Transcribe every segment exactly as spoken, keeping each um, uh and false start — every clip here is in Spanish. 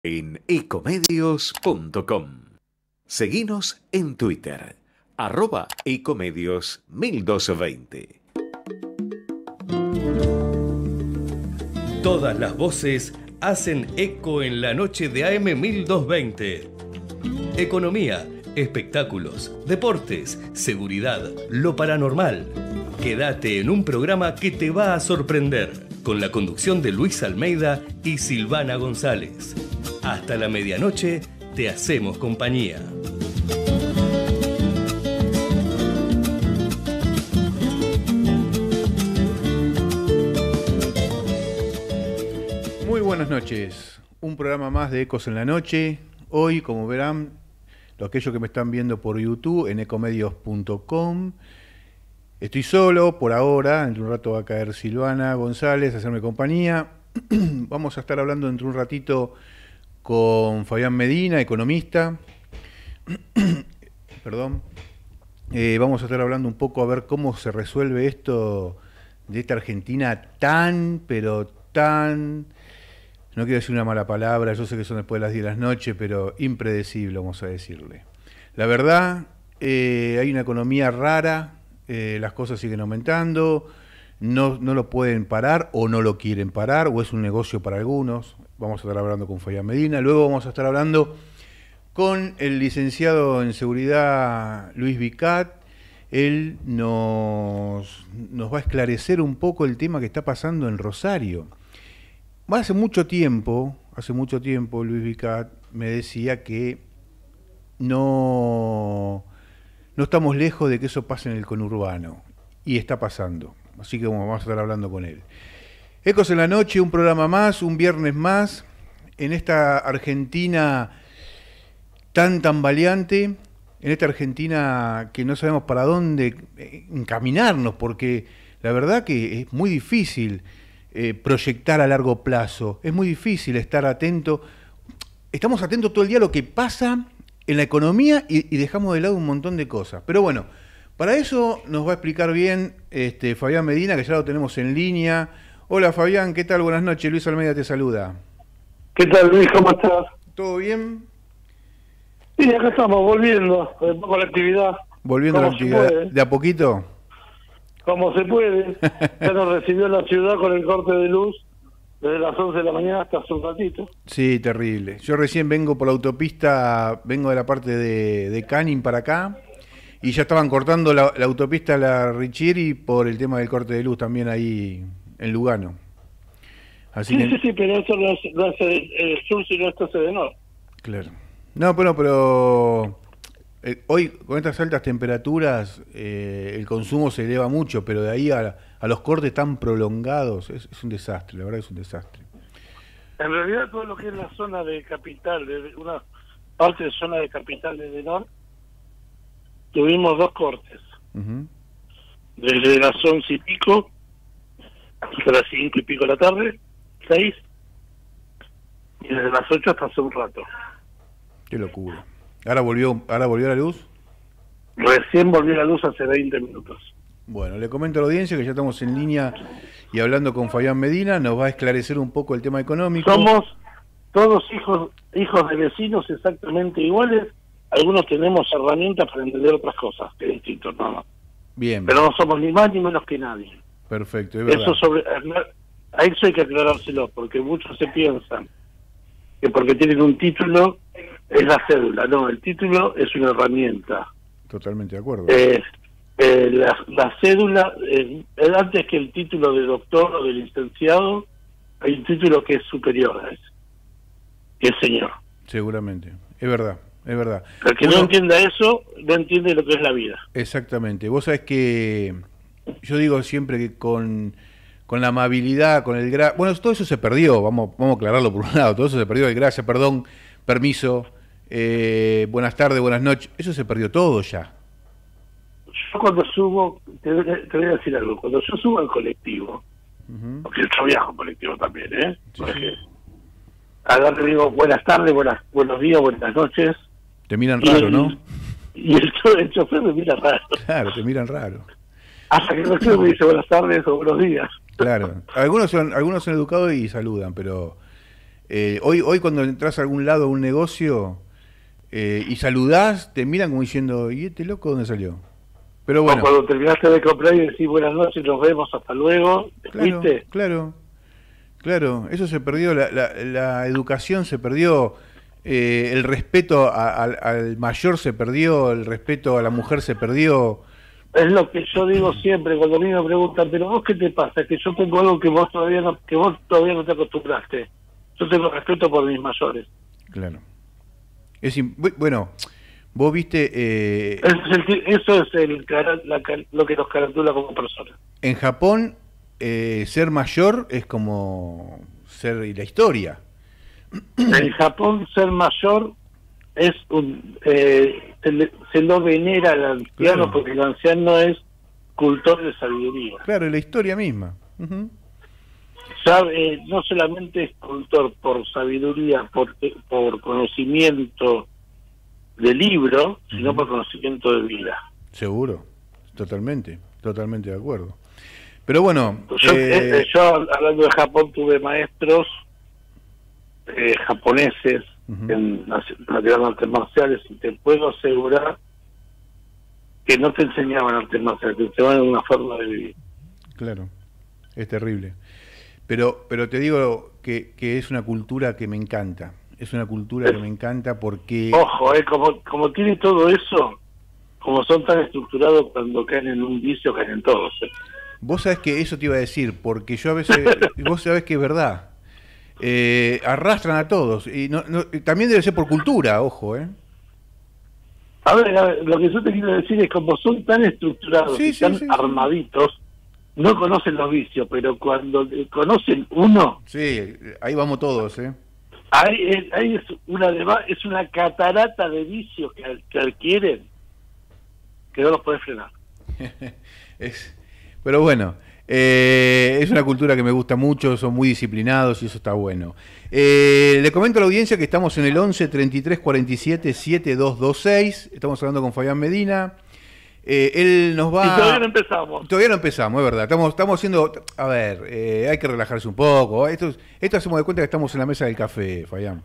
en ecomedios punto com. Seguinos en Twitter, arroba ecomedios mil doscientos veinte. Todas las voces hacen eco en la noche de A M mil doscientos veinte. Economía, espectáculos, deportes, seguridad, lo paranormal. Quédate en un programa que te va a sorprender, con la conducción de Luis Almeida y Silvana González. Hasta la medianoche te hacemos compañía. Muy buenas noches, un programa más de Ecos en la Noche. Hoy, como verán, aquellos que me están viendo por YouTube en ecomedios punto com. Estoy solo por ahora, entre un rato va a caer Silvana González a hacerme compañía. Vamos a estar hablando dentro de un ratito con Fabián Medina, economista. Perdón. Eh, vamos a estar hablando un poco a ver cómo se resuelve esto de esta Argentina tan, pero tan, no quiero decir una mala palabra, yo sé que son después de las diez de la noche, pero impredecible, vamos a decirle. La verdad, eh, hay una economía rara, eh, las cosas siguen aumentando, no, no lo pueden parar o no lo quieren parar, o es un negocio para algunos. Vamos a estar hablando con Fabián Medina, luego vamos a estar hablando con el licenciado en seguridad Luis Vicat. Él nos, nos va a esclarecer un poco el tema que está pasando en Rosario. Hace mucho tiempo, hace mucho tiempo Luis Vicat me decía que no, no estamos lejos de que eso pase en el conurbano, y está pasando, así que vamos a estar hablando con él. Ecos en la Noche, un programa más, un viernes más, en esta Argentina tan tambaleante, en esta Argentina que no sabemos para dónde encaminarnos, porque la verdad que es muy difícil eh, proyectar a largo plazo, es muy difícil estar atento, estamos atentos todo el día a lo que pasa en la economía y, y dejamos de lado un montón de cosas. Pero bueno, para eso nos va a explicar bien este, Fabián Medina, que ya lo tenemos en línea. Hola Fabián, ¿qué tal? Buenas noches, Luis Almeida te saluda. ¿Qué tal, Luis? ¿Cómo estás? ¿Todo bien? Sí, acá estamos, volviendo, un poco a la actividad. Volviendo a la actividad, ¿de a poquito? Como se puede. Ya nos recibió la ciudad con el corte de luz desde las once de la mañana hasta hace un ratito. Sí, terrible. Yo recién vengo por la autopista, vengo de la parte de, de Canning para acá, y ya estaban cortando la, la autopista La Richieri por el tema del corte de luz también ahí en Lugano. Así sí, que... sí, sí, pero eso no es, no es el, el sur, sino esto es de norte. Claro. No, bueno, pero eh, hoy con estas altas temperaturas eh, el consumo se eleva mucho, pero de ahí a, a los cortes tan prolongados es, es un desastre, la verdad es un desastre. En realidad todo lo que es la zona de capital, de una parte de zona de capital de Denor, tuvimos dos cortes. Uh-huh. Desde las once y pico hasta las cinco y pico de la tarde, seis, y desde las ocho hasta hace un rato. Qué locura. ¿Ahora volvió, ahora volvió la luz? Recién volvió la luz hace veinte minutos. Bueno, le comento a la audiencia que ya estamos en línea y hablando con Fabián Medina, nos va a esclarecer un poco el tema económico. Somos todos hijos hijos de vecinos exactamente iguales, algunos tenemos herramientas para entender otras cosas, que es distinto, no, no. Bien. Pero no somos ni más ni menos que nadie. Perfecto, es verdad. Eso sobre, a eso hay que aclarárselo, porque muchos se piensan que porque tienen un título es la cédula. No, el título es una herramienta. Totalmente de acuerdo. Eh, eh, la, la cédula, eh, antes que el título de doctor o de licenciado, hay un título que es superior a ese, que es señor. Seguramente, es verdad, es verdad. El que Uno... no entienda eso, no entiende lo que es la vida. Exactamente. Vos sabés que yo digo siempre que con... con la amabilidad, con el gra... Bueno, todo eso se perdió, vamos, vamos a aclararlo por un lado, todo eso se perdió, el gracias, perdón, permiso, eh, buenas tardes, buenas noches, eso se perdió todo ya. Yo cuando subo, te, te voy a decir algo, cuando yo subo al colectivo, uh-huh. porque yo viajo en colectivo también, ¿eh? Sí, porque sí. Acá te digo buenas tardes, buenas, buenos días, buenas noches. Te miran raro, el, ¿no? Y el, el chofer me mira raro. Claro, te miran raro. Hasta que el chofer me dice buenas tardes o buenos días. Claro, algunos son, algunos son educados y saludan, pero Eh, hoy, hoy cuando entras a algún lado, a un negocio, eh, y saludás, te miran como diciendo, ¿y este loco dónde salió? Pero bueno. O cuando terminaste de comprar y decís buenas noches, nos vemos, hasta luego, Claro, ¿viste? claro, claro, eso se perdió, la, la, la educación se perdió, eh, el respeto a, a, al mayor se perdió, el respeto a la mujer se perdió. Es lo que yo digo siempre cuando a mí me preguntan, pero vos qué te pasa, que yo tengo algo que vos todavía no, que vos todavía no te acostumbraste. Yo tengo respeto por mis mayores. Claro. Es bueno, vos viste... Eh, Eso es, el, eso es el, la, lo que nos caracteriza como personas. En Japón, eh, ser mayor es como ser la historia. En Japón, ser mayor es un... Eh, se, le, se lo venera al anciano, claro, porque el anciano es cultor de sabiduría. Claro, la historia misma. Uh-huh. Sabe, eh, no solamente es cultor por sabiduría, por, por conocimiento de libro, sino uh-huh, por conocimiento de vida. Seguro, totalmente, totalmente de acuerdo. Pero bueno... Yo, eh... eh, yo hablando de Japón, tuve maestros eh, japoneses uh-huh, en las artes marciales, y te puedo asegurar que no te enseñaban artes marciales, te enseñaban una forma de vivir. Claro, es terrible. Pero pero te digo que, que es una cultura que me encanta. Es una cultura es, que me encanta porque... Ojo, eh, como, como tiene todo eso, como son tan estructurados, cuando caen en un vicio, caen en todos. Eh. Vos sabés que eso te iba a decir, porque yo a veces... vos sabés que es verdad. Eh, arrastran a todos. Y no, no, también debe ser por cultura, ojo, ¿eh? A ver, a ver, lo que yo te quiero decir es como son tan estructurados sí, y sí, tan sí, armaditos, no conocen los vicios, pero cuando conocen uno... Sí, ahí vamos todos, ¿eh? Ahí, ahí es una es una catarata de vicios que, que adquieren que no los puedes frenar. es, pero bueno, eh, es una cultura que me gusta mucho, son muy disciplinados y eso está bueno. Eh, le comento a la audiencia que estamos en el once, treinta y tres, cuarenta y siete, setenta y dos veintiséis, estamos hablando con Fabián Medina. Eh, él nos va... Y todavía no empezamos. Todavía no empezamos, es verdad. Estamos, estamos haciendo... A ver, eh, hay que relajarse un poco. Esto, esto hacemos de cuenta que estamos en la mesa del café, Fabián.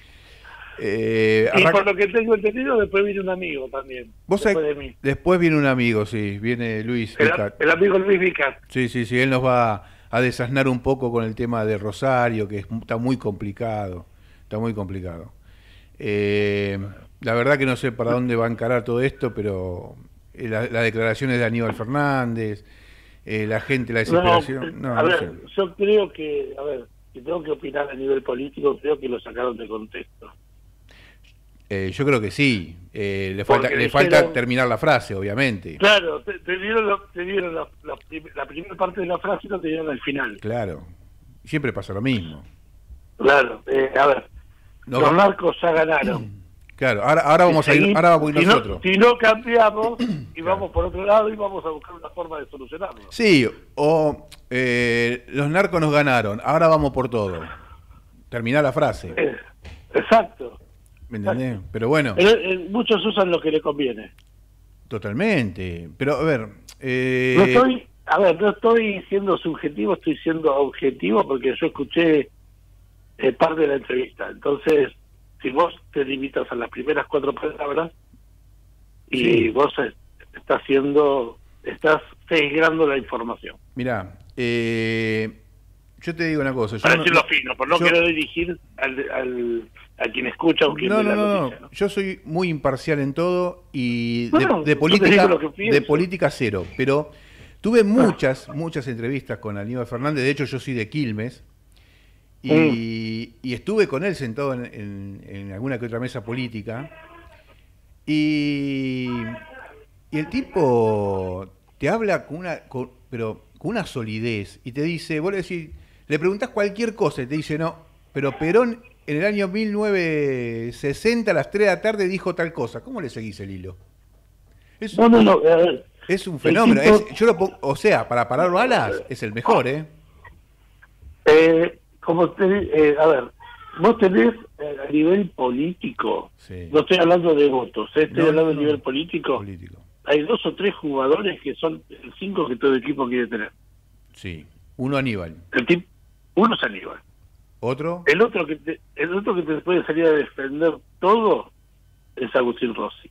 Eh, y arranca... por lo que tengo entendido, después viene un amigo también. ¿Vos después sabés? de mí. Después viene un amigo, sí. Viene Luis El, Vicat. el amigo Luis Vicat. Sí, sí, sí. Él nos va a desasnar un poco con el tema de Rosario, que es, está muy complicado. Está muy complicado. Eh, la verdad que no sé para dónde va a encarar todo esto, pero... Las la declaraciones de Aníbal Fernández, eh, la gente, la desesperación. No, no, a no ver, sé. yo creo que, a ver, si tengo que opinar a nivel político, creo que lo sacaron de contexto. Eh, yo creo que sí. Eh, le falta, le dijeron, falta terminar la frase, obviamente. Claro, te, te dieron, lo, te dieron la, la, la primera parte de la frase y no te dieron el final. Claro. Siempre pasa lo mismo. Claro, eh, a ver, no, los narcos ya ganaron. Claro, ahora, ahora vamos a ir, ahora vamos a ir si nosotros. No, si no cambiamos y claro, vamos por otro lado y vamos a buscar una forma de solucionarlo. Sí, o eh, los narcos nos ganaron, ahora vamos por todo. Terminar la frase. Eh, exacto. ¿Me entendés? Exacto. Pero bueno. Pero, eh, muchos usan lo que les conviene. Totalmente. Pero a ver... Eh... No estoy, a ver, no estoy siendo subjetivo, estoy siendo objetivo porque yo escuché eh, parte de la entrevista. Entonces... Si vos te limitas a las primeras cuatro palabras y sí, vos estás haciendo, estás sesgando la información. Mirá, eh, yo te digo una cosa. Yo Para no, decirlo fino, por no yo, querer dirigir al, al, a quien escucha o quien no, ve no, la no, noticia, no, ¿no? Yo soy muy imparcial en todo y bueno, de, de política de pienso. política cero. Pero tuve muchas, ah. muchas entrevistas con Aníbal Fernández. De hecho, yo soy de Quilmes. Y, mm. y estuve con él sentado en, en, en alguna que otra mesa política y, y el tipo te habla con una con, pero con una solidez y te dice, vos le decís, le preguntás cualquier cosa y te dice, no, pero Perón en el año mil novecientos sesenta a las tres de la tarde dijo tal cosa. ¿Cómo le seguís el hilo? Es, no, no, no, a ver, es un fenómeno. tipo... es, yo lo pongo, o sea, para parar balas es el mejor, ¿eh? Eh... Como te, eh, a ver, vos tenés eh, a nivel político, sí. No estoy hablando de votos, eh, estoy no, hablando no, a nivel político, político, hay dos o tres jugadores que son el cinco que todo el equipo quiere tener. Sí, uno Aníbal. El tip, uno es Aníbal. ¿Otro? El otro que te, el otro que te puede salir a defender todo es Agustín Rossi.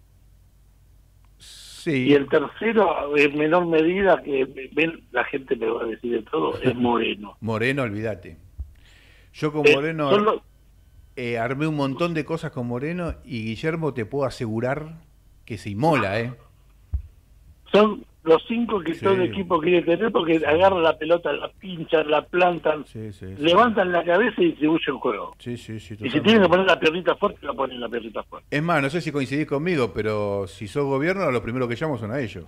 Sí. Y el tercero, en menor medida, que ven, la gente me va a decir de todo, es Moreno. Moreno, olvídate. Yo con Eh, Moreno son los- eh, armé un montón de cosas con Moreno y Guillermo te puedo asegurar que se inmola, ¿eh? Son los cinco que Sí. todo equipo quiere tener porque agarran la pelota, la pinchan, la plantan, Sí, sí, sí. levantan la cabeza y distribuyen el juego. Sí, sí, sí. Y si totalmente. tienen que poner la piernita fuerte, la ponen la piernita fuerte. Es más, no sé si coincidís conmigo, pero si sos gobierno, a lo primero que llamo son a ellos.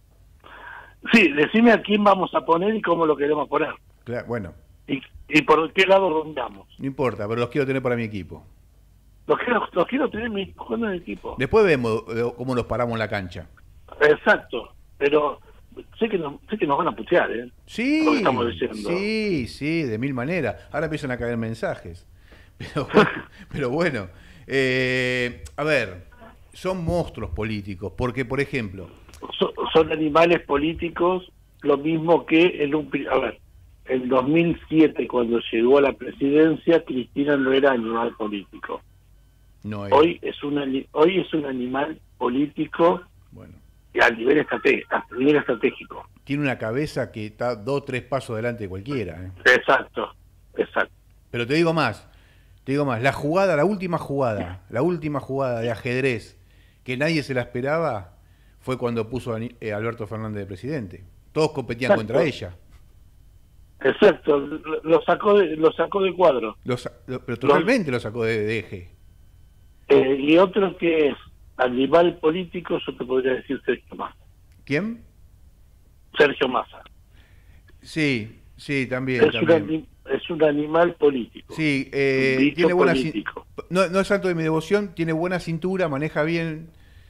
Sí, decime a quién vamos a poner y cómo lo queremos poner. Claro, bueno, Y, y por qué lado rondamos. no importa, pero los quiero tener para mi equipo. Los quiero, los quiero tener en mi, jugando en el equipo. Después vemos eh, cómo los paramos en la cancha. Exacto, pero sé que nos, sé que nos van a putear, ¿eh? Sí, Lo que estamos diciendo. sí, sí, de mil maneras. Ahora empiezan a caer mensajes. Pero bueno, pero bueno. Eh, a ver, son monstruos políticos, porque por ejemplo, Son, son animales políticos, lo mismo que en un... pri- A ver, en dos mil siete, cuando llegó a la presidencia, Cristina no era animal político. no es. Hoy es un, ani- hoy es un animal político Bueno, a nivel, estrate- a nivel estratégico. tiene una cabeza que está dos o tres pasos delante de cualquiera. ¿eh? Exacto, exacto. Pero te digo más, te digo más, la jugada, la última jugada, la última jugada de ajedrez que nadie se la esperaba fue cuando puso a Ni- eh, Alberto Fernández de presidente. Todos competían Exacto. contra ella. Exacto, lo lo sacó de, lo sacó de cuadro. Lo sa- lo- pero totalmente lo sacó de, de eje. Eh, y otro que es animal político, yo te podría decir Sergio Massa. ¿Quién? Sergio Massa. Sí, sí, también. Es un, también. ani- es un animal político. Sí, eh, Un bicho tiene buena cin- político. no, no es santo de mi devoción, tiene buena cintura, maneja bien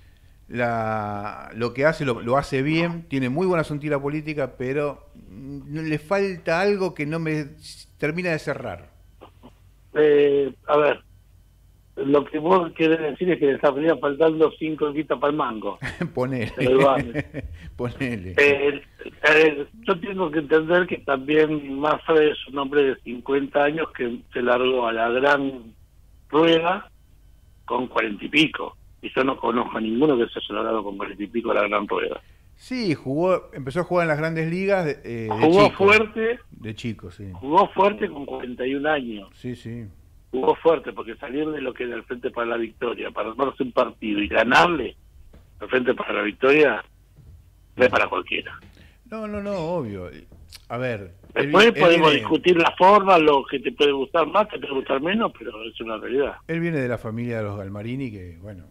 la, lo que hace, lo, lo hace bien, tiene muy buena cintura política, pero mm, le falta algo que no me termina de cerrar. Eh, a ver, lo que vos querés decir es que le estaría faltando cinco equitas para el mango. Ponele. El Vane. Ponele. Eh, eh, yo tengo que entender que también Massa es un hombre de cincuenta años que se largó a la gran rueda con cuarenta y pico. Y yo no conozco a ninguno que se haya largado con cuarenta y pico a la gran rueda. Sí, jugó, empezó a jugar en las grandes ligas de, eh, de Jugó chico. fuerte, De chico, sí. jugó fuerte con cuarenta y un años. Sí, sí. Jugó fuerte porque salir de lo que era el Frente para la Victoria, para armarse un partido y ganarle al Frente para la Victoria, no es para cualquiera. No, no, no, obvio. A ver. Después él, él podemos viene, discutir la forma, lo que te puede gustar más, te puede gustar menos, pero es una realidad. él viene de la familia de los Galmarini, que, bueno.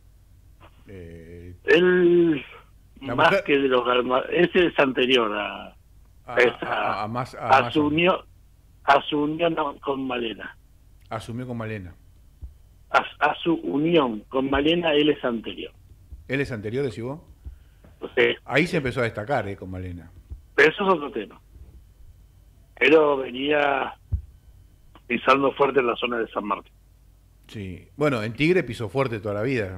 Eh, Él, La más mujer- que de los Galma- ese es anterior a, a, esa- a- a más- a a más- su unión, a su unión con Malena. asumió con Malena. A, a su unión con Malena, él es anterior. ¿Él es anterior, decís vos? O sea, Ahí se empezó a destacar, eh, con Malena. pero eso es otro tema. Pero venía pisando fuerte en la zona de San Martín. Sí. Bueno, en Tigre pisó fuerte toda la vida.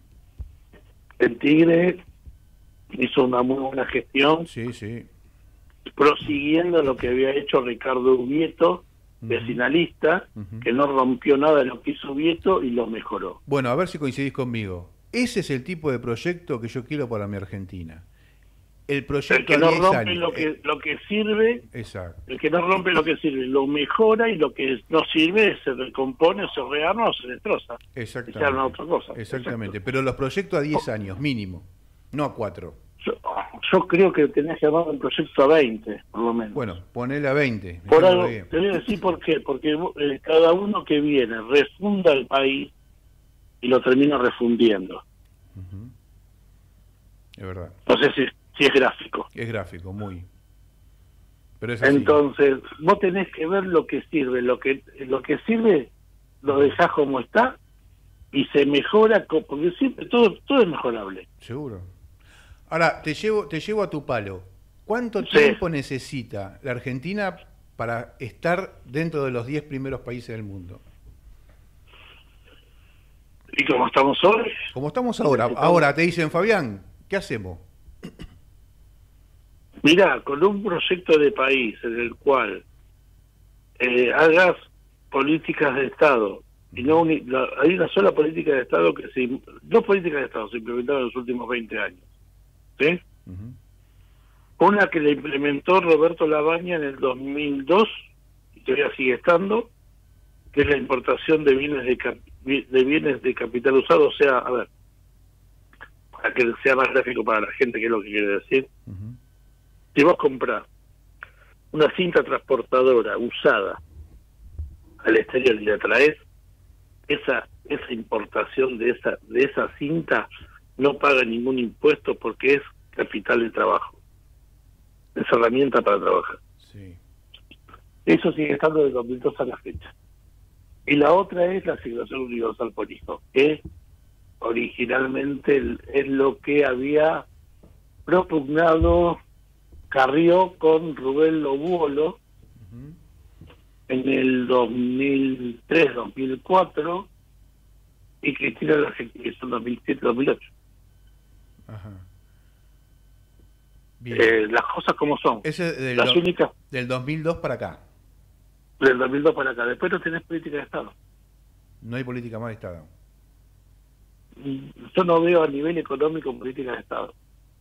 El Tigre hizo una muy buena gestión, Sí, sí. prosiguiendo lo que había hecho Ricardo Ubieto, vecinalista, Ujú. que no rompió nada de lo que hizo Ubieto y lo mejoró. Bueno, a ver si coincidís conmigo. Ese es el tipo de proyecto que yo quiero para mi Argentina. El El proyecto que a no diez rompe años. lo que, Eh, lo que sirve, Exacto. el que no rompe lo que sirve, lo mejora, y lo que no sirve se recompone, se rearma o se destroza. Y se arma Exactamente. otra cosa. Exactamente. Pero los proyectos a diez años, mínimo. No a cuatro. Yo, yo creo que tenés que armar un proyecto a veinte, por lo menos. Bueno, ponele a veinte. Por dejémoslo algo, bien. te voy a decir por qué. Porque eh, cada uno que viene refunda el país y lo termina refundiendo. Ujú. Es verdad. No sé si, si es gráfico. Es gráfico, muy. Pero es así. Entonces, vos tenés que ver lo que sirve. Lo que lo que sirve lo dejás como está y se mejora, co- porque siempre todo, todo es mejorable. Seguro. Ahora, te llevo, te llevo a tu palo. ¿Cuánto Sí. tiempo necesita la Argentina para estar dentro de los diez primeros países del mundo? Y como estamos hoy, Como estamos ahora. Estamos- Ahora te dicen, Fabián, ¿qué hacemos? mirá, con un proyecto de país en el cual eh, hagas políticas de Estado, y no uni, la, hay una sola política de Estado que se, dos políticas de Estado se implementaron en los últimos veinte años, ¿sí? Uh-huh. Una que la implementó Roberto Labaña en el dos mil dos, y todavía sigue estando, que es la importación de bienes de, cap, de bienes de capital usado. O sea, a ver, para que sea más gráfico para la gente, que es lo que quiere decir. Uh-huh. Si vos comprás una cinta transportadora usada al exterior y la traes, esa esa importación de esa de esa cinta no paga ningún impuesto porque es capital de trabajo, es herramienta para trabajar. Sí. Eso sigue estando de dos mil dos a la fecha. Y la otra es la asignación universal por hijo, que originalmente es lo que había propugnado Carrió con Rubén Lobuolo uh-huh. en el dos mil tres, dos mil cuatro, y Cristina la hizo en dos mil siete, dos mil ocho. Ajá. Bien. Eh, las cosas como son. Ese del, las do, únicas del dos mil dos para acá. Del dos mil dos para acá. Después no tenés política de Estado. No hay política más de Estado. Yo no veo a nivel económico política de Estado.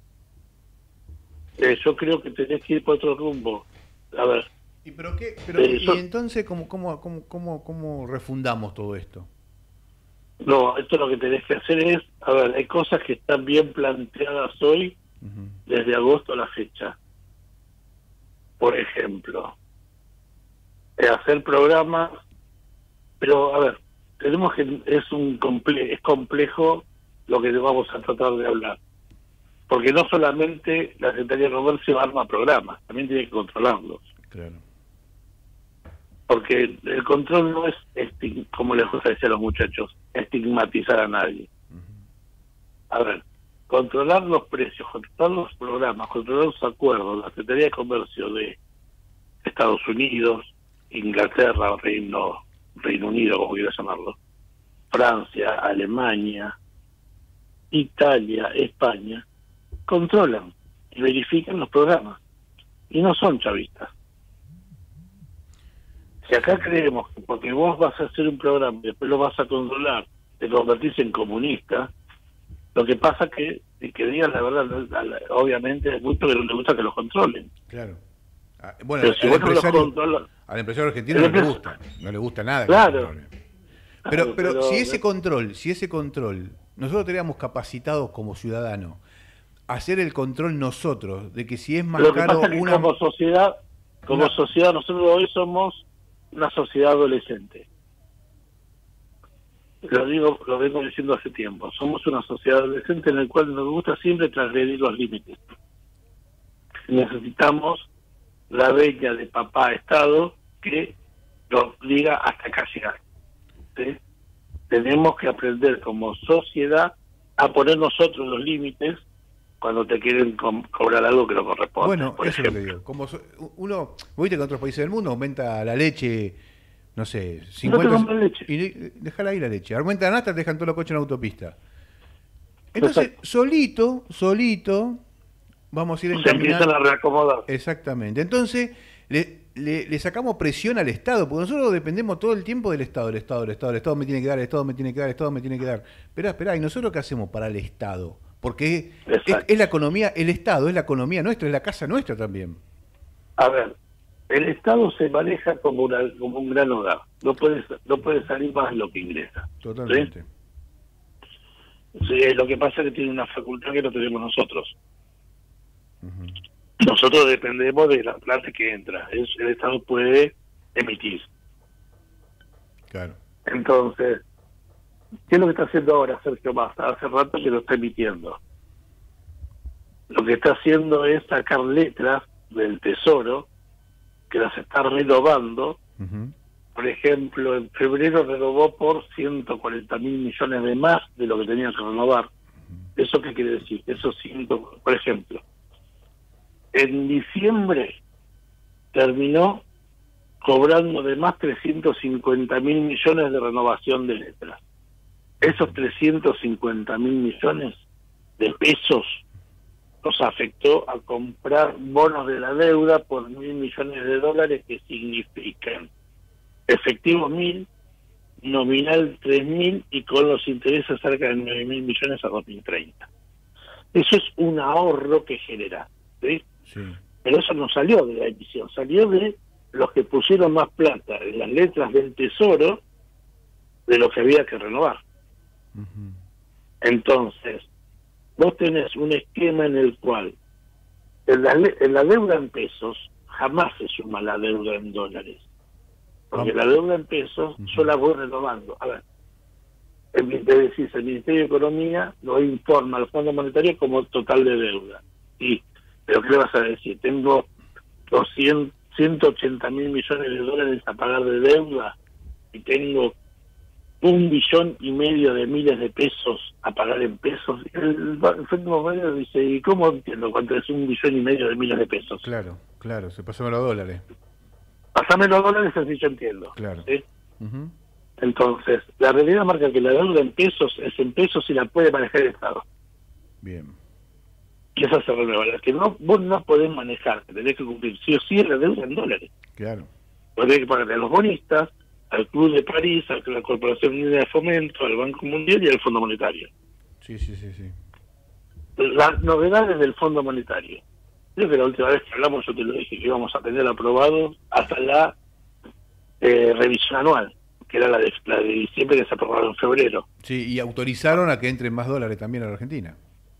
Eh, yo creo que tenés que ir por otro rumbo. A ver. ¿Y pero qué? Pero, eh, ¿y yo, entonces cómo, cómo, cómo, cómo, cómo refundamos todo esto? No, esto lo que tenés que hacer es, a ver, hay cosas que están bien planteadas hoy, uh-huh. desde agosto a la fecha. Por ejemplo, eh, hacer programas, pero a ver, tenemos que es un comple es complejo lo que vamos a tratar de hablar. Porque no solamente la Secretaría de Comercio arma programas, también tiene que controlarlos. Claro. Porque el control no es, como les gusta decir a los muchachos, estigmatizar a nadie. Uh-huh. A ver, controlar los precios, controlar los programas, controlar los acuerdos, la Secretaría de Comercio de Estados Unidos, Inglaterra, Reino, Reino Unido, como quieras llamarlo, Francia, Alemania, Italia, España, controlan y verifican los programas y no son chavistas. Si acá creemos que porque vos vas a hacer un programa y después lo vas a controlar, te convertís en comunista, lo que pasa que, que digan la verdad, obviamente es mucho que no le gusta que los controlen. Claro. Bueno, pero si al, empresario, no controla, al empresario argentino no le gusta, no le gusta nada. Claro. Que pero, pero, pero si ese control, si ese control, nosotros teníamos capacitados como ciudadanos hacer el control nosotros, de que si es más lo que caro pasa es que una... como sociedad, como una... sociedad, nosotros hoy somos una sociedad adolescente. Lo digo, lo vengo diciendo hace tiempo. Somos una sociedad adolescente en la cual nos gusta siempre transgredir los límites. Necesitamos la veña de papá Estado que nos diga hasta acá llegar. ¿Sí? Tenemos que aprender como sociedad a poner nosotros los límites cuando te quieren co cobrar algo que no corresponde. Bueno, eso ejemplo. es lo que digo. Como so uno, viste que en otros países del mundo aumenta la leche, no sé, cincuenta... No leche. Y dejala ahí la leche. Aumenta la nafta, te dejan todos los coches en la autopista. Entonces, Exacto. solito, solito, vamos a ir encaminando... Se empiezan a reacomodar. Exactamente. Entonces, le, le, le sacamos presión al Estado, porque nosotros dependemos todo el tiempo del Estado, del Estado, del Estado, el Estado me tiene que dar, el Estado me tiene que dar, el Estado me tiene que dar. Esperá, esperá, ¿y nosotros qué hacemos para el Estado? Porque es, es la economía, el Estado es la economía nuestra, es la casa nuestra también. A ver, el Estado se maneja como, una, como un gran hogar. No puede, no puede salir más de lo que ingresa. Totalmente. ¿Sí? Sí, lo que pasa es que tiene una facultad que no tenemos nosotros. Uh-huh. Nosotros dependemos de la plata que entra. Es, el Estado puede emitir. Claro. Entonces... ¿qué es lo que está haciendo ahora Sergio Massa? Hace rato que lo está emitiendo. Lo que está haciendo es sacar letras del Tesoro, que las está renovando. Uh-huh. Por ejemplo, en febrero renovó por ciento cuarenta mil millones de más de lo que tenía que renovar. Uh-huh. ¿Eso qué quiere decir? Eso ciento, por ejemplo, en diciembre terminó cobrando de más trescientos cincuenta mil millones de renovación de letras. Esos trescientos cincuenta mil millones de pesos nos afectó a comprar bonos de la deuda por mil millones de dólares, que significan efectivo mil, nominal tres mil y con los intereses cerca de nueve mil millones a dos mil treinta. Eso es un ahorro que genera, ¿sí? Sí. Pero eso no salió de la emisión, salió de los que pusieron más plata en las letras del Tesoro de lo que había que renovar. Uh-huh. Entonces, vos tenés un esquema en el cual en la, en la deuda en pesos jamás se suma la deuda en dólares. Porque la deuda en pesos uh-huh. yo la voy renovando. A ver, el, decís, el Ministerio de Economía lo informa al Fondo Monetario como total de deuda. Sí, pero ¿qué le vas a decir? Tengo doscientos, ciento ochenta mil millones de dólares a pagar de deuda y tengo un billón y medio de miles de pesos a pagar en pesos. El, el Fondo Monetario dice, ¿y cómo entiendo cuánto es un billón y medio de miles de pesos? Claro, claro, se pasó a los dólares. Pasame los dólares, así yo entiendo. Claro. ¿Sí? Uh-huh. Entonces, la realidad marca que la deuda en pesos es en pesos y la puede manejar el Estado. Bien. Y esa se renueva. La que no, vos no podés manejar, que tenés que cumplir sí o sí es la deuda en dólares. Claro. Vos tenés que pagarle a los bonistas, al Club de París, a la Corporación Unida de Fomento, al Banco Mundial y al Fondo Monetario. Sí, sí, sí, sí. Las novedades del Fondo Monetario. Creo que la última vez que hablamos yo te lo dije, que íbamos a tener aprobado hasta la eh, revisión anual, que era la de, la de diciembre, que se aprobaron en febrero. Sí, y autorizaron a que entren más dólares también a la Argentina.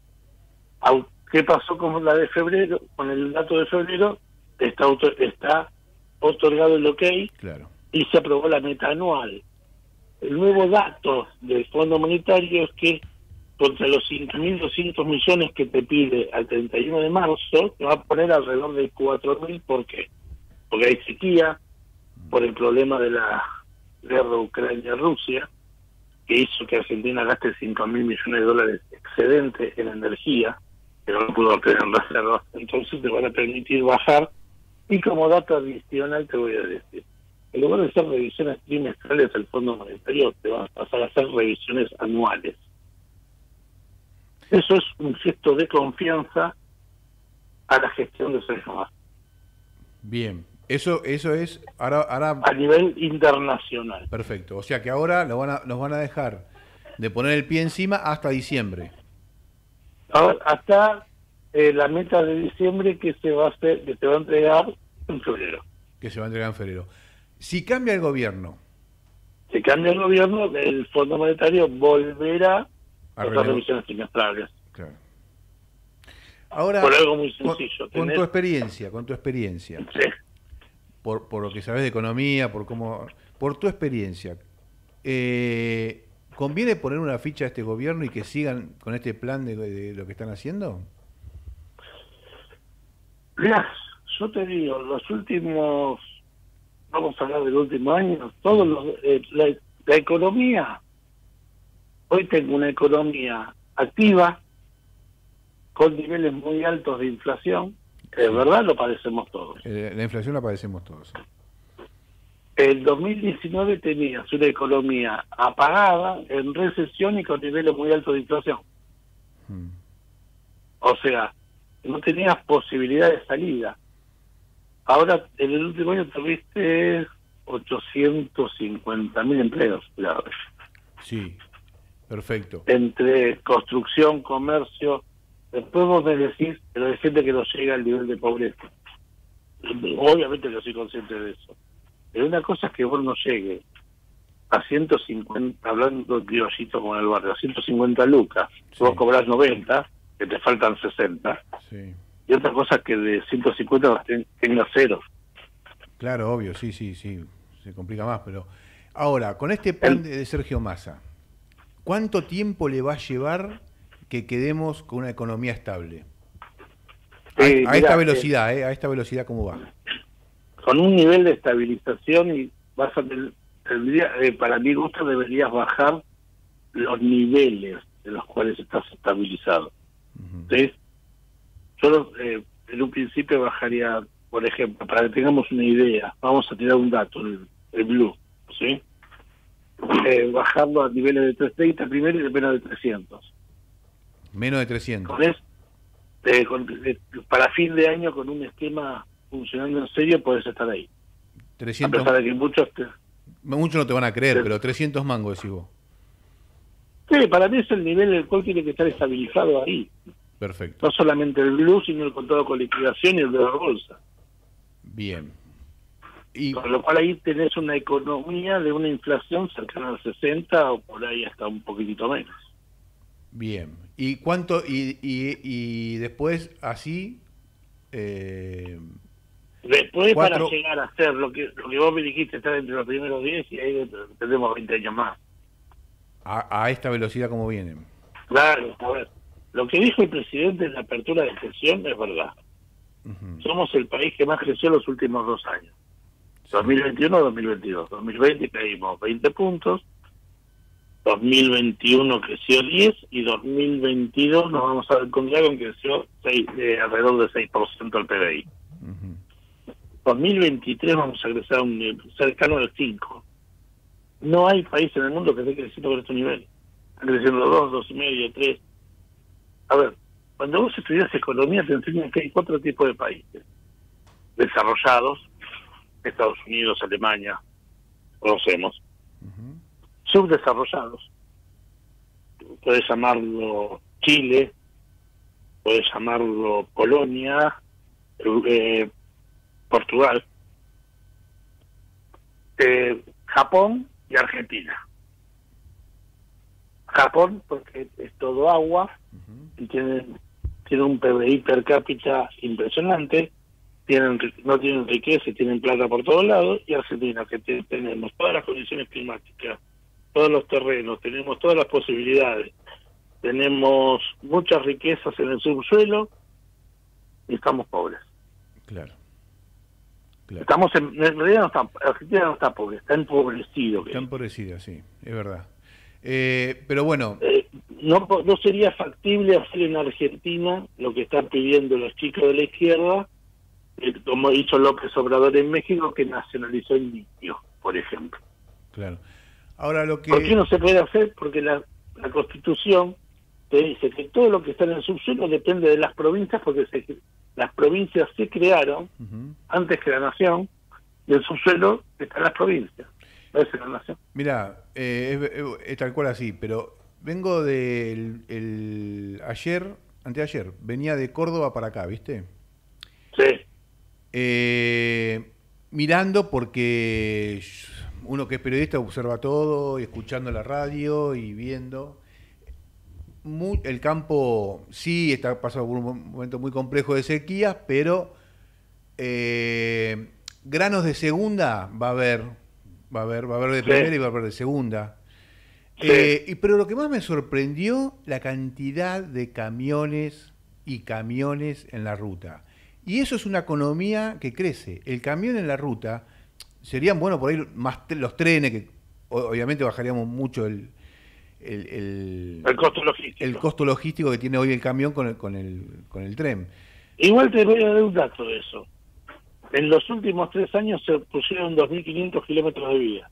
¿Qué pasó con la de febrero? Con el dato de febrero está, auto, está otorgado el ok, claro, y se aprobó la meta anual. El nuevo dato del Fondo Monetario es que contra los cinco mil doscientos millones que te pide al treinta y uno de marzo, te va a poner alrededor de cuatro mil. ¿Por qué? Porque hay sequía, por el problema de la guerra Ucrania-Rusia, que hizo que Argentina gaste cinco mil millones de dólares excedente en energía, que no pudo obtener en reservas. Entonces te van a permitir bajar. Y como dato adicional te voy a decir, en lugar de hacer revisiones trimestrales al Fondo Monetario, te van a pasar a hacer revisiones anuales. Eso es un gesto de confianza a la gestión de Sergio Massa. Bien, eso eso es ahora, ahora a nivel internacional. Perfecto, o sea que ahora lo van a, nos van a dejar de poner el pie encima hasta diciembre. Ahora, hasta eh, la meta de diciembre que se va a hacer, que se va a entregar en febrero. Que se va a entregar en febrero. Si cambia el gobierno. Si cambia el gobierno, el Fondo Monetario volverá a hacer revisiones trimestrales. Claro. Ahora, por algo muy sencillo. Con, con tu experiencia, con tu experiencia. Sí. Por, por lo que sabes de economía, por cómo, por tu experiencia, eh, ¿conviene poner una ficha a este gobierno y que sigan con este plan de, de lo que están haciendo? Mirá, yo te digo, los últimos, vamos a hablar del último año, todos los, eh, la, la economía, hoy tengo una economía activa, con niveles muy altos de inflación, que de sí. verdad lo padecemos todos. Eh, la inflación la padecemos todos. En dos mil diecinueve tenías una economía apagada, en recesión y con niveles muy altos de inflación. Hmm. O sea, no tenías posibilidad de salida. Ahora, en el último año tuviste ochocientos cincuenta mil empleos. Claro. Sí, perfecto. Entre construcción, comercio. Después vos me decís, pero hay gente que no llega al nivel de pobreza. Obviamente que soy consciente de eso. Pero una cosa es que vos no llegues a ciento cincuenta, hablando criollito con el barrio, a ciento cincuenta lucas, sí. Vos cobrás noventa, que te faltan sesenta. Sí. Y otra cosa es que de ciento cincuenta tengas cero. Claro, obvio, sí, sí, sí. Se complica más, pero... Ahora, con este plan el... de Sergio Massa, ¿cuánto tiempo le va a llevar que quedemos con una economía estable? A, eh, a mirá, esta velocidad, eh, eh, a esta velocidad, ¿cómo va? Con un nivel de estabilización y vas a tener, tendría, eh, para mi gusto deberías bajar los niveles en los cuales estás estabilizado. Uh-huh. ¿Sí? Yo eh, en un principio bajaría, por ejemplo, para que tengamos una idea, vamos a tirar un dato, el, el blue, ¿sí? Eh, bajarlo a niveles de trescientos treinta primero y de menos de trescientos. Menos de trescientos. Con es, eh, con, eh, para fin de año, con un esquema funcionando en serio, podés estar ahí. trescientos, a pesar de que muchos te... muchos no te van a creer, Sí. pero trescientos mangos decís vos. Sí, para mí es el nivel del cual tiene que estar estabilizado ahí. Perfecto. No solamente el blue, sino el contado con liquidación y el de la bolsa. Bien. Y Con lo cual ahí tenés una economía de una inflación cercana al sesenta o por ahí hasta un poquitito menos. bien. ¿Y cuánto? Y, y, y después así. Eh, Después, Cuatro- para llegar a hacer lo que lo que vos me dijiste, estar entre los primeros diez y ahí tenemos veinte años más. a, a esta velocidad como vienen. Claro, a ver, lo que dijo el presidente en la apertura de sesión es verdad. Ujú. Somos el país que más creció en los últimos dos años. dos mil veintiuno a dos mil veintidós. dos mil veinte caímos veinte puntos, dos mil veintiuno creció diez y dos mil veintidós nos vamos a encontrar con que creció seis, eh, alrededor del seis por ciento el P B I. Ujú. dos mil veintitrés vamos a crecer a un nivel cercano al cinco. No hay país en el mundo que esté creciendo con estos niveles. Están creciendo dos, dos y medio, tres. A ver, cuando vos estudias economía te enseñan que hay cuatro tipos de países. Desarrollados, Estados Unidos, Alemania, conocemos. Ujú. Subdesarrollados, puedes llamarlo Chile, puedes llamarlo Polonia, eh, Portugal, eh, Japón y Argentina. Japón porque es todo agua Ujú. y tienen tiene un P B I per cápita impresionante, tienen ri- no tienen riqueza y tienen plata por todos lados, y Argentina que te- tenemos todas las condiciones climáticas, todos los terrenos, tenemos todas las posibilidades, tenemos muchas riquezas en el subsuelo y estamos pobres. Claro. Claro. Estamos en, en realidad no está, Argentina no está pobre, está empobrecido. Está empobrecida, sí, es verdad. Eh, pero bueno, Eh, no, po- no sería factible hacer en Argentina lo que están pidiendo los chicos de la izquierda, eh, como hizo López Obrador en México, que nacionalizó el litio, por ejemplo. claro. Ahora lo que... ¿Por qué no se puede hacer? Porque la, la Constitución te dice que todo lo que está en el subsuelo depende de las provincias, porque se, las provincias se crearon Ujú. antes que la nación, y el subsuelo está en las provincias, no es en la nación. Mirá, eh, es, es- es tal cual así, pero vengo del el, ayer, anteayer, venía de Córdoba para acá, ¿viste? Sí, Eh, mirando porque uno que es periodista observa todo, y escuchando la radio y viendo. Mu- el campo sí está pasando por un momento muy complejo de sequía, pero eh, granos de segunda va a haber, va a haber, va a haber de Sí. primera y va a haber de segunda. Sí. Eh, y, pero lo que más me sorprendió, la cantidad de camiones y camiones en la ruta. Y eso es una economía que crece. El camión en la ruta, serían, bueno, por ahí más tre- los trenes, que o- obviamente bajaríamos mucho el, el, el, el costo logístico. el costo logístico que tiene hoy el camión con el, con el, con el tren. Igual te voy a dar un dato de eso. En los últimos tres años se pusieron dos mil quinientos kilómetros de vía.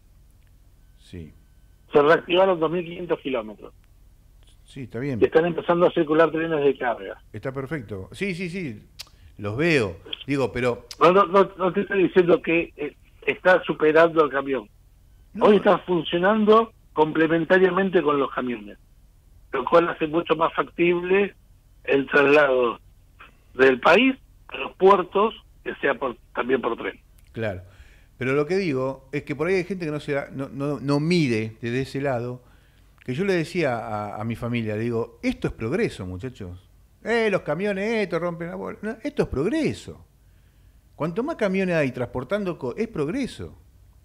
Sí, Se reactivaron dos mil quinientos kilómetros. sí, está bien. Y están empezando a circular trenes de carga. Está perfecto. Sí, sí, sí, los veo. Digo, pero... No, no, no, no te estoy diciendo que eh, está superando al camión. no, Hoy está funcionando complementariamente con los camiones, lo cual hace mucho más factible el traslado del país a los puertos, que sea por, también por tren. Claro. Pero lo que digo es que por ahí hay gente que no se da- no, no, no mide desde ese lado, que yo le decía a, a mi familia, le digo, esto es progreso, muchachos. Eh, los camiones, esto rompen la bola. No, esto es progreso. Cuanto más camiones hay transportando, co- es progreso.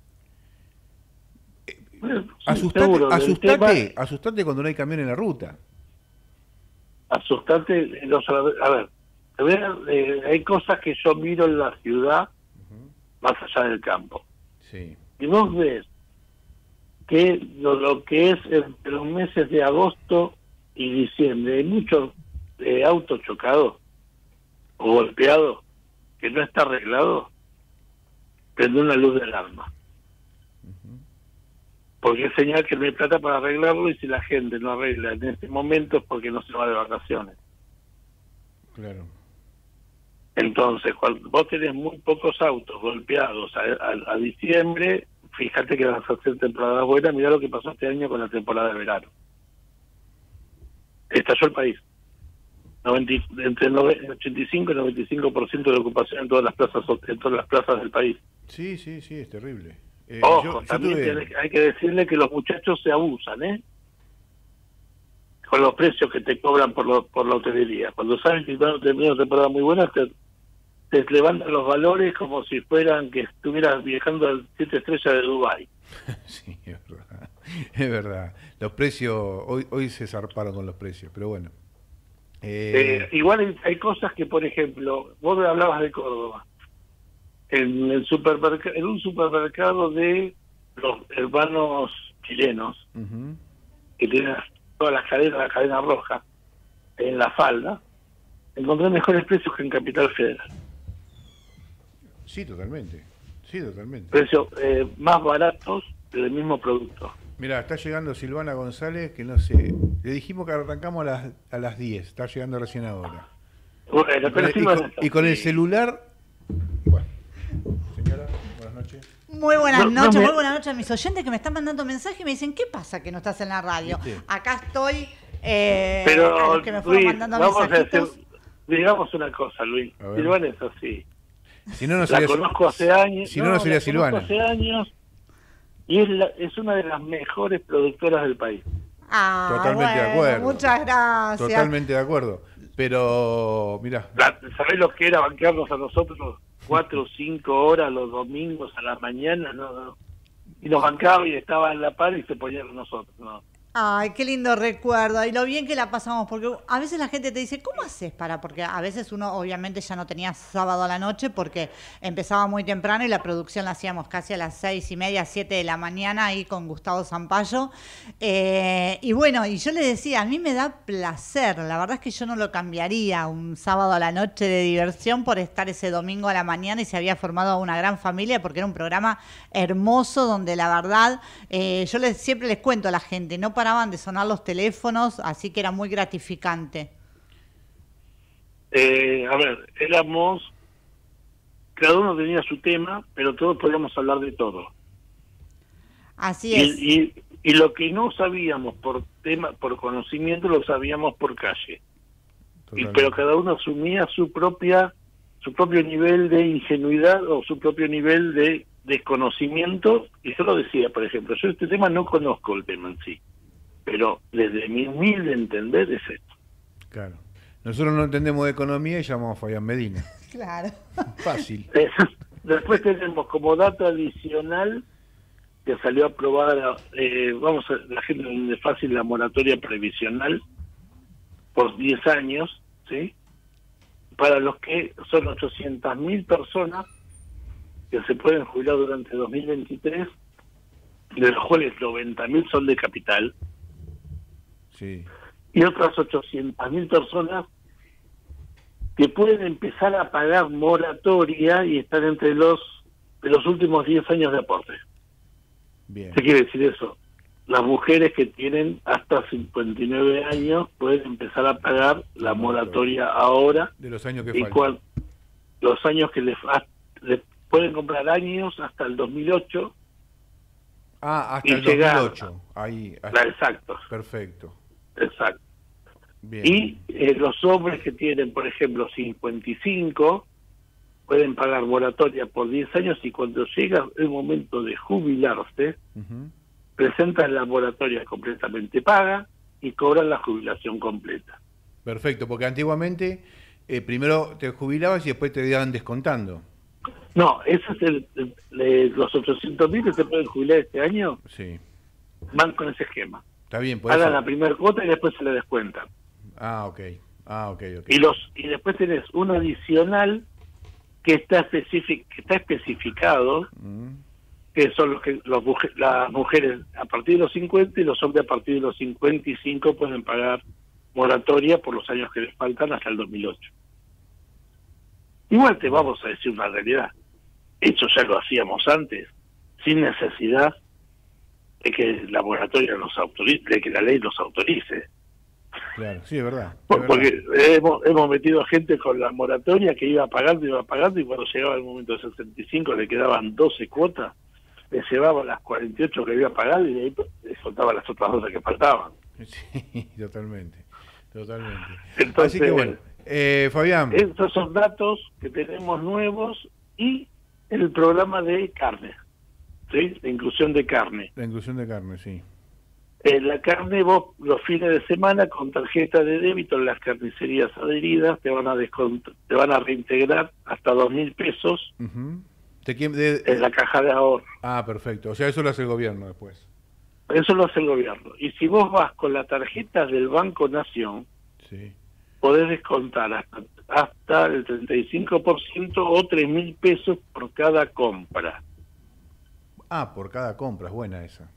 Bueno, sí, Asustate, seguro, el asustate, tema- asustate cuando no hay camión en la ruta. asustarte, no solamente- a ver, te voy a- eh, hay cosas que yo miro en la ciudad más allá del campo. Sí. Y vos ves que lo, lo que es entre los meses de agosto y diciembre, hay muchos eh, autos chocados o golpeados que no está arreglado, prende una luz de alarma. Porque es señal que no hay plata para arreglarlo, y si la gente no arregla en este momento es porque no se va de vacaciones. Claro. Entonces, cuando vos tenés muy pocos autos golpeados a, a- a diciembre, fíjate que vas a hacer temporada buena, mirá lo que pasó este año con la temporada de verano. Estalló el país. noventa, entre el ochenta y cinco y el noventa y cinco por ciento de ocupación en todas las plazas en todas las plazas del país. Sí, sí, sí, es terrible. Eh, Ojo, yo, yo también tuve... tiene, hay que decirle que los muchachos se abusan, ¿eh? Con los precios que te cobran por, lo, por la hotelería. Cuando saben que van a tener una temporada muy buena, te, te levantan los valores como si fueran que estuvieras viajando al siete estrellas de Dubái. Sí, es verdad. Es verdad. Los precios, hoy hoy se zarparon con los precios, pero bueno. Eh... Eh, igual hay, hay cosas que, por ejemplo, vos me hablabas de Córdoba. En, el supermercado, en un supermercado de los hermanos chilenos, uh-huh. que tienen todas las cadenas, la cadena roja, en la falda, encontré mejores precios que en Capital Federal. Sí, totalmente. Sí, totalmente. Precios eh, más baratos del mismo producto. Mira, está llegando Silvana González, que no sé, le dijimos que arrancamos a las, a las diez, está llegando recién ahora. Bueno, y, con el, y, con, y con el celular... Bueno, señora, buenas noches. Muy buenas no, noches, no me... muy buenas noches a mis oyentes que me están mandando mensajes y me dicen, ¿qué pasa que no estás en la radio? ¿Viste? Acá estoy, eh, pero a los que me fueron Luis, mandando vamos mensajitos. a decir, digamos una cosa, Luis, Silvana es así. Si no, no la sería, conozco hace años. Si no, no, no sería la Silvana. Hace años y es, la, es una de las mejores productoras del país. Ah, totalmente bueno, de acuerdo. Muchas gracias. Totalmente de acuerdo. Pero, mirá. ¿Sabés lo que era bancarnos a nosotros cuatro o cinco horas los domingos a la mañana? No, no. Y nos bancaba y estaba en la par y se ponía con nosotros. No. Ay, qué lindo recuerdo y lo bien que la pasamos, porque a veces la gente te dice, ¿cómo haces para? Porque a veces uno obviamente ya no tenía sábado a la noche porque empezaba muy temprano y la producción la hacíamos casi a las seis y media, siete de la mañana ahí con Gustavo Zampayo. Eh, y bueno, y yo le decía, a mí me da placer, la verdad es que yo no lo cambiaría un sábado a la noche de diversión por estar ese domingo a la mañana y se había formado una gran familia porque era un programa hermoso donde la verdad, eh, yo les, siempre les cuento a la gente, no paraban de sonar los teléfonos, así que era muy gratificante. Eh, a ver, éramos, cada uno tenía su tema, pero todos podíamos hablar de todo. Así y, es. Y, y lo que no sabíamos por tema, por conocimiento, lo sabíamos por calle. Y, pero cada uno asumía su propia, su propio nivel de ingenuidad o su propio nivel de desconocimiento. Y yo lo decía, por ejemplo, yo este tema no conozco el tema en sí. Pero desde mi humilde entender es esto. Claro. Nosotros no entendemos de economía y llamamos a Fabián Medina. Claro. Fácil. Después tenemos como dato adicional que salió aprobada, eh, vamos a la gente de fácil, la moratoria previsional por diez años, ¿sí? Para los que son ochocientas mil personas que se pueden jubilar durante dos mil veintitrés, de los cuales noventa mil son de capital. Sí. Y otras ochocientas mil personas que pueden empezar a pagar moratoria y están entre los de los últimos diez años de aporte. Bien. ¿Qué quiere decir eso? Las mujeres que tienen hasta cincuenta y nueve años pueden empezar a pagar la moratoria ahora. De los años que y faltan. Cual, los años que les, les pueden comprar años hasta el dos mil ocho. Ah, hasta el dos mil ocho. Ahí, hasta... Exacto. Perfecto. Exacto. Bien. Y eh, los hombres que tienen, por ejemplo, cincuenta y cinco, pueden pagar moratoria por diez años y cuando llega el momento de jubilarse, uh-huh. presentan la moratoria completamente paga y cobran la jubilación completa. Perfecto, porque antiguamente eh, primero te jubilabas y después te iban descontando. No, ese es el, el, el los ochocientos mil que se pueden jubilar este año. Sí. Van con ese esquema. Está bien, por Hagan eso... la primera cuota y después se le descuentan. Ah, ok. Ah, ok, ok. Y los y después tenés uno adicional que está especific, que está especificado, mm. que son los que los las mujeres a partir de los cincuenta y los hombres a partir de los cincuenta y cinco pueden pagar moratoria por los años que les faltan hasta el dos mil ocho. Igual te vamos a decir una realidad. Eso ya lo hacíamos antes, sin necesidad de que la moratoria nos autorice, de que la ley nos autorice. Claro, sí, es verdad. Es Porque verdad. Hemos, hemos metido a gente con la moratoria que iba pagando, iba pagando, y cuando llegaba el momento de sesenta y cinco le quedaban doce cuotas, le llevaba las cuarenta y ocho que había pagado y de ahí le soltaba las otras doce que faltaban. Sí, totalmente, totalmente. Entonces, así que bueno, eh, Fabián. Estos son datos que tenemos nuevos y el programa de carne, ¿sí? La inclusión de carne. La inclusión de carne, sí. Eh, la carne, vos los fines de semana con tarjeta de débito en las carnicerías adheridas te van a descont te van a reintegrar hasta dos mil pesos uh-huh. ¿De quién, de, en la caja de ahorro. Ah, perfecto. O sea, eso lo hace el gobierno después. Eso lo hace el gobierno. Y si vos vas con la tarjeta del Banco Nación, sí, podés descontar hasta, hasta el treinta y cinco por ciento o tres mil pesos por cada compra. Ah, por cada compra, es buena esa.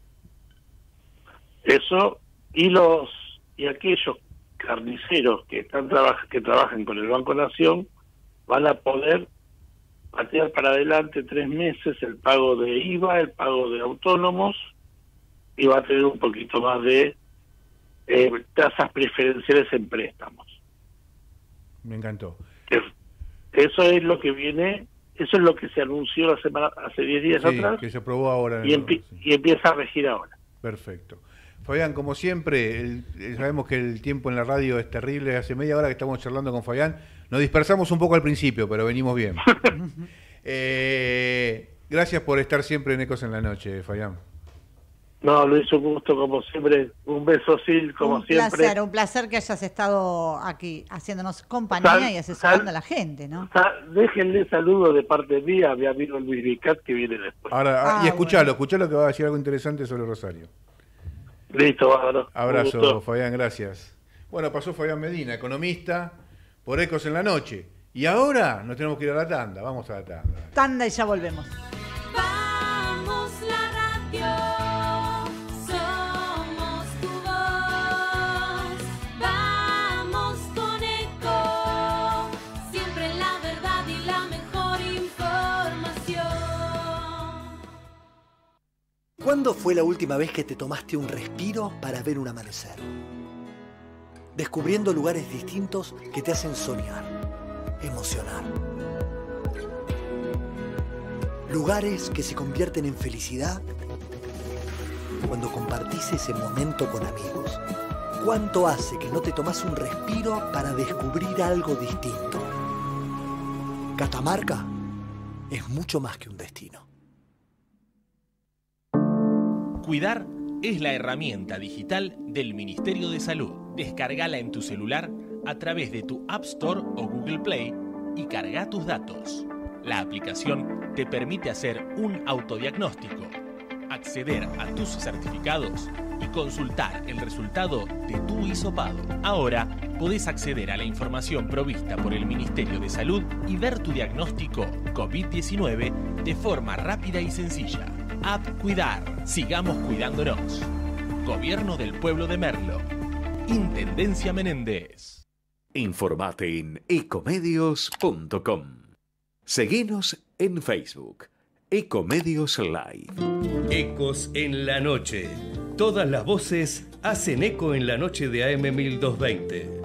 Eso, y los y aquellos carniceros que están traba, que trabajan con el Banco Nación van a poder patear para adelante tres meses el pago de I V A, el pago de autónomos, y va a tener un poquito más de eh, tasas preferenciales en préstamos. Me encantó. Eso es lo que viene, eso es lo que se anunció la semana hace diez días sí, atrás. Que se aprobó ahora. Y, empie sí. y empieza a regir ahora. Perfecto. Fabián, como siempre, el, sabemos que el tiempo en la radio es terrible. Hace media hora que estamos charlando con Fabián. Nos dispersamos un poco al principio, pero venimos bien. eh, gracias por estar siempre en Ecos en la Noche, Fabián. No, Luis, un gusto como siempre. Un beso, Sil, como un siempre. Un placer, un placer que hayas estado aquí haciéndonos compañía sal, y asesorando sal, a la gente, ¿no? Sal, déjenle saludos de parte mía a mi amigo Luis Vicat, que viene después. Ahora, ah, y escuchalo, bueno. escuchalo que va a decir algo interesante sobre Rosario. Listo, bárbaro. Abrazo, Fabián, gracias. Bueno, pasó Fabián Medina, economista, por Ecos en la Noche. Y ahora nos tenemos que ir a la tanda. Vamos a la tanda. Tanda y ya volvemos. Vamos la radio, somos tu voz. Vamos con Eco, siempre la verdad y la mejor información. ¿Cuándo fue la última vez que te tomaste un respiro para ver un amanecer? Descubriendo lugares distintos que te hacen soñar, emocionar. Lugares que se convierten en felicidad cuando compartís ese momento con amigos. ¿Cuánto hace que no te tomás un respiro para descubrir algo distinto? Catamarca es mucho más que un destino. Cuidar es la herramienta digital del Ministerio de Salud. Descárgala en tu celular a través de tu App Store o Google Play y carga tus datos. La aplicación te permite hacer un autodiagnóstico, acceder a tus certificados y consultar el resultado de tu hisopado. Ahora podés acceder a la información provista por el Ministerio de Salud y ver tu diagnóstico COVID diecinueve de forma rápida y sencilla. App Cuidar. Sigamos cuidándonos. Gobierno del Pueblo de Merlo. Intendencia Menéndez. Informate en ecomedios punto com. Seguinos en Facebook. Ecomedios Live. Ecos en la noche. Todas las voces hacen eco en la noche de A M mil doscientos veinte.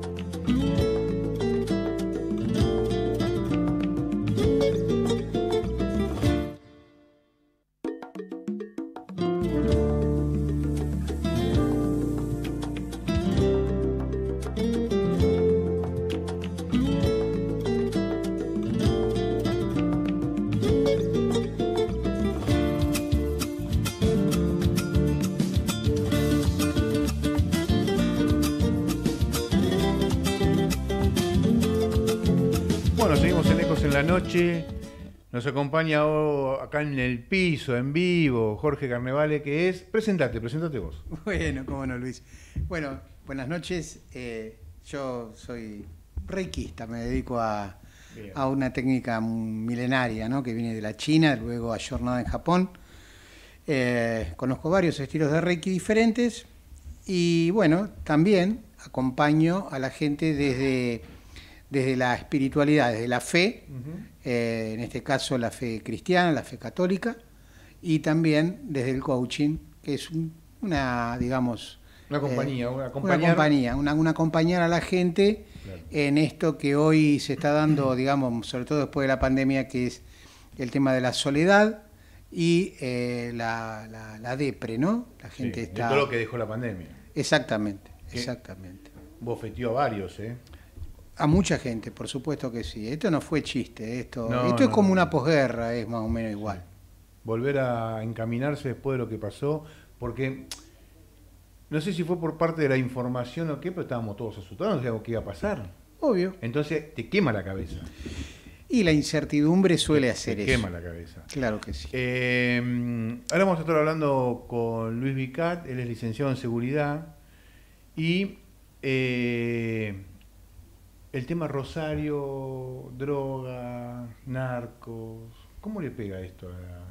Noche. Nos acompaña oh, acá en el piso, en vivo, Jorge Carnevale, que es... Presentate, presentate vos. Bueno, cómo no, Luis. Bueno, buenas noches. Eh, yo soy reikista, me dedico a, a una técnica milenaria, ¿no? Que viene de la China, luego ayornada en Japón. Eh, conozco varios estilos de Reiki diferentes y, bueno, también acompaño a la gente desde... desde la espiritualidad, desde la fe, uh-huh. eh, en este caso la fe cristiana, la fe católica, y también desde el coaching, que es un, una, digamos... Una compañía, eh, una, una compañía, una, una acompañar a la gente claro. En esto que hoy se está dando, digamos, sobre todo después de la pandemia, que es el tema de la soledad, y eh, la, la, la depre, ¿no? La gente Sí, está... de todo lo que dejó la pandemia. Exactamente, ¿Qué? exactamente. Bofeteó a varios, ¿eh? A mucha gente, por supuesto que sí. Esto no fue chiste, esto, No, esto es no, como no. una posguerra, es más o menos igual. Volver a encaminarse después de lo que pasó, porque no sé si fue por parte de la información o qué, pero estábamos todos asustados, no sabíamos qué iba a pasar. Obvio. Entonces te quema la cabeza. Y la incertidumbre suele te, hacer te eso. quema la cabeza. Claro que sí. Eh, ahora vamos a estar hablando con Luis Vicat, él es licenciado en seguridad, y eh, el tema Rosario, droga, narcos, ¿cómo le pega esto a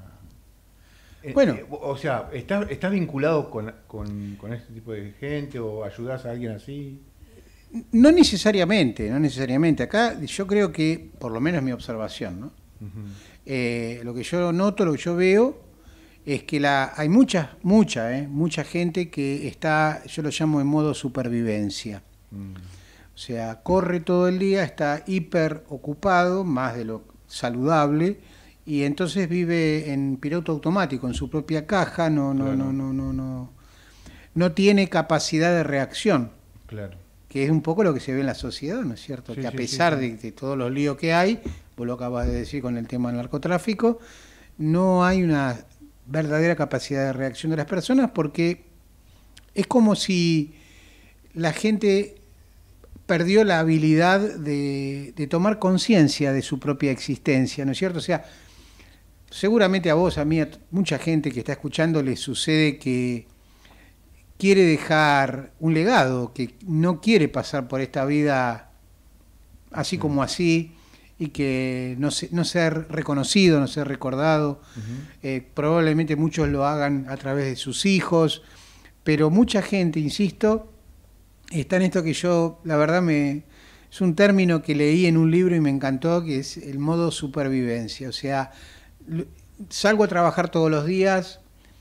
la... Bueno. Eh, o sea, ¿estás, estás vinculado con, con, con este tipo de gente o ayudás a alguien así? No necesariamente, no necesariamente. Acá yo creo que, por lo menos mi observación, ¿no? Uh-huh. Eh, lo que yo noto, lo que yo veo, es que la, hay mucha, mucha, eh, mucha gente que está, yo lo llamo en modo supervivencia. Mm. O sea, corre todo el día, está hiper ocupado, más de lo saludable, y entonces vive en piloto automático, en su propia caja, no, no, Claro. no, no, no, no, no tiene capacidad de reacción. Claro. Que es un poco lo que se ve en la sociedad, ¿no es cierto? Sí, que a sí, pesar sí, sí. De, de todos los líos que hay, vos lo acabas de decir con el tema del narcotráfico, no hay una verdadera capacidad de reacción de las personas porque es como si la gente perdió la habilidad de, de tomar conciencia de su propia existencia, ¿no es cierto? O sea, seguramente a vos, a mí, a mucha gente que está escuchando le sucede que quiere dejar un legado, que no quiere pasar por esta vida así como así, y que no, se, no ser reconocido, no ser recordado. Uh-huh. Eh, probablemente muchos lo hagan a través de sus hijos, pero mucha gente, insisto, está en esto que yo, la verdad, me es un término que leí en un libro y me encantó, que es el modo supervivencia. O sea, salgo a trabajar todos los días,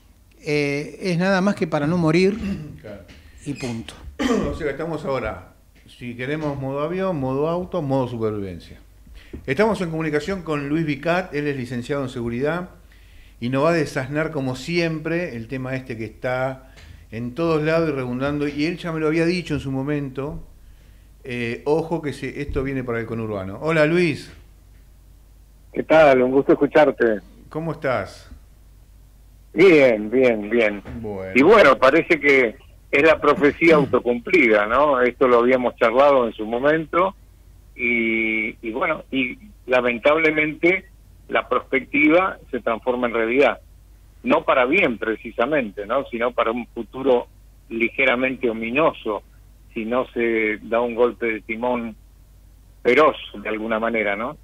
Eh, es nada más que para no morir, Claro. y punto. O sea, estamos ahora, si queremos modo avión, modo auto, modo supervivencia. Estamos en comunicación con Luis Vicat, él es licenciado en seguridad y nos va a desasnar como siempre el tema este que está en todos lados y redundando, y él ya me lo había dicho en su momento, eh, ojo que se, esto viene para el conurbano. Hola Luis. ¿Qué tal? Un gusto escucharte. ¿Cómo estás? Bien, bien, bien. Bueno. Y bueno, parece que es la profecía autocumplida, ¿no? Esto lo habíamos charlado en su momento y, y bueno, y lamentablemente la perspectiva se transforma en realidad. No para bien precisamente, ¿no? Sino para un futuro ligeramente ominoso si no se da un golpe de timón feroz de alguna manera, ¿no?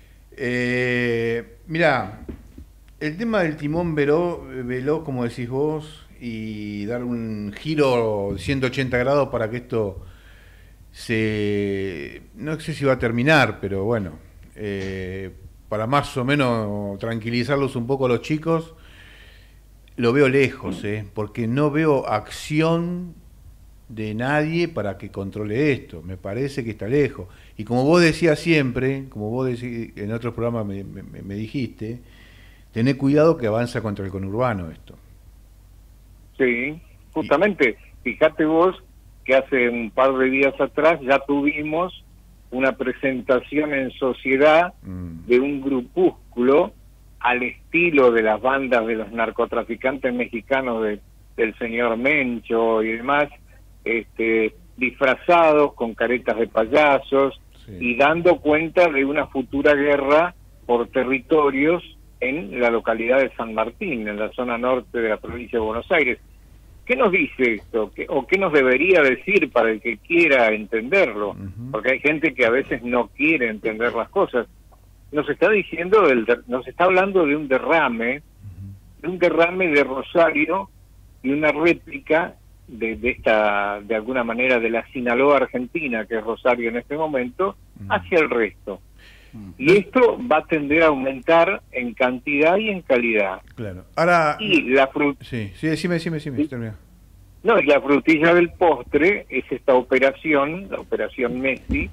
Eh, mira, el tema del timón veló, veló, como decís vos, y dar un giro de ciento ochenta grados para que esto se... no sé si va a terminar, pero bueno, eh, para más o menos tranquilizarlos un poco a los chicos, lo veo lejos, ¿eh? Porque no veo acción de nadie para que controle esto. Me parece que está lejos. Y como vos decías siempre, como vos decís, en otros programas me, me, me dijiste, tené cuidado que avanza contra el conurbano esto. Sí, justamente, fíjate vos que hace un par de días atrás ya tuvimos una presentación en sociedad Mm. de un grupúsculo al estilo de las bandas de los narcotraficantes mexicanos de, del señor Mencho y demás, este, disfrazados con caretas de payasos, Sí. y dando cuenta de una futura guerra por territorios en la localidad de San Martín, en la zona norte de la provincia de Buenos Aires. ¿Qué nos dice esto? ¿Qué, o qué nos debería decir para el que quiera entenderlo? Ujú. Porque hay gente que a veces no quiere entender las cosas. Nos está diciendo, del, der- nos está hablando de un derrame, de un derrame de Rosario y una réplica de, de esta, de alguna manera, de la Sinaloa argentina, que es Rosario en este momento, Mm. hacia el resto. Y esto va a tender a aumentar en cantidad y en calidad. Claro. Ahora... Y la frut Sí, sí, decime, decime, decime. Sí. termina. no, y la frutilla del postre es esta operación, la operación Messi,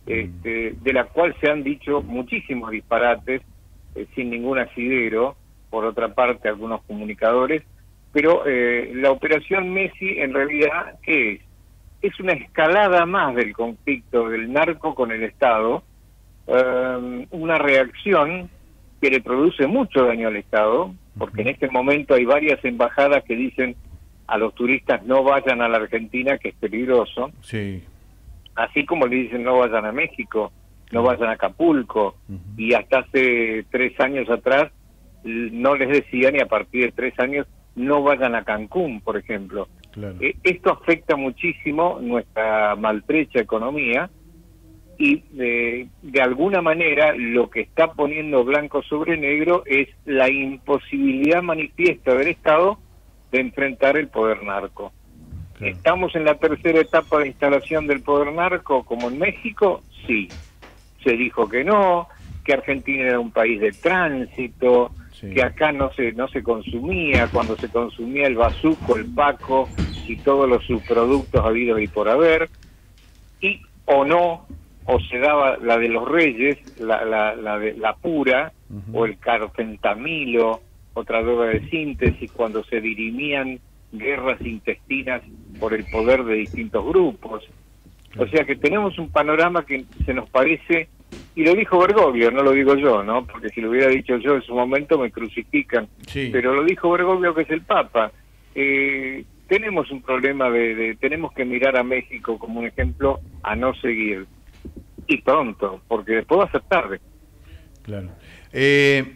este, de la cual se han dicho muchísimos disparates, eh, sin ningún asidero, por otra parte algunos comunicadores, pero eh, la operación Messi en realidad, ¿qué es? Es una escalada más del conflicto del narco con el Estado, eh, una reacción que le produce mucho daño al Estado, porque en este momento hay varias embajadas que dicen a los turistas no vayan a la Argentina, que es peligroso, Sí. así como le dicen no vayan a México, no vayan a Acapulco, y hasta hace tres años atrás l- no les decían, y a partir de tres años no vayan a Cancún, por ejemplo. Claro. Eh, Esto afecta muchísimo nuestra maltrecha economía y de, de alguna manera lo que está poniendo blanco sobre negro es la imposibilidad manifiesta del Estado de enfrentar el poder narco. Claro. ¿Estamos en la tercera etapa de instalación del poder narco como en México? Sí. Se dijo que no, que Argentina era un país de tránsito, Sí. que acá no se no se consumía, cuando se consumía el bazuco, el paco y todos los subproductos habidos y por haber, y o no, o se daba la de los reyes, la, la, la de la pura, o el carfentamilo, otra droga de síntesis, cuando se dirimían guerras intestinas por el poder de distintos grupos. O sea que tenemos un panorama que se nos parece, y lo dijo Bergoglio, no lo digo yo, ¿no? Porque si lo hubiera dicho yo en su momento me crucifican, Sí. pero lo dijo Bergoglio, que es el Papa. Eh, tenemos un problema de, de, tenemos que mirar a México como un ejemplo a no seguir, y pronto, porque después va a ser tarde. Claro. Eh,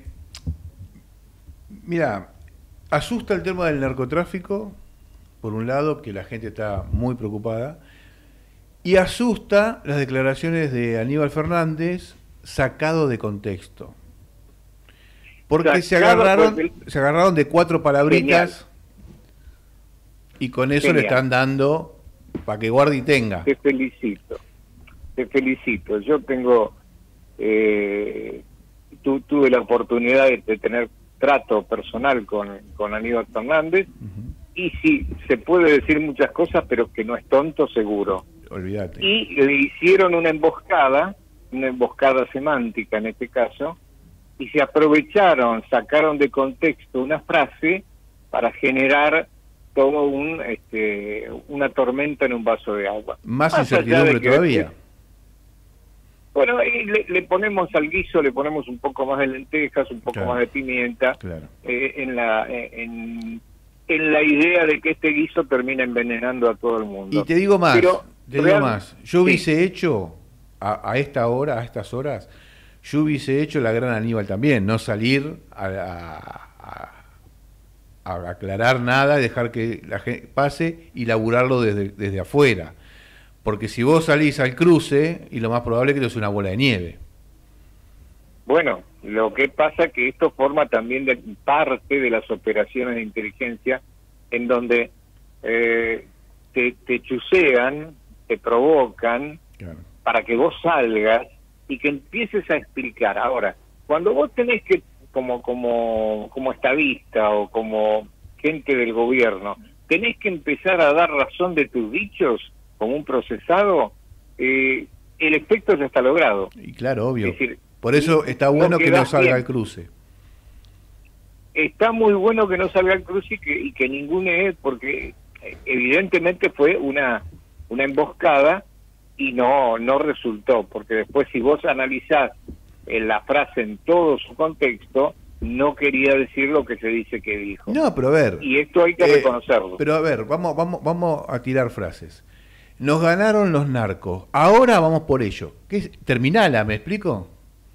mira, asusta el tema del narcotráfico, por un lado, que la gente está muy preocupada, y asusta las declaraciones de Aníbal Fernández sacado de contexto. Porque se Sacado agarraron, por el- se agarraron de cuatro palabritas y con eso le Genial. están dando para que guarde y tenga. Te felicito, te felicito. Yo tengo, eh, tu, tuve la oportunidad de, de tener trato personal con, con Aníbal Fernández, y sí, se puede decir muchas cosas, pero que no es tonto, seguro. Olvídate. Y le hicieron una emboscada, una emboscada semántica en este caso, y se aprovecharon, sacaron de contexto una frase para generar todo un este, una tormenta en un vaso de agua. Más allá incertidumbre de que- todavía. Bueno, y le, le ponemos al guiso, le ponemos un poco más de lentejas, un poco Claro. más de pimienta, Claro. eh, en la eh, en, en la idea de que este guiso termina envenenando a todo el mundo. Y te digo más, Pero te digo real- más. Yo sí. hubiese hecho, a, a esta hora, a estas horas, yo hubiese hecho la gran Aníbal también, no salir a, a- a- a aclarar nada, dejar que la gente pase y laburarlo desde, desde afuera. Porque si vos salís al cruce, y lo más probable es que te es una bola de nieve. Bueno, lo que pasa que esto forma también de parte de las operaciones de inteligencia en donde eh, te, te chusean, te provocan Claro. para que vos salgas y que empieces a explicar. Ahora, cuando vos tenés que, como, como, como estadista o como gente del gobierno, tenés que empezar a dar razón de tus dichos como un procesado, eh, el efecto ya está logrado. Y claro, obvio. Es decir, Por eso está no bueno que no quedás salga bien. al cruce. Está muy bueno que no salga al cruce y que, y que ningune, porque eh, evidentemente fue una, una emboscada y no, no resultó, porque después si vos analizás eh, la frase en todo su contexto, no quería decir lo que se dice que dijo. No, pero a ver. Y esto hay que eh, reconocerlo. Pero a ver, vamos, vamos, vamos a tirar frases. Nos ganaron los narcos. Ahora vamos por ello. ¿Qué es? Terminala, ¿me explico?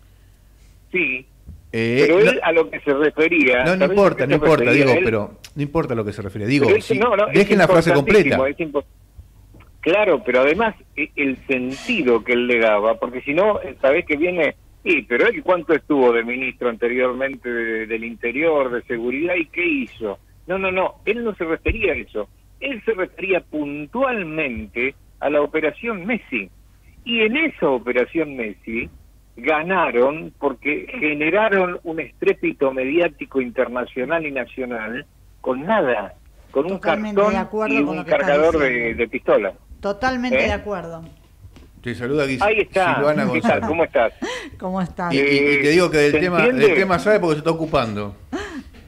Sí, Eh, pero no- él a lo que se refería... No, no ¿sabés a importa, qué no se importa, refería? digo, Él- pero no importa lo que se refiere. Digo, Pero es- si- no, no, es dejen la frase importantísimo, completa. es impo- Claro, pero además e- el sentido que él le daba, porque si no, sabés que viene, sí, pero él cuánto estuvo de ministro anteriormente de- del Interior, de Seguridad, y qué hizo. No, no, no, él no se refería a eso. Él se refería puntualmente a la operación Messi. Y en esa operación Messi ganaron porque generaron un estrépito mediático internacional y nacional con nada, con un Totalmente de cartón acuerdo y con un lo que estás cargador de, diciendo. de pistola. Totalmente ¿Eh? de acuerdo. Te saluda aquí Ahí está. Silvana ¿Qué tal? González. ¿Cómo estás? ¿Cómo estás? Y, y- y te digo que del ¿Se tema, entiende? del tema sabe porque se está ocupando.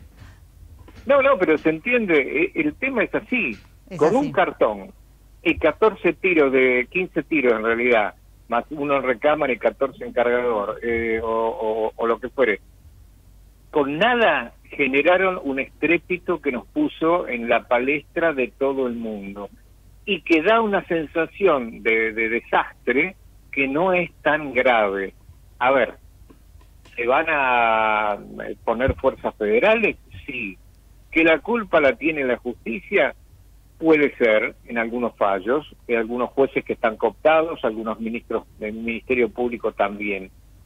No, no, pero se entiende, eh, el tema es así. Es Con así. un cartón y catorce tiros, de quince tiros en realidad, más uno en recámara y catorce en cargador, eh, o, o, o lo que fuere, con nada generaron un estrépito que nos puso en la palestra de todo el mundo y que da una sensación de, de desastre que no es tan grave. A ver, ¿se van a poner fuerzas federales? Sí. ¿Que la culpa la tiene la justicia? Puede ser, en algunos fallos, en algunos jueces que están cooptados, algunos ministros del Ministerio Público también.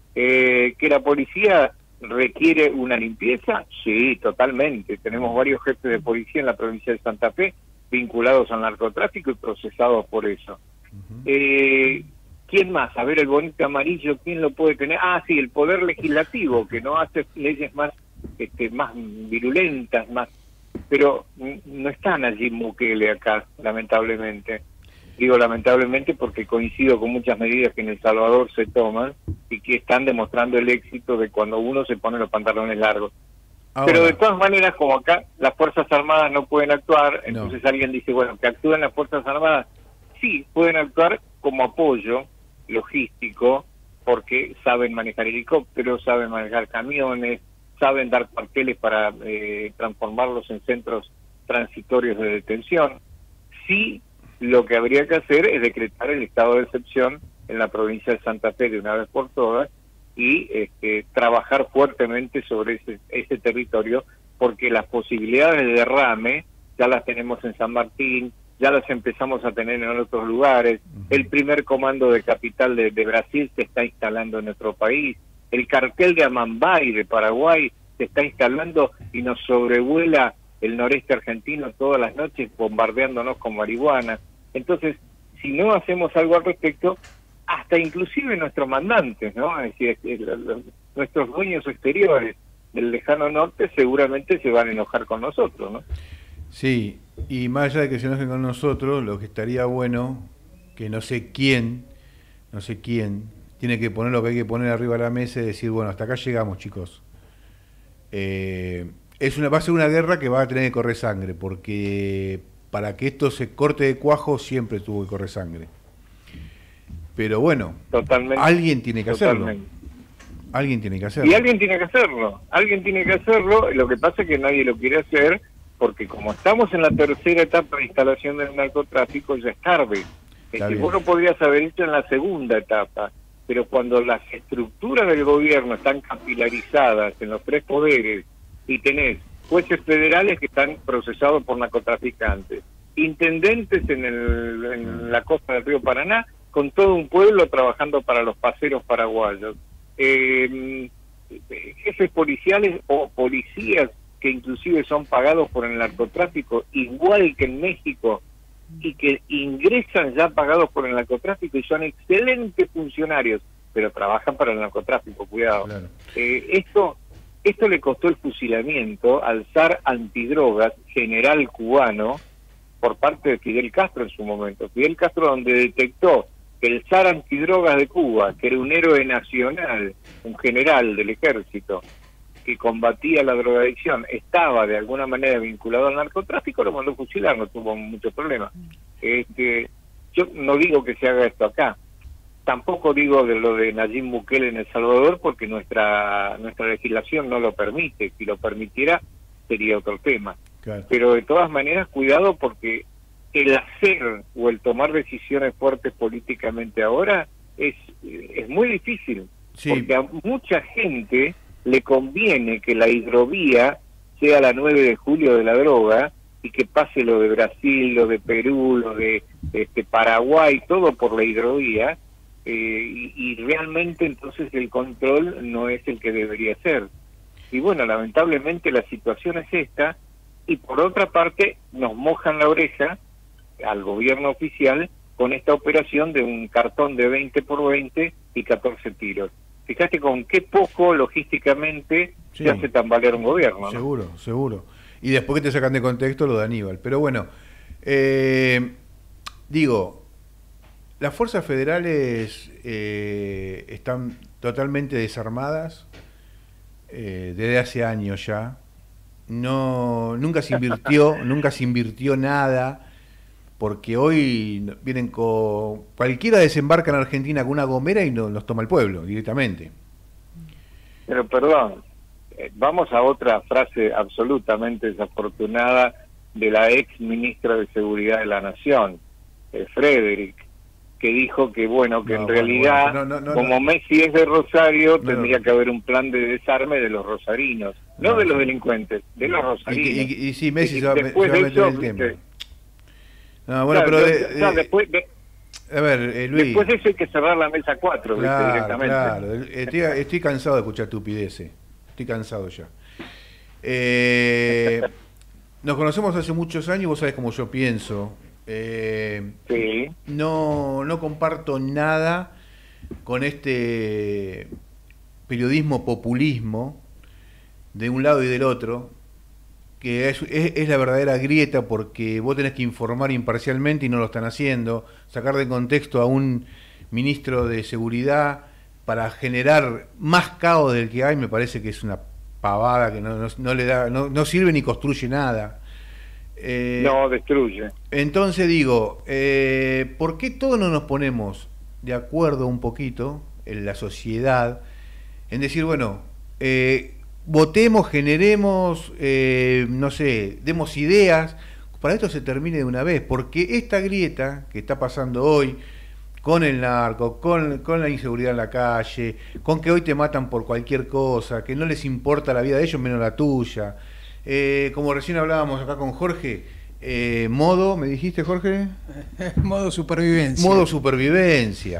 Eh, ¿Que la policía requiere una limpieza? Sí, totalmente. Tenemos varios jefes de policía en la provincia de Santa Fe vinculados al narcotráfico y procesados por eso. Uh-huh. eh, ¿Quién más? A ver, el bonito amarillo, ¿quién lo puede tener? Ah, sí, el Poder Legislativo, que no hace leyes más, este, más virulentas, más... Pero no está Nayib Bukele acá, lamentablemente. Digo lamentablemente porque coincido con muchas medidas que en El Salvador se toman y que están demostrando el éxito de cuando uno se pone los pantalones largos. Ahora, pero de todas maneras, como acá las Fuerzas Armadas no pueden actuar, entonces no. Alguien dice, bueno, que actúen las Fuerzas Armadas. Sí, pueden actuar como apoyo logístico porque saben manejar helicópteros, saben manejar camiones, saben dar cuarteles para eh, transformarlos en centros transitorios de detención. Sí, lo que habría que hacer es decretar el estado de excepción en la provincia de Santa Fe de una vez por todas y este, trabajar fuertemente sobre ese, ese territorio, porque las posibilidades de derrame ya las tenemos en San Martín, ya las empezamos a tener en otros lugares. Uh-huh. El primer comando de capital de, de Brasil se está instalando en nuestro país. El cartel de Amambay de Paraguay se está instalando y nos sobrevuela el noreste argentino todas las noches bombardeándonos con marihuana. Entonces, si no hacemos algo al respecto, hasta inclusive nuestros mandantes, ¿no? Es decir, es, es, los, nuestros dueños exteriores del lejano norte seguramente se van a enojar con nosotros, ¿no? Sí, y más allá de que se enojen con nosotros, lo que estaría bueno, que no sé quién, no sé quién, tiene que poner lo que hay que poner arriba de la mesa y decir, bueno, hasta acá llegamos, chicos. Eh, es una, va a ser una guerra que va a tener que correr sangre, porque para que esto se corte de cuajo siempre tuvo que correr sangre. Pero bueno, totalmente, alguien tiene que totalmente. hacerlo. Alguien tiene que hacerlo. Y alguien tiene que hacerlo. Alguien tiene que hacerlo. Lo que pasa es que nadie lo quiere hacer, porque como estamos en la tercera etapa de instalación del narcotráfico, ya es tarde. Es que vos lo podrías haber hecho en la segunda etapa. Pero cuando las estructuras del gobierno están capilarizadas en los tres poderes y tenés jueces federales que están procesados por narcotraficantes, intendentes en, el, en la costa del río Paraná, con todo un pueblo trabajando para los paseros paraguayos, eh, jefes policiales o policías que inclusive son pagados por el narcotráfico, igual que en México, y que ingresan ya pagados por el narcotráfico y son excelentes funcionarios, pero trabajan para el narcotráfico, cuidado. Claro. Eh, esto esto le costó el fusilamiento al zar antidrogas general cubano por parte de Fidel Castro en su momento. Fidel Castro, donde detectó que el zar antidrogas de Cuba, que era un héroe nacional, un general del ejército, que combatía la drogadicción, estaba de alguna manera vinculado al narcotráfico, lo mandó a fusilar, no tuvo mucho problema. Este, yo no digo que se haga esto acá, tampoco digo de lo de Nayib Bukele en El Salvador, porque nuestra nuestra legislación no lo permite. Si lo permitiera, sería otro tema. Claro. Pero de todas maneras, cuidado, porque el hacer o el tomar decisiones fuertes políticamente ahora es, es muy difícil, sí. Porque a mucha gente le conviene que la hidrovía sea la nueve de julio de la droga y que pase lo de Brasil, lo de Perú, lo de este, Paraguay, todo por la hidrovía, eh, y, y realmente entonces el control no es el que debería ser. Y bueno, lamentablemente la situación es esta, y por otra parte nos mojan la oreja al gobierno oficial con esta operación de un cartón de veinte por veinte y catorce tiros. Fíjate con qué poco logísticamente sí. se hace tambalear un gobierno, ¿no? Seguro, seguro. Y después que te sacan de contexto lo de Aníbal. Pero bueno, eh, digo, las fuerzas federales eh, están totalmente desarmadas eh, desde hace años ya. no, nunca se invirtió, nunca se invirtió nada, porque hoy vienen con cualquiera desembarca en Argentina con una gomera y no, nos toma el pueblo directamente. Pero perdón, eh, vamos a otra frase absolutamente desafortunada de la ex ministra de Seguridad de la Nación, eh, Frederick, que dijo que bueno, que No, en bueno, realidad, bueno, no, no, no, como no. Messi es de Rosario, No, tendría no. que haber un plan de desarme de los rosarinos, no, No, de los sí. delincuentes, de los Y, rosarinos. y, y, y sí, Messi Y se va, se después va a de meter eso, el tema. viste, No, bueno, claro, pero de- de- claro, de- después, de- a ver, eh, Luis. después de eso hay que cerrar la mesa cuatro, ¿viste? Claro, Directamente. claro. Estoy, estoy cansado de escuchar estupideces. Estoy cansado ya. Eh, nos conocemos hace muchos años, vos sabés cómo yo pienso. Eh, Sí. no, no comparto nada con este periodismo populismo de un lado y del otro, que es, es, es la verdadera grieta, porque vos tenés que informar imparcialmente y no lo están haciendo, sacar de contexto a un ministro de seguridad para generar más caos del que hay, me parece que es una pavada que no, no, no le da, no, no sirve ni construye nada. Eh, No, destruye. entonces digo, eh, ¿por qué todos no nos ponemos de acuerdo un poquito en la sociedad en decir, bueno, eh, votemos, generemos, eh, no sé, demos ideas, para que esto se termine de una vez? Porque esta grieta que está pasando hoy, con el narco, con, con la inseguridad en la calle, con que hoy te matan por cualquier cosa, que no les importa la vida de ellos menos la tuya, eh, como recién hablábamos acá con Jorge, eh, modo, ¿me dijiste, Jorge? Modo supervivencia. Modo supervivencia.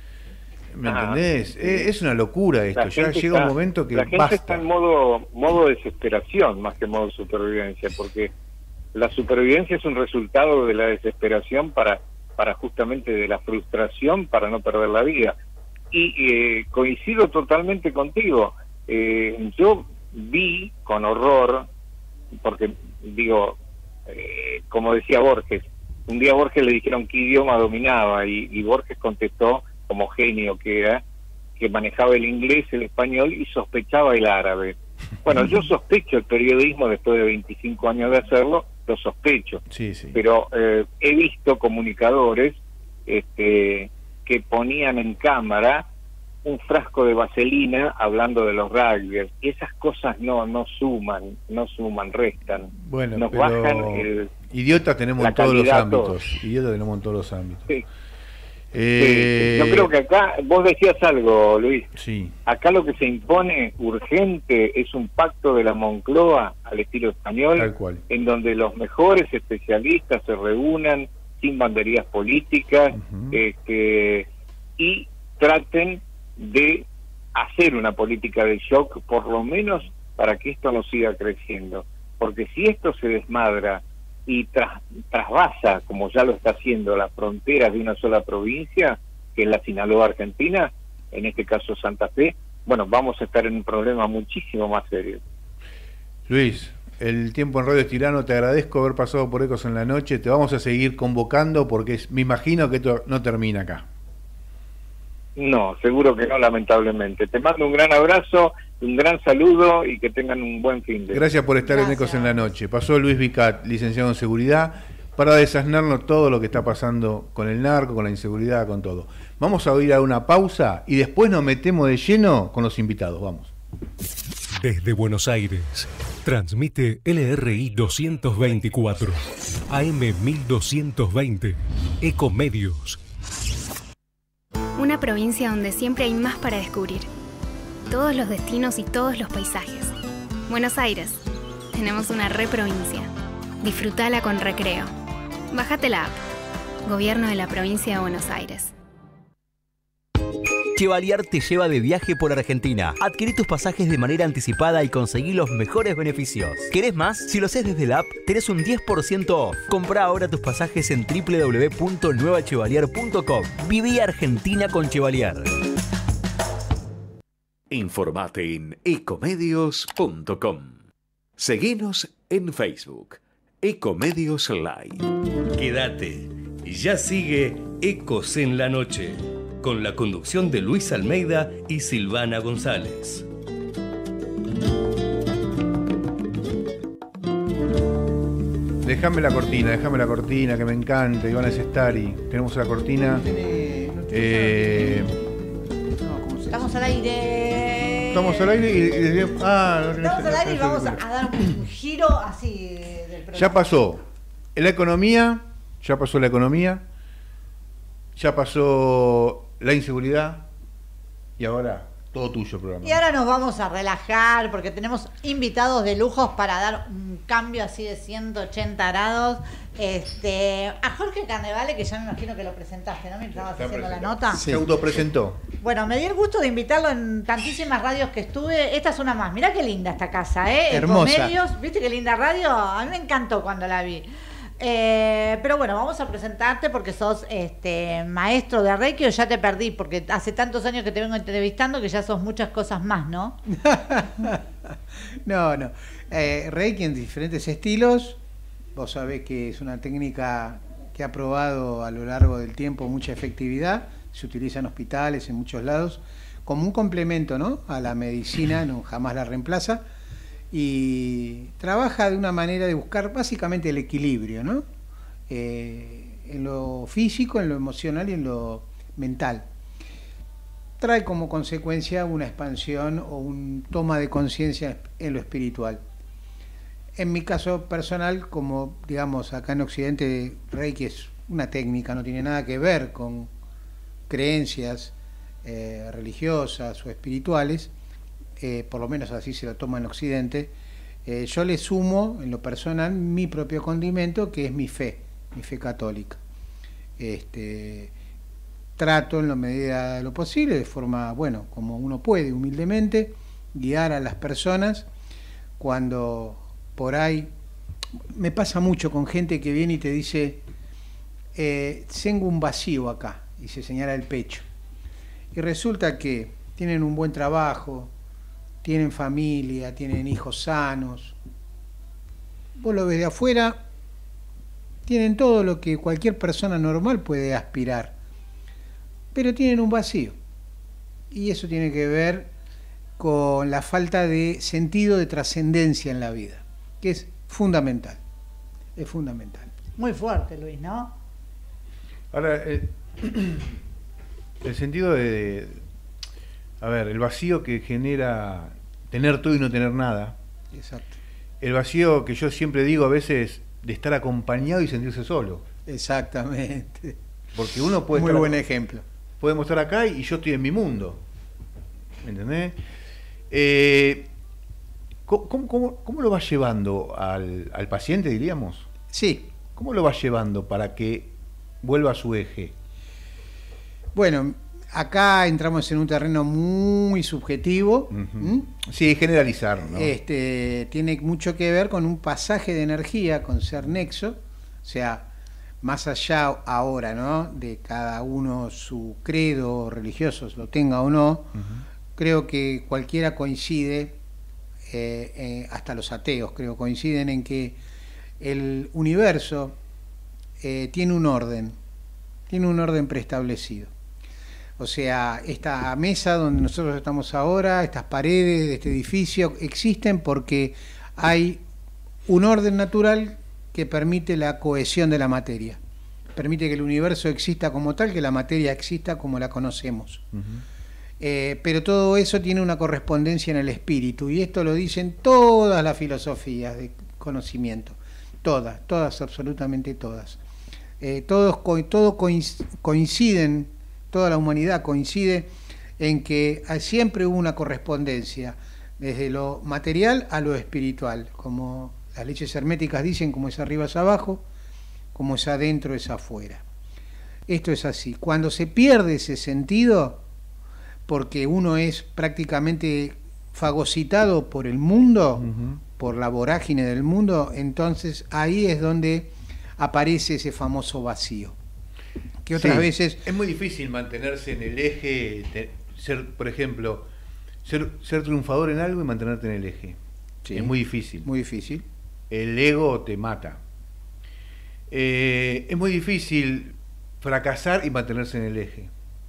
¿Me Ah, entendés? sí. Eh, Es una locura esto, La ya gente llega está- un momento que la gente basta. está en modo modo desesperación más que modo supervivencia, porque la supervivencia es un resultado de la desesperación para para justamente de la frustración para no perder la vida. Y eh, coincido totalmente contigo. Eh, yo vi con horror, porque digo, eh, como decía Borges, un día a Borges le dijeron qué idioma dominaba y, y Borges contestó, como genio que era, que manejaba el inglés, el español y sospechaba el árabe. Bueno, yo sospecho el periodismo después de veinticinco años de hacerlo, lo sospecho. Sí, sí. Pero eh, he visto comunicadores este, que ponían en cámara un frasco de vaselina hablando de los rugbyers, y esas cosas no no suman, no suman, restan. Bueno, Nos pero bajan el, idiotas tenemos la en todos los calidad a ámbitos. todos. Idiotas tenemos en todos los ámbitos. Sí. Eh, Sí, yo creo que acá, vos decías algo, Luis, Sí, acá lo que se impone urgente es un pacto de la Moncloa al estilo español, tal cual. en donde los mejores especialistas se reúnan sin banderías políticas, Ujú. este, y traten de hacer una política de shock, por lo menos para que esto no siga creciendo. Porque si esto se desmadra y tras, trasvasa, como ya lo está haciendo, las fronteras de una sola provincia, que es la Sinaloa Argentina, en este caso Santa Fe, bueno, vamos a estar en un problema muchísimo más serio. Luis, el tiempo en Radio es tirano, te agradezco haber pasado por Ecos en la Noche, te vamos a seguir convocando porque es- me imagino que esto no termina acá. No, seguro que no, lamentablemente. Te mando un gran abrazo, un gran saludo y que tengan un buen fin de. Gracias por estar Gracias. en Ecos en la Noche. Pasó Luis Vicat, licenciado en Seguridad, para desasnarnos todo lo que está pasando con el narco, con la inseguridad, con todo. Vamos a ir a una pausa y después nos metemos de lleno con los invitados. Vamos. Desde Buenos Aires, transmite L R I doscientos veinticuatro, A M mil doscientos veinte, Ecomedios. Una provincia donde siempre hay más para descubrir. Todos los destinos y todos los paisajes. Buenos Aires. Tenemos una re provincia. Disfrutala con recreo. Bájate la app. Gobierno de la Provincia de Buenos Aires. Chevalier te lleva de viaje por Argentina. Adquirí tus pasajes de manera anticipada y conseguí los mejores beneficios. ¿Querés más? Si lo haces desde la app, tenés un diez por ciento off. Comprá ahora tus pasajes en doble u doble u doble u punto nueva chevalier punto com. Viví Argentina con Chevalier. Informate en ecomedios punto com. Seguinos en Facebook, Ecomedios Live. Quédate, ya sigue Ecos en la Noche, con la conducción de Luis Almeida y Silvana González. Déjame la cortina, déjame la cortina, que me encanta, Iván Estari. Tenemos la cortina. Eh, Estamos al aire. Estamos al aire y, y- ah, no, no, Estamos no, al aire y no, no, vamos no, a, no. a dar un giro así del programa. Ya pasó la economía, ya pasó la economía, ya pasó la inseguridad y ahora todo tuyo el programa. Y ahora nos vamos a relajar porque tenemos invitados de lujos para dar un cambio así de ciento ochenta grados. Este, a Jorge Carnevale, que ya me imagino que lo presentaste, ¿no? Mientras estabas haciendo la nota. Se autopresentó. Bueno, me dio el gusto de invitarlo en tantísimas radios que estuve. Esta es una más. Mirá qué linda esta casa, ¿eh? Hermosa. Ecomedios. ¿Viste qué linda radio? A mí me encantó cuando la vi. Eh, pero bueno, vamos a presentarte porque sos este maestro de Reiki o ya te perdí, porque hace tantos años que te vengo entrevistando que ya sos muchas cosas más, ¿no? No, no. Eh, Reiki en diferentes estilos. Vos sabés que es una técnica que ha probado a lo largo del tiempo mucha efectividad. Se utiliza en hospitales, en muchos lados, como un complemento, ¿no?, a la medicina, no, jamás la reemplaza. Y trabaja de una manera de buscar básicamente el equilibrio, ¿no? Eh, en lo físico, en lo emocional y en lo mental. Trae como consecuencia una expansión o un toma de conciencia en lo espiritual. En mi caso personal, como digamos acá en Occidente, Reiki es una técnica, no tiene nada que ver con creencias eh, religiosas o espirituales, eh, por lo menos así se lo toma en Occidente. Eh, yo le sumo en lo personal mi propio condimento, que es mi fe, mi fe católica. Este, trato en la medida de lo posible, de forma, bueno, como uno puede, humildemente, guiar a las personas cuando por ahí me pasa mucho con gente que viene y te dice eh, tengo un vacío acá y se señala el pecho y resulta que tienen un buen trabajo, tienen familia, tienen hijos sanos, vos lo ves de afuera, tienen todo lo que cualquier persona normal puede aspirar, pero tienen un vacío y eso tiene que ver con la falta de sentido de trascendencia en la vida, que es fundamental, es fundamental. Muy fuerte, Luis, ¿no? Ahora, el, el sentido de, de- a ver, el vacío que genera tener todo y no tener nada. Exacto. El vacío que yo siempre digo a veces de estar acompañado y sentirse solo. Exactamente. Porque uno puede Muy estar, buen ejemplo. podemos estar acá y yo estoy en mi mundo. ¿Me entendés? Eh, ¿cómo, cómo, cómo lo vas llevando al, al paciente, diríamos? Sí. ¿Cómo lo vas llevando para que vuelva a su eje? Bueno, acá entramos en un terreno muy subjetivo. ¿Mm? Sí, generalizar, ¿no? Este, tiene mucho que ver con un pasaje de energía, con ser nexo, o sea, más allá ahora, ¿no?, de cada uno su credo religioso, lo tenga o no, creo que cualquiera coincide, eh, eh, hasta los ateos creo coinciden en que el universo eh, tiene un orden, tiene un orden preestablecido. O sea, esta mesa donde nosotros estamos ahora, estas paredes de este edificio, existen porque hay un orden natural que permite la cohesión de la materia. Permite que el universo exista como tal, que la materia exista como la conocemos. Eh, pero todo eso tiene una correspondencia en el espíritu, y esto lo dicen todas las filosofías de conocimiento. Todas, todas, absolutamente todas. Eh, todos co- todo coinc- coinciden, toda la humanidad coincide en que hay- siempre hubo una correspondencia desde lo material a lo espiritual, como las leyes herméticas dicen, como es arriba es abajo, como es adentro es afuera. Esto es así. Cuando se pierde ese sentido, porque uno es prácticamente fagocitado por el mundo, por la vorágine del mundo, entonces ahí es donde aparece ese famoso vacío. Que otras Sí, veces... es muy difícil mantenerse en el eje, te- ser, por ejemplo, ser, ser triunfador en algo y mantenerte en el eje. Sí, es muy difícil. Muy difícil. El ego te mata. Eh, es muy difícil fracasar y mantenerse en el eje.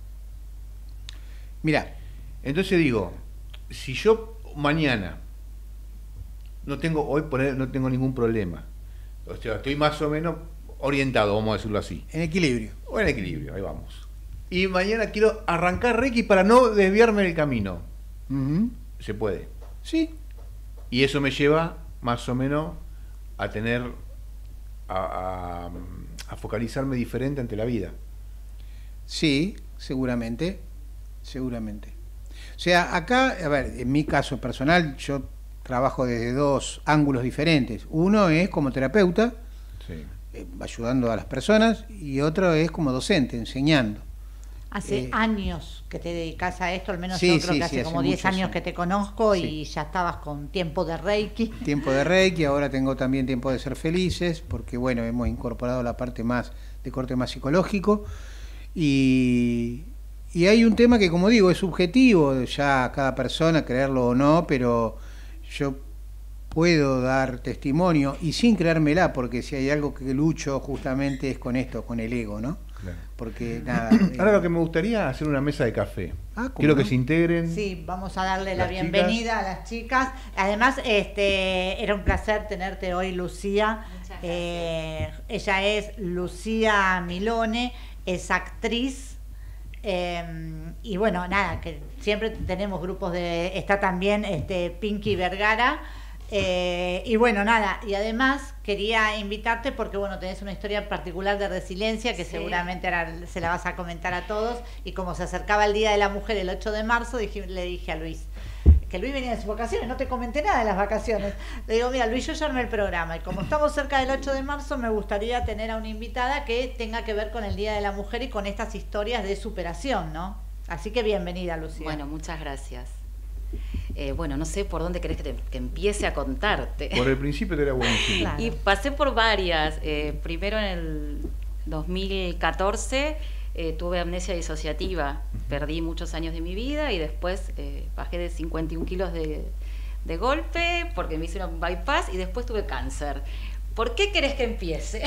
Mira, entonces digo, si yo mañana no tengo hoy poner, no tengo ningún problema, O sea, estoy más o menos orientado, vamos a decirlo así. En equilibrio. O en equilibrio, ahí vamos. Y mañana quiero arrancar Reiki para no desviarme del camino. Uh-huh. ¿Se puede? Sí. Y eso me lleva más o menos a tener, a, a, a focalizarme diferente ante la vida. Sí, seguramente, seguramente. O sea, acá, a ver, en mi caso personal, yo trabajo desde dos ángulos diferentes. Uno es como terapeuta, sí. eh, ayudando a las personas, y otro es como docente, enseñando. Hace Eh, años que te dedicas a esto, al menos sí, yo creo sí, que hace sí, como hace diez muchos años años. que te conozco Sí. y ya estabas con tiempo de Reiki. Tiempo de Reiki, ahora tengo también tiempo de ser felices, porque bueno, hemos incorporado la parte más de corte más psicológico. Y, y hay un tema que, como digo, es subjetivo, ya cada persona, creerlo o no, pero yo puedo dar testimonio y sin creérmela, porque si hay algo que lucho justamente es con esto, con el ego, ¿no? Claro. Porque nada. Ahora eh, lo que me gustaría es hacer una mesa de café. Ah, ¿cómo Quiero no? que se integren. Sí, vamos a darle la Las bienvenida a las chicas. Además, este, era un placer tenerte hoy, Lucía. Eh, ella es Lucía Milone, es actriz. Eh, y bueno, nada, que siempre tenemos grupos de... Está también este, Pinky Vergara. Eh, y bueno, nada, y además quería invitarte porque bueno, tenés una historia particular de resiliencia que Sí. seguramente ahora se la vas a comentar a todos, y como se acercaba el Día de la Mujer el ocho de marzo, dije, le dije a Luis, que Luis venía de sus vacaciones, no te comenté nada de las vacaciones, le digo, mira Luis, yo ya armé el programa y como estamos cerca del ocho de marzo me gustaría tener a una invitada que tenga que ver con el Día de la Mujer y con estas historias de superación, ¿no? Así que bienvenida, Lucía. Bueno, muchas gracias. Eh, bueno, no sé por dónde querés que, te- que empiece a contarte. Por el principio te era buenísimo. Claro. Y pasé por varias. Eh, primero en el dos mil catorce eh, tuve amnesia disociativa. Perdí muchos años de mi vida y después eh, bajé de cincuenta y un kilos de, de golpe porque me hice un bypass y después tuve cáncer. ¿Por qué querés que empiece?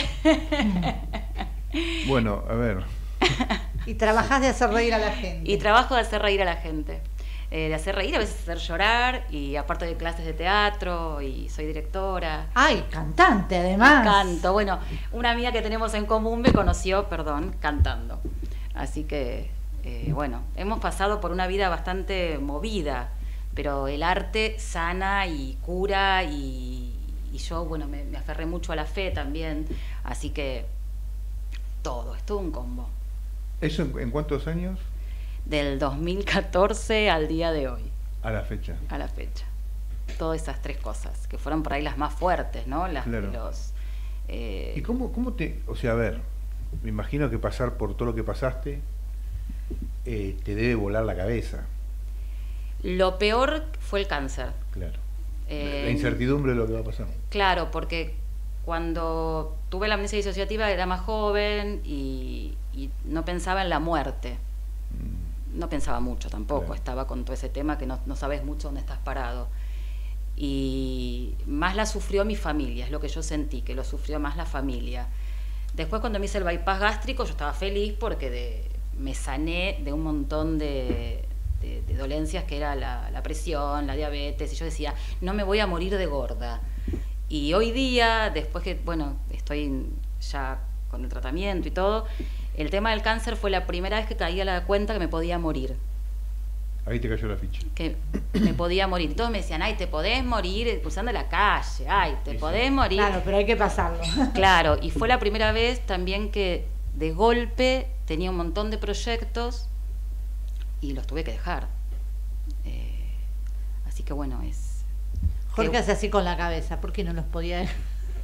Bueno, a ver. Y trabajás de hacer reír a la gente. Y trabajo de hacer reír a la gente. Eh, de hacer reír, a veces hacer llorar, y aparte de clases de teatro, y soy directora. Ay, cantante además. Canto. Bueno, una amiga que tenemos en común me conoció, perdón, cantando. Así que, eh, bueno, hemos pasado por una vida bastante movida, pero el arte sana y cura, y, y yo, bueno, me, me aferré mucho a la fe también. Así que, todo, es todo un combo. ¿Eso en, en cuántos años? Del dos mil catorce al día de hoy. A la fecha. A la fecha. Todas esas tres cosas, que fueron por ahí las más fuertes, ¿no? Las Claro. de los... eh, ¿Y cómo, cómo te...? O sea, a ver, me imagino que pasar por todo lo que pasaste eh, te debe volar la cabeza. Lo peor fue el cáncer. Claro. Eh, La incertidumbre de lo que va a pasar. Claro, porque cuando tuve la amnesia disociativa era más joven y, y no pensaba en la muerte. No pensaba mucho tampoco, Claro. estaba con todo ese tema que no, no sabes mucho dónde estás parado. Y más la sufrió mi familia, es lo que yo sentí, que lo sufrió más la familia. Después cuando me hice el bypass gástrico yo estaba feliz porque de- me sané de un montón de, de- de dolencias que era la, la presión, la diabetes, y yo decía, no me voy a morir de gorda. Y hoy día, después que, bueno, estoy ya con el tratamiento y todo, el tema del cáncer fue la primera vez que caí a la cuenta que me podía morir. Ahí te cayó la ficha. Que me podía morir. Todos me decían, ay, te podés morir cruzando la calle, ay, te Sí, podés sí. morir. Claro, pero hay que pasarlo. Claro, y fue la primera vez también que de golpe tenía un montón de proyectos y los tuve que dejar. Eh, así que bueno, es... Jorge que- hace así con la cabeza, ¿por qué no los podía dejar?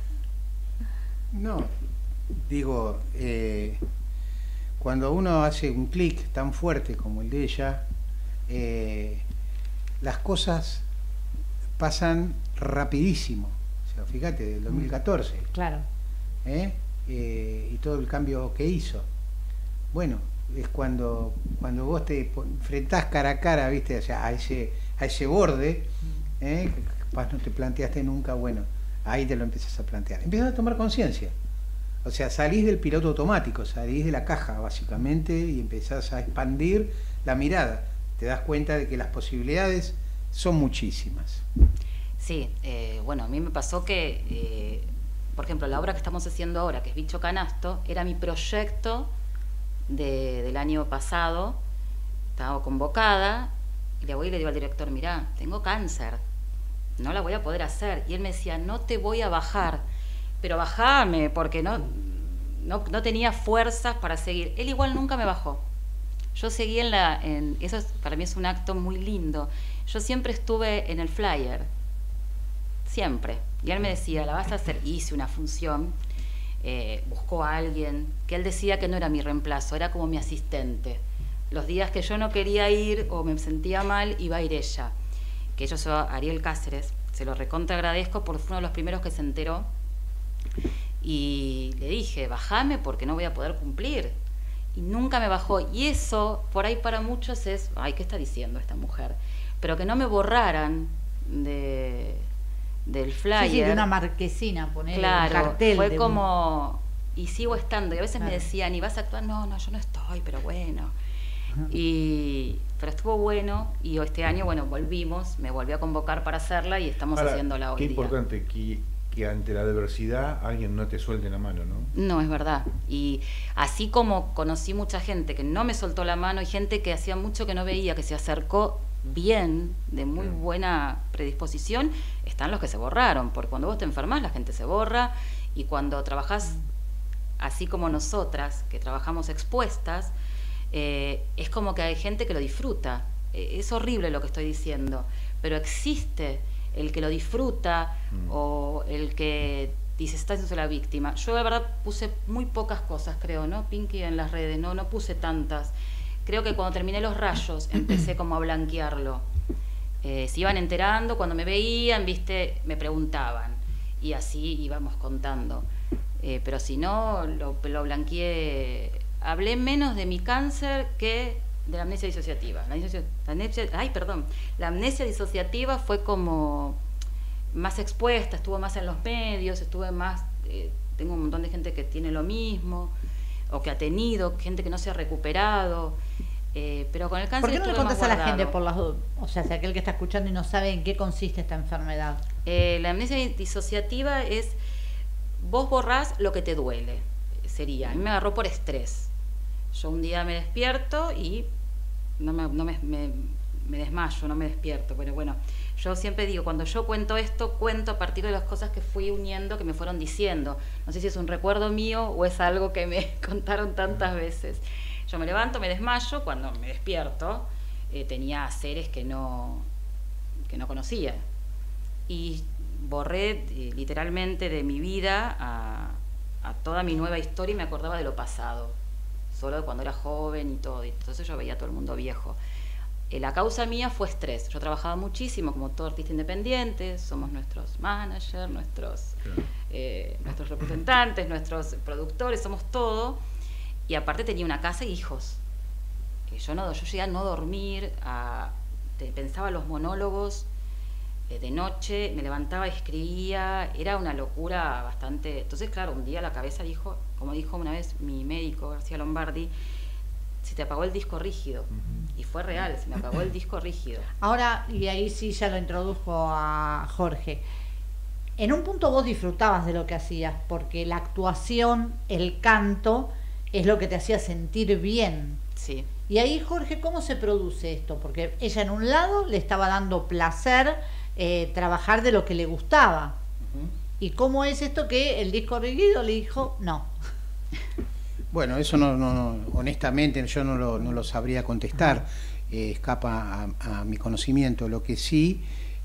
No, digo, eh, cuando uno hace un clic tan fuerte como el de ella, eh, las cosas pasan rapidísimo. O sea, fíjate, del dos mil catorce. Claro. ¿eh? Eh, y todo el cambio que hizo. Bueno, es cuando, cuando vos te pon- enfrentás cara a cara, ¿viste? O sea, a ese, a ese borde, ¿eh? que capaz no te planteaste nunca, bueno, ahí te lo empiezas a plantear. Empiezas a tomar conciencia. O sea, salís del piloto automático, salís de la caja, básicamente, y empezás a expandir la mirada. Te das cuenta de que las posibilidades son muchísimas. Sí, eh, bueno, a mí me pasó que eh, por ejemplo, la obra que estamos haciendo ahora, que es Bicho Canasto, era mi proyecto de, del año pasado, estaba convocada, y le voy y le digo al director, mirá, tengo cáncer, no la voy a poder hacer. Y él me decía, no te voy a bajar, pero bajame, porque no, no, no tenía fuerzas para seguir. Él igual nunca me bajó. Yo seguí en la... En, eso es, para mí es un acto muy lindo. Yo siempre estuve en el flyer, siempre. Y él me decía, la vas a hacer. Hice una función, eh, buscó a alguien, que él decía que no era mi reemplazo, era como mi asistente. Los días que yo no quería ir o me sentía mal, iba a ir ella. Que yo soy Ariel Cáceres, se lo recontra agradezco porque fue uno de los primeros que se enteró. Y le dije, bajame porque no voy a poder cumplir. Y nunca me bajó. Y eso, por ahí para muchos es, ay, ¿qué está diciendo esta mujer? Pero que no me borraran de, del flyer. Sí, sí, de una marquesina, poner claro, un cartel. Fue de como, un... y sigo estando. Y a veces claro. me decían, ¿y vas a actuar? No, no, yo no estoy, pero bueno. Y, pero estuvo bueno, y este año, bueno, volvimos, me volvió a convocar para hacerla y estamos Ahora, haciéndola hoy qué día. importante que, que ante la adversidad alguien no te suelte la mano, ¿no? No, es verdad. Y así como conocí mucha gente que no me soltó la mano y gente que hacía mucho que no veía, que se acercó bien, de muy buena predisposición, están los que se borraron, porque cuando vos te enfermas la gente se borra, y cuando trabajás así como nosotras, que trabajamos expuestas, Eh, es como que hay gente que lo disfruta. Eh, es horrible lo que estoy diciendo, pero existe el que lo disfruta mm. o el que dice, está haciendo la víctima. Yo de verdad puse muy pocas cosas, creo, ¿no, Pinky? En las redes, no, no puse tantas. Creo que cuando terminé Los Rayos empecé como a blanquearlo. Eh, se iban enterando, cuando me veían, viste, me preguntaban, y así íbamos contando. Eh, pero si no, lo, lo blanqueé. Hablé menos de mi cáncer que de la amnesia disociativa. La, disocia, la amnesia, ay, perdón. La amnesia disociativa fue como más expuesta, estuvo más en los medios, estuve más... Eh, tengo un montón de gente que tiene lo mismo, o que ha tenido, gente que no se ha recuperado. Eh, pero con el cáncer... ¿Por qué no le estuve contás más a la guardado. gente por las dudas? O sea, si aquel que está escuchando y no sabe en qué consiste esta enfermedad. Eh, la amnesia disociativa es... Vos borrás lo que te duele. Sería, a mí me agarró por estrés. Yo un día me despierto y no me, no me, me, me desmayo, no me despierto. Pero bueno, yo siempre digo, cuando yo cuento esto, cuento a partir de las cosas que fui uniendo, que me fueron diciendo. No sé si es un recuerdo mío o es algo que me contaron tantas veces. Yo me levanto, me desmayo, cuando me despierto eh, tenía seres que no, que no conocía. Y borré eh, literalmente de mi vida a, a toda mi nueva historia y me acordaba de lo pasado. Solo de cuando era joven y todo, y entonces yo veía a todo el mundo viejo. Eh, la causa mía fue estrés. Yo trabajaba muchísimo como todo artista independiente, somos nuestros managers, nuestros, claro. eh, nuestros representantes, nuestros productores, somos todo, y aparte tenía una casa y hijos. Eh, yo, no, yo llegué a no dormir, a, te, pensaba los monólogos eh, de noche, me levantaba, escribía, era una locura bastante... Entonces, claro, un día la cabeza dijo... Como dijo una vez mi médico, García Lombardi, se te apagó el disco rígido. Uh-huh. Y fue real, se me apagó el disco rígido. Ahora, y ahí sí ya lo introdujo a Jorge, en un punto vos disfrutabas de lo que hacías, porque la actuación, el canto, es lo que te hacía sentir bien. Sí. Y ahí, Jorge, ¿cómo se produce esto? Porque ella en un lado le estaba dando placer eh, trabajar de lo que le gustaba. Uh-huh. ¿Y cómo es esto que el disco rígido le dijo no? Bueno, eso no, no, no honestamente yo no lo, no lo sabría contestar, eh, escapa a, a mi conocimiento. Lo que sí,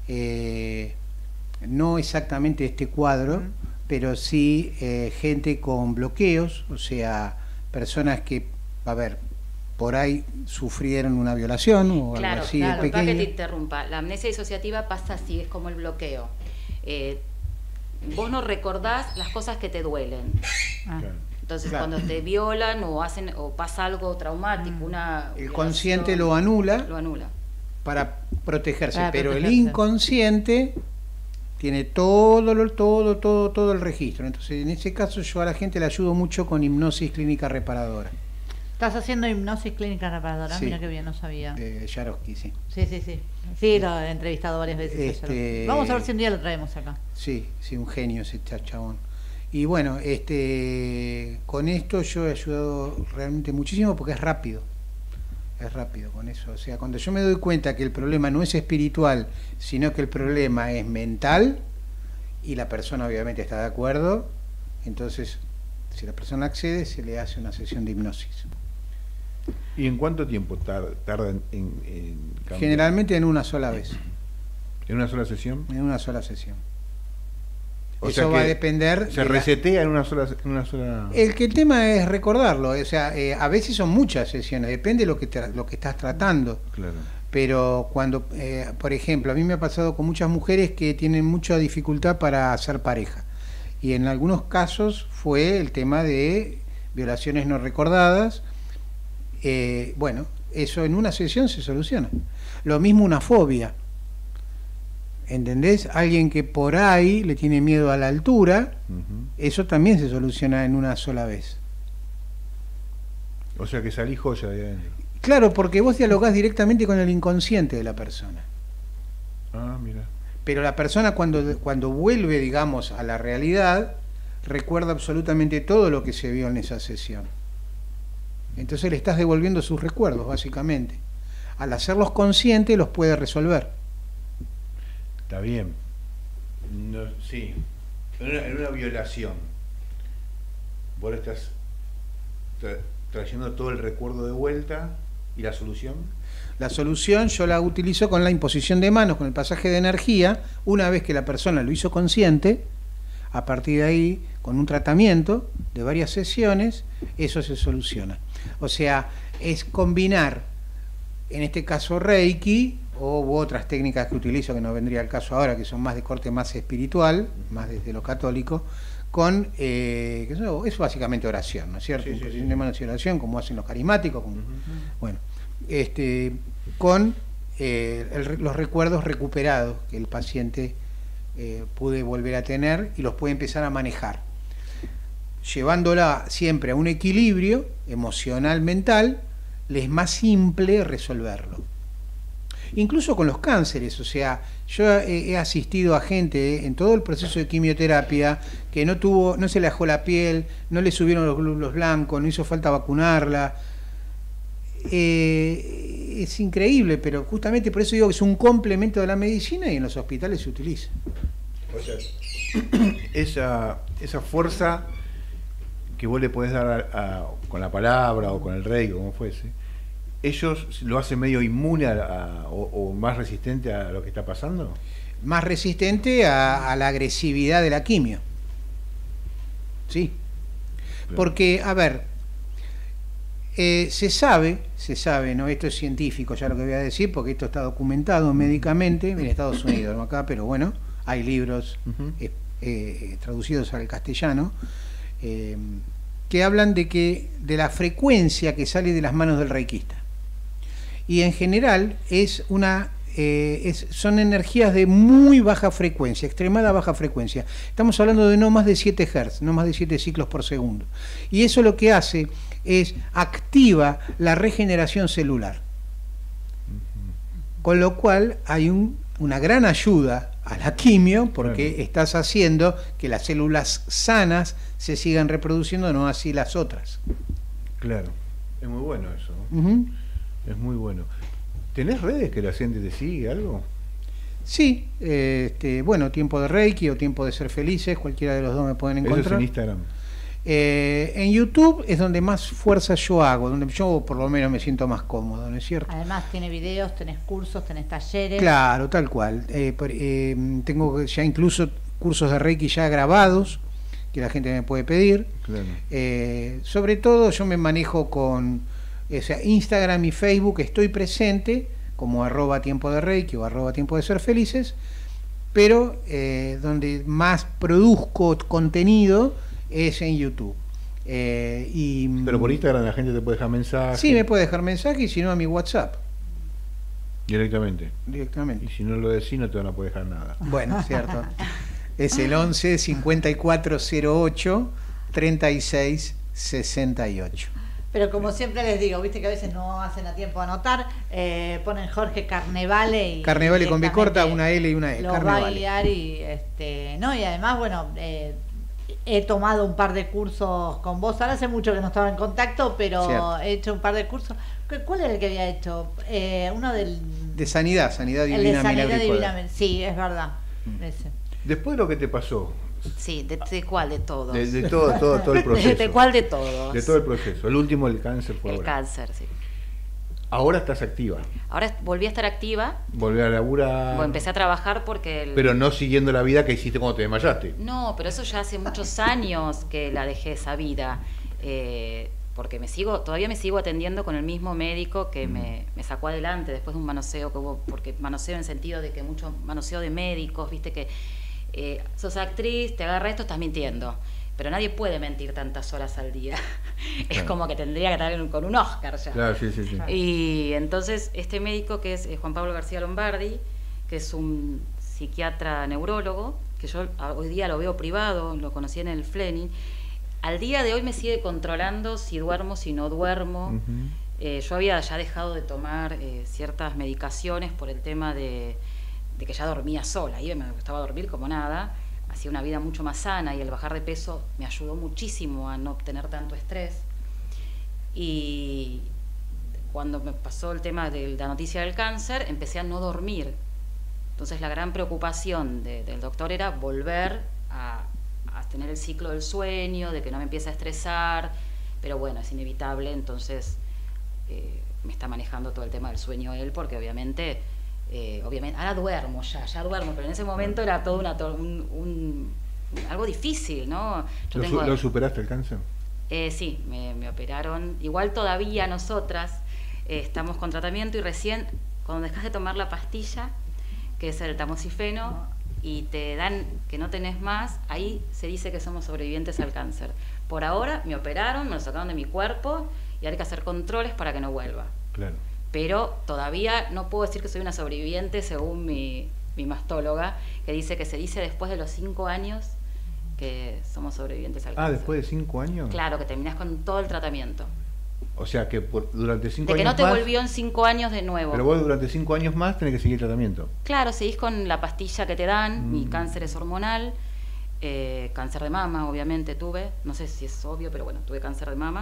eh, no exactamente este cuadro, uh-huh. pero sí eh, gente con bloqueos, o sea, personas que, a ver, por ahí sufrieron una violación o claro, algo así claro, de pequeño. Claro, que te interrumpa. La amnesia disociativa pasa así, es como el bloqueo. Eh, vos no recordás las cosas que te duelen. Ah. Entonces, claro. cuando te violan o hacen o pasa algo traumático, una el consciente lo anula, lo anula para protegerse, para pero protegerse. El inconsciente tiene todo, lo, todo, todo, todo el registro. Entonces, en ese caso, yo a la gente le ayudo mucho con hipnosis clínica reparadora. ¿Estás haciendo hipnosis clínica reparadora? Sí. Mira qué bien, no sabía. De Jarovsky, sí. Sí, sí, sí. Sí, lo he entrevistado varias veces. Este... Vamos a ver si un día lo traemos acá. Sí, sí, un genio ese chabón. Y bueno, este, con esto yo he ayudado realmente muchísimo porque es rápido. Es rápido con eso. O sea, cuando yo me doy cuenta que el problema no es espiritual, sino que el problema es mental, y la persona obviamente está de acuerdo, entonces, si la persona accede, se le hace una sesión de hipnosis. ¿Y en cuánto tiempo tar- tarda en, en, en cambiar? Generalmente en una sola vez. ¿En una sola sesión? En una sola sesión. O Eso sea va a que depender... se de la- resetea en una sola... En una sola... El que el tema es recordarlo, o sea, eh, a veces son muchas sesiones, depende de lo que, tra- lo que estás tratando. Claro. Pero cuando, eh, por ejemplo, a mí me ha pasado con muchas mujeres que tienen mucha dificultad para hacer pareja. Y en algunos casos fue el tema de violaciones no recordadas. Eh, bueno, eso en una sesión se soluciona. Lo mismo una fobia. ¿Entendés? Alguien que por ahí le tiene miedo a la altura, Ujú. eso también se soluciona en una sola vez. O sea que salí joya de adentro. Claro, porque vos dialogás directamente con el inconsciente de la persona. Ah, mira. Pero la persona cuando, cuando vuelve, digamos, a la realidad, recuerda absolutamente todo lo que se vio en esa sesión. Entonces le estás devolviendo sus recuerdos, básicamente. Al hacerlos conscientes, los puede resolver. Está bien. No, sí. En una, en una violación, vos le estás tra- trayendo todo el recuerdo de vuelta, ¿y la solución? La solución yo la utilizo con la imposición de manos, con el pasaje de energía. Una vez que la persona lo hizo consciente, a partir de ahí, con un tratamiento de varias sesiones, eso se soluciona. O sea, es combinar, en este caso Reiki, o u otras técnicas que utilizo, que no vendría al caso ahora, que son más de corte más espiritual, más desde lo católico, con, eh, que eso es básicamente oración, ¿no es cierto? Sí, sí, Imposición sí. de manos y oración, como hacen los carismáticos, como, bueno, este, con eh, el- los recuerdos recuperados que el paciente eh, puede volver a tener y los puede empezar a manejar, llevándola siempre a un equilibrio emocional, mental, le es más simple resolverlo. Incluso con los cánceres, o sea, yo he, he asistido a gente eh, en todo el proceso de quimioterapia que no tuvo, no se le ajó la piel, no le subieron los glóbulos blancos, no hizo falta vacunarla. Eh, es increíble, pero justamente por eso digo que es un complemento de la medicina y en los hospitales se utiliza. O sea, esa, esa fuerza que vos le podés dar a- a- con la palabra o con el rey, como fuese, ellos lo hacen medio inmune a, a- o, o más resistente a lo que está pasando. Más resistente a, a la agresividad de la quimio. Sí. Porque, a ver, eh, se sabe, se sabe, ¿no? Esto es científico ya lo que voy a decir, porque esto está documentado médicamente en Estados Unidos, no acá, pero bueno, hay libros Ujú. eh, eh, traducidos al castellano, eh, que hablan de que de la frecuencia que sale de las manos del reikista. Y en general es una eh, es, son energías de muy baja frecuencia, extremada baja frecuencia. Estamos hablando de no más de siete hertz, no más de siete ciclos por segundo. Y eso lo que hace es activa la regeneración celular. Con lo cual hay un, una gran ayuda a la quimio, porque Claro. estás haciendo que las células sanas se sigan reproduciendo, no así las otras. Claro, es muy bueno eso. Ujú. Es muy bueno. ¿Tenés redes que la gente te sigue, algo? Sí, eh, este, bueno, Tiempo de Reiki o Tiempo de Ser Felices, cualquiera de los dos me pueden Eso encontrar. es en Instagram. Eh, en YouTube es donde más fuerza yo hago, donde yo por lo menos me siento más cómodo, ¿no es cierto? Además tiene videos, tenés cursos, tenés talleres. Claro, tal cual. Eh, por- eh, tengo ya incluso cursos de Reiki ya grabados que la gente me puede pedir. Claro. Eh, sobre todo yo me manejo con o sea, Instagram y Facebook, estoy presente como arroba tiempo de Reiki o arroba tiempo de ser felices, pero eh, donde más produzco contenido es en YouTube. Eh, y, Pero por Instagram la gente te puede dejar mensajes. Sí, me puede dejar mensaje y si no a mi WhatsApp Directamente. directamente. Y si no lo decís no te van a poder dejar nada. Bueno, cierto. Es el once cincuenta y cuatro cero ocho treinta y seis sesenta y ocho. Pero como siempre les digo, viste que a veces no hacen a tiempo de anotar, eh, ponen Jorge Carnevale y Carnevale con B corta, directamente una L y una E. lo va a Carnevale. guiar y este, no, y además, bueno, eh, he tomado un par de cursos con vos. Ahora hace mucho que no estaba en contacto, pero Cierto. he hecho un par de cursos. ¿Cu- ¿Cuál era el que había hecho? Eh, uno del... De sanidad, sanidad El de divina, Sanidad milagro y Divina. poder. Sí, es verdad. Ese. Después de lo que te pasó, Sí, ¿de, de cuál? De todos. de, de todo, todo, todo el ¿De, proceso. de cuál de todos? De todo el proceso. El último, el cáncer fue El ahora. cáncer, sí. Ahora estás activa. Ahora est- volví a estar activa, Volver a laburar. o empecé a trabajar porque... El... Pero no siguiendo la vida que hiciste cuando te desmayaste. No, pero eso ya hace muchos años que la dejé esa vida, eh, porque me sigo, todavía me sigo atendiendo con el mismo médico que me, me sacó adelante después de un manoseo que hubo, porque manoseo en sentido de que mucho manoseo de médicos, viste que eh, sos actriz, te agarra esto, estás mintiendo. Pero nadie puede mentir tantas horas al día. Es Claro. como que tendría que estar con un Oscar ya. Claro, sí, sí, sí. Y entonces este médico, que es eh, Juan Pablo García Lombardi, que es un psiquiatra neurólogo, que yo a- hoy día lo veo privado, lo conocí en el Fleming, al día de hoy me sigue controlando si duermo, si no duermo. Ujú. Eh, yo había ya dejado de tomar eh, ciertas medicaciones por el tema de, de que ya dormía sola, y me gustaba dormir como nada, hacía una vida mucho más sana, y el bajar de peso me ayudó muchísimo a no tener tanto estrés. Y cuando me pasó el tema de la noticia del cáncer, empecé a no dormir. Entonces la gran preocupación de- del doctor era volver a, a tener el ciclo del sueño, de que no me empiece a estresar, pero bueno, es inevitable, entonces eh, me está manejando todo el tema del sueño él, porque obviamente, eh, obviamente, ahora duermo ya, ya duermo, pero en ese momento era todo una, to- un, un- algo difícil, ¿no? Yo ¿Lo, su- tengo- lo superaste el cáncer? eh, sí, me, me operaron. Igual todavía nosotras eh, estamos con tratamiento, y recién cuando dejas de tomar la pastilla, que es el tamoxifeno, y te dan que no tenés más, ahí se dice que somos sobrevivientes al cáncer. Por ahora me operaron, me lo sacaron de mi cuerpo, y hay que hacer controles para que no vuelva. Claro. Pero todavía no puedo decir que soy una sobreviviente según mi, mi mastóloga, que dice que se dice después de los cinco años que somos sobrevivientes al Ah, cáncer. después de cinco años. Claro, que terminás con todo el tratamiento. O sea que por- durante cinco De que años no te más. volvió en cinco años de nuevo. Pero vos durante cinco años más tenés que seguir el tratamiento. Claro, seguís con la pastilla que te dan, Mm. mi cáncer es hormonal, eh, cáncer de mama obviamente tuve, no sé si es obvio, pero bueno, tuve cáncer de mama,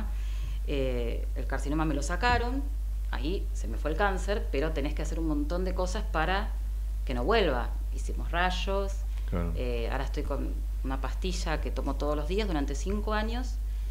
eh, el carcinoma me lo sacaron, ahí se me fue el cáncer, pero tenés que hacer un montón de cosas para que no vuelva. Hicimos rayos, Claro. eh, ahora estoy con una pastilla que tomo todos los días durante cinco años,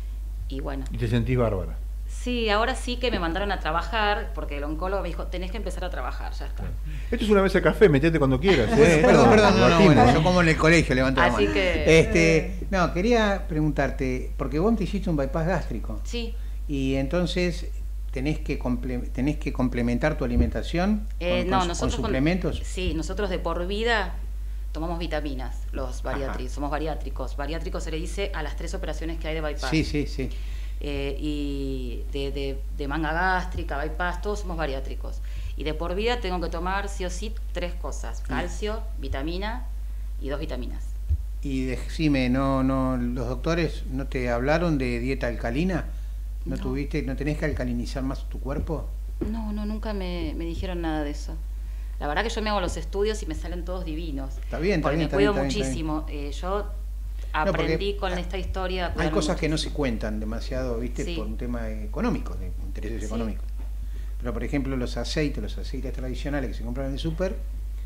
y bueno. Y te sentís bárbara. Sí, ahora sí que me mandaron a trabajar, porque el oncólogo me dijo, tenés que empezar a trabajar, ya está. Esto es una mesa de café, metete cuando quieras. ¿eh? Perdón, perdón, no, no, Martín, bueno, ¿no? yo como en el colegio levanto la Así mano. que- Este, no, quería preguntarte, porque vos te hiciste un bypass gástrico. Sí. Y entonces tenés que comple- tenés que complementar tu alimentación Eh, con, no, con- nosotros con con- suplementos. sí, nosotros de por vida tomamos vitaminas, los bariátricos, somos bariátricos. Bariátricos se le dice a las tres operaciones que hay de bypass. Sí, sí, sí. Eh, y de, de- de manga gástrica, bypass, todos somos bariátricos. Y de por vida tengo que tomar sí o sí tres cosas: calcio, vitamina y dos vitaminas. Y decime, no, no, los doctores no te hablaron de dieta alcalina, no, No. tuviste, no tenés que alcalinizar más tu cuerpo. No, no, nunca me, me dijeron nada de eso. La verdad que yo me hago los estudios y me salen todos divinos. Está bien, está porque bien, me está cuido bien, está bien, muchísimo. Eh, yo No, porque aprendí con esta historia. a Hay cuidarme cosas que no muchísimo. se cuentan demasiado, ¿viste? Sí. Por un tema económico, de intereses Sí. económicos. Pero, por ejemplo, los aceites, los aceites tradicionales que se compran en el súper,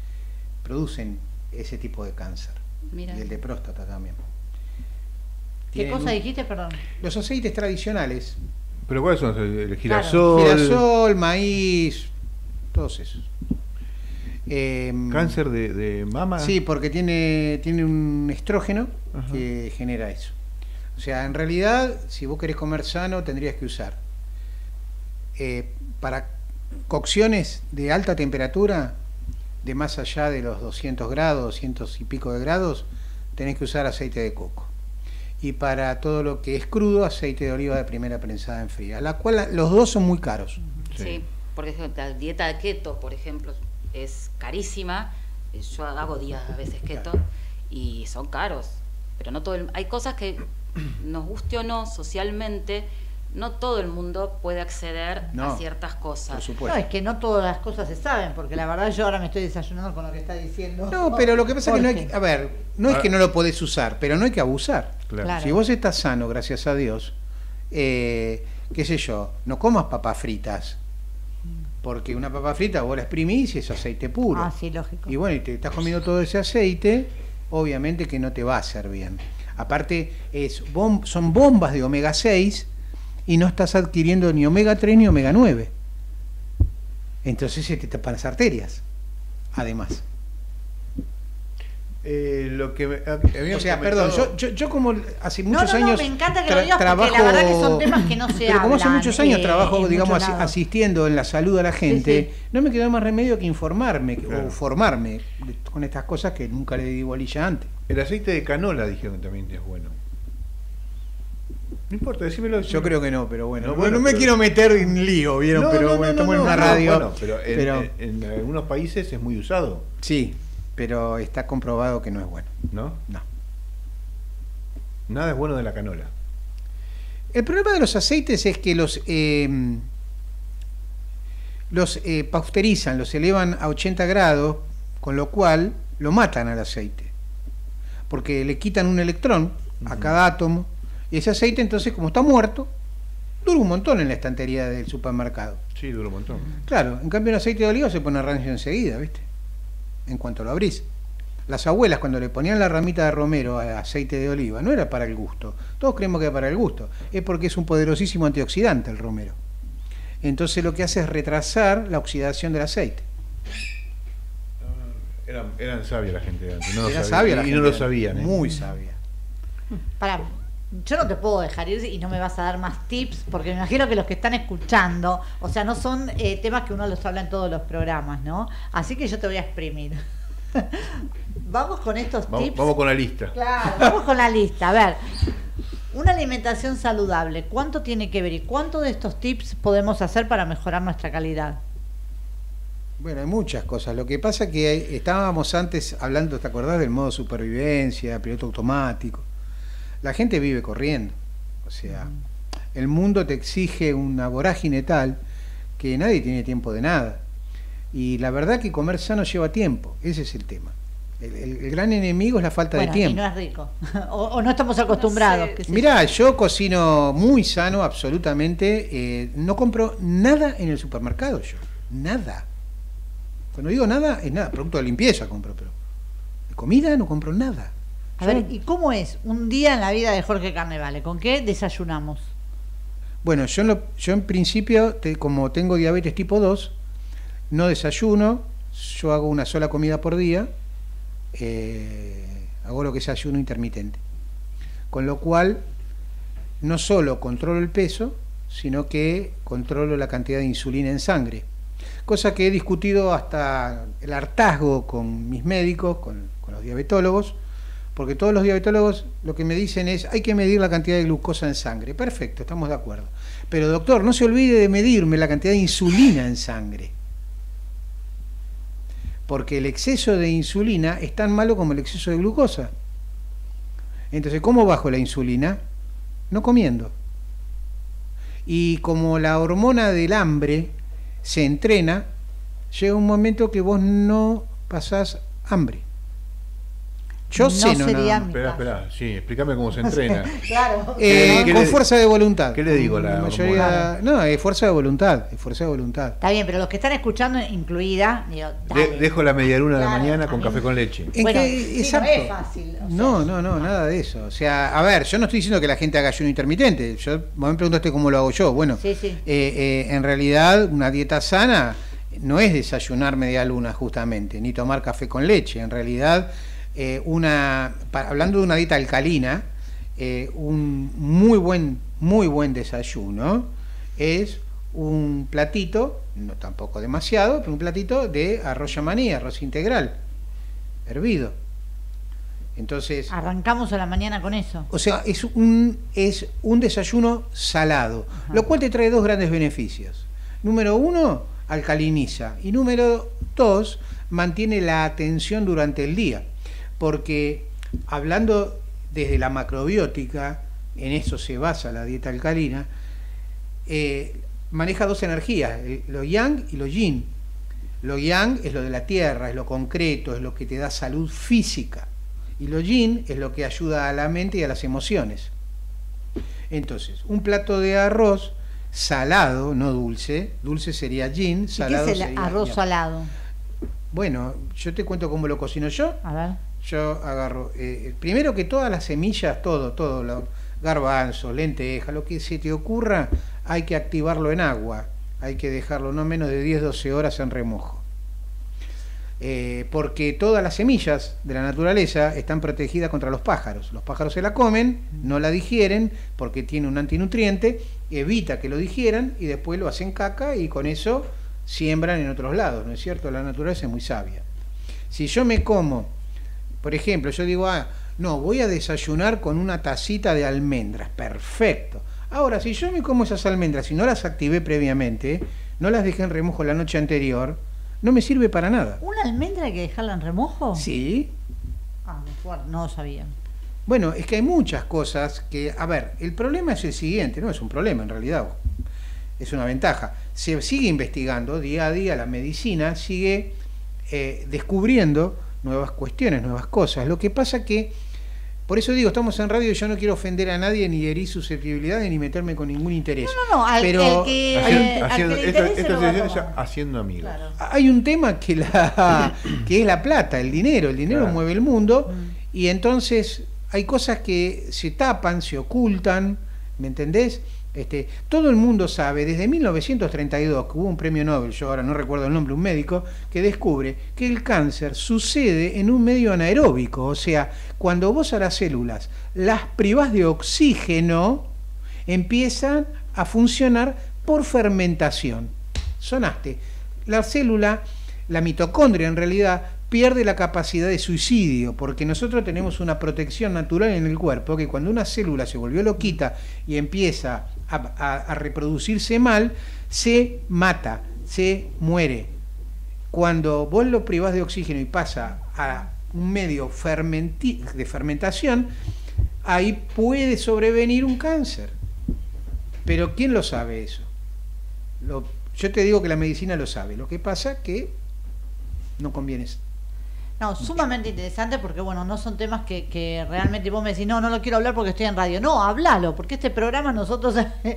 producen ese tipo de cáncer. Mira. Y el de próstata también. ¿Qué Tienen cosa un- dijiste, perdón? Los aceites tradicionales. ¿Pero cuáles son? El girasol. Girasol, maíz, todos esos. Em, ¿Cáncer de, de mama? Sí, porque tiene, tiene un estrógeno Ajá. que genera eso. O sea, en realidad, si vos querés comer sano, tendrías que usar eh, para cocciones de alta temperatura, de más allá de los doscientos grados, doscientos y pico de grados, tenés que usar aceite de coco. Y para todo lo que es crudo, aceite de oliva de primera prensada en fría, la cual los dos son muy caros. Sí, porque la dieta keto, por ejemplo, es carísima. Yo hago días a veces keto y son caros. Pero no todo el- hay cosas que, nos guste o no, socialmente no todo el mundo puede acceder No, a ciertas cosas. No, es que no todas las cosas se saben, porque la verdad yo ahora me estoy desayunando con lo que está diciendo. No, pero lo que pasa es que no hay Jorge. que, a ver, no es que no lo podés usar, pero no hay que abusar. Claro. Claro. Si vos estás sano, gracias a Dios, eh, qué sé yo, no comas papas fritas, porque una papa frita vos la exprimís y es aceite puro. Ah, sí, lógico. Y bueno, y te estás comiendo todo ese aceite, obviamente que no te va a hacer bien. Aparte, es bom- son bombas de omega seis y no estás adquiriendo ni omega tres ni omega nueve. Entonces se te tapan las arterias, además. Eh, lo que me- a- habían O sea, comentado- perdón, yo, yo, yo como hace No, muchos no, no, años me encanta que lo tra- digas porque trabajo, la verdad que son temas que no se pero como hace hablan, muchos años eh, trabajo, en digamos, muchos asi- lados. asistiendo en la salud a la gente, Sí, no me quedó más remedio que informarme Claro. o formarme de- con estas cosas que nunca le di bolilla antes. El aceite de canola dijeron que también es bueno. No importa, decímelo. Yo creo que no, pero bueno, No, no, bueno, no me pero- quiero meter en lío, ¿vieron? No, pero no, bueno, no, estamos no, en una no, radio. bueno, pero, en, pero- en- en algunos países es muy usado, sí, pero está comprobado que no es bueno. ¿no? No. Nada es bueno de la canola. El problema de los aceites es que los eh, los eh, pasteurizan, los elevan a ochenta grados, con lo cual lo matan al aceite. Porque le quitan un electrón a cada átomo, y ese aceite entonces, como está muerto, dura un montón en la estantería del supermercado. Sí, dura un montón. Claro, en cambio el aceite de oliva se pone rancio enseguida, ¿viste? En cuanto lo abrís. Las abuelas cuando le ponían la ramita de romero al aceite de oliva, no era para el gusto. Todos creemos que era para el gusto. Es porque es un poderosísimo antioxidante el romero. Entonces lo que hace es retrasar la oxidación del aceite. Eran, eran sabia la gente de antes. No lo Era sabía, sabia la y gente no lo de antes, sabían. ¿eh? Muy sabia. Pará, yo no te puedo dejar ir y no me vas a dar más tips, porque me imagino que los que están escuchando, o sea, no son eh, temas que uno los habla en todos los programas, ¿no? Así que yo te voy a exprimir. Vamos con estos Vamos, tips. vamos con la lista. Claro, vamos con la lista. A ver, una alimentación saludable, ¿cuánto tiene que ver y cuánto de estos tips podemos hacer para mejorar nuestra calidad? Bueno, hay muchas cosas. Lo que pasa es que hay- estábamos antes hablando, ¿te acordás del modo supervivencia, piloto automático? La gente vive corriendo. O sea, el mundo te exige una vorágine tal que nadie tiene tiempo de nada. Y la verdad que comer sano lleva tiempo. Ese es el tema. El, el- el gran enemigo es la falta Bueno, de tiempo. y no es rico. o, o no estamos acostumbrados. qué sé yo. Mirá, yo cocino muy sano, absolutamente. eh, no compro nada en el supermercado yo. Nada. Cuando digo nada, es nada. Producto de limpieza compro, pero de comida no compro nada. A Yo- ver, ¿y cómo es un día en la vida de Jorge Carnevale? ¿Con qué desayunamos? Bueno, yo en, lo- yo en principio, te- como tengo diabetes tipo dos, no desayuno, yo hago una sola comida por día, eh, hago lo que es ayuno intermitente. Con lo cual, no solo controlo el peso, sino que controlo la cantidad de insulina en sangre. Cosa que he discutido hasta el hartazgo con mis médicos, con, con los diabetólogos, porque todos los diabetólogos lo que me dicen es hay que medir la cantidad de glucosa en sangre. Perfecto, estamos de acuerdo. Pero doctor, no se olvide de medirme la cantidad de insulina en sangre. Porque el exceso de insulina es tan malo como el exceso de glucosa. Entonces, ¿cómo bajo la insulina? No comiendo. Y como la hormona del hambre se entrena, llega un momento que vos no pasás hambre. Yo No sé, no, sería no, mi Espera, caso. espera, sí, explícame cómo se entrena. Claro. Eh, ¿Qué con le- fuerza de voluntad. qué le digo a la La mayoría, hormona? no, es fuerza de voluntad, es fuerza de voluntad. Está bien, pero los que están escuchando, incluida, digo, De- dale. dejo la medialuna de la Claro, mañana a con mí- café con leche. ¿En Bueno, qué- sí, no exacto. es fácil. o sea, No, no, no, nada de eso. O sea, a ver, yo no estoy diciendo que la gente haga ayuno intermitente. Yo, vos me preguntaste cómo lo hago yo. Bueno, Sí, sí. eh, eh, en realidad una dieta sana no es desayunar media luna justamente, ni tomar café con leche. En realidad, eh, una, pa- hablando de una dieta alcalina, eh, un muy buen, muy buen desayuno es un platito, no tampoco demasiado, pero un platito de arroz yamaní, arroz integral, hervido. Entonces, Arrancamos a la mañana con eso. o sea, es un, es un desayuno salado, lo cual te trae dos grandes beneficios. Número uno, alcaliniza. Y número dos, mantiene la atención durante el día. Porque hablando desde la macrobiótica, en eso se basa la dieta alcalina, eh, maneja dos energías, el- lo yang y lo yin. Lo yang es lo de la tierra, es lo concreto, es lo que te da salud física. Y lo yin es lo que ayuda a la mente y a las emociones. Entonces, un plato de arroz salado, no dulce, dulce sería yin, ¿Y qué salado es el sería arroz yang. salado? Bueno, yo te cuento cómo lo cocino yo. A ver. Yo agarro, eh, primero que todas las semillas, todo, todo, lo, garbanzo, lenteja, lo que se te ocurra, hay que activarlo en agua. Hay que dejarlo no menos de diez a doce horas en remojo. Eh, porque todas las semillas de la naturaleza están protegidas contra los pájaros. Los pájaros se la comen, no la digieren porque tiene un antinutriente, evita que lo digieran y después lo hacen caca y con eso siembran en otros lados, ¿no es cierto? La naturaleza es muy sabia. Si yo me como, por ejemplo, yo digo, ah, no, voy a desayunar con una tacita de almendras, perfecto. Ahora, si yo me como esas almendras y no las activé previamente, no las dejé en remojo la noche anterior, no me sirve para nada. ¿Una almendra hay que dejarla en remojo? Sí. Ah, muy fuerte, no lo sabía. Bueno, es que hay muchas cosas que, a ver, el problema es el siguiente, no es un problema en realidad, es una ventaja. Se sigue investigando día a día, la medicina sigue eh, descubriendo nuevas cuestiones, nuevas cosas. Lo que pasa que, por eso digo, estamos en radio y yo no quiero ofender a nadie, ni herir susceptibilidades, ni meterme con ningún interés. No, no, al, Pero el que, hay un- al Haciendo, que le esto, interese esto lo se va a llama tomar. haciendo amigos. Claro. Hay un tema que, la, que es la plata, el dinero. El dinero Claro. mueve el mundo y entonces hay cosas que se tapan, se ocultan, ¿me entendés? Este, todo el mundo sabe, desde mil novecientos treinta y dos, que hubo un premio Nobel, yo ahora no recuerdo el nombre, un médico, que descubre que el cáncer sucede en un medio anaeróbico, o sea, cuando vos a las células las privás de oxígeno, empiezan a funcionar por fermentación. Sonaste. La célula, la mitocondria en realidad, pierde la capacidad de suicidio, porque nosotros tenemos una protección natural en el cuerpo, que cuando una célula se volvió loquita y empieza a, a- a reproducirse mal, se mata, se muere. Cuando vos lo privás de oxígeno y pasa a un medio fermenti- de fermentación, ahí puede sobrevenir un cáncer. Pero ¿quién lo sabe eso? Lo- yo te digo que la medicina lo sabe. Lo que pasa que no conviene. No, sumamente interesante porque, bueno, no son temas que, que realmente vos me decís, no, no lo quiero hablar porque estoy en radio. No, hablalo, porque este programa nosotros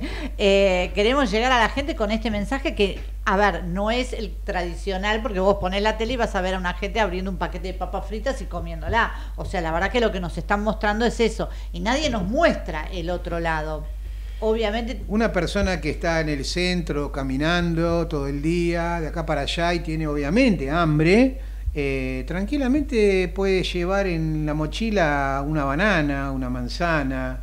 eh, queremos llegar a la gente con este mensaje que, a ver, no es el tradicional porque vos ponés la tele y vas a ver a una gente abriendo un paquete de papas fritas y comiéndola. O sea, la verdad que lo que nos están mostrando es eso. Y nadie nos muestra el otro lado. Obviamente... Una persona que está en el centro caminando todo el día, de acá para allá, y tiene obviamente hambre, eh, tranquilamente puede llevar en la mochila una banana, una manzana,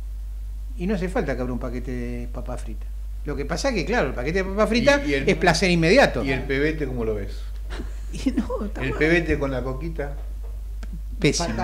y no hace falta que abra un paquete de papa frita. Lo que pasa es que, claro, el paquete de papa frita Y- y el- es placer inmediato. ¿Y el pebete cómo lo ves? Y no, está El mal. pebete con la coquita. Pésimo.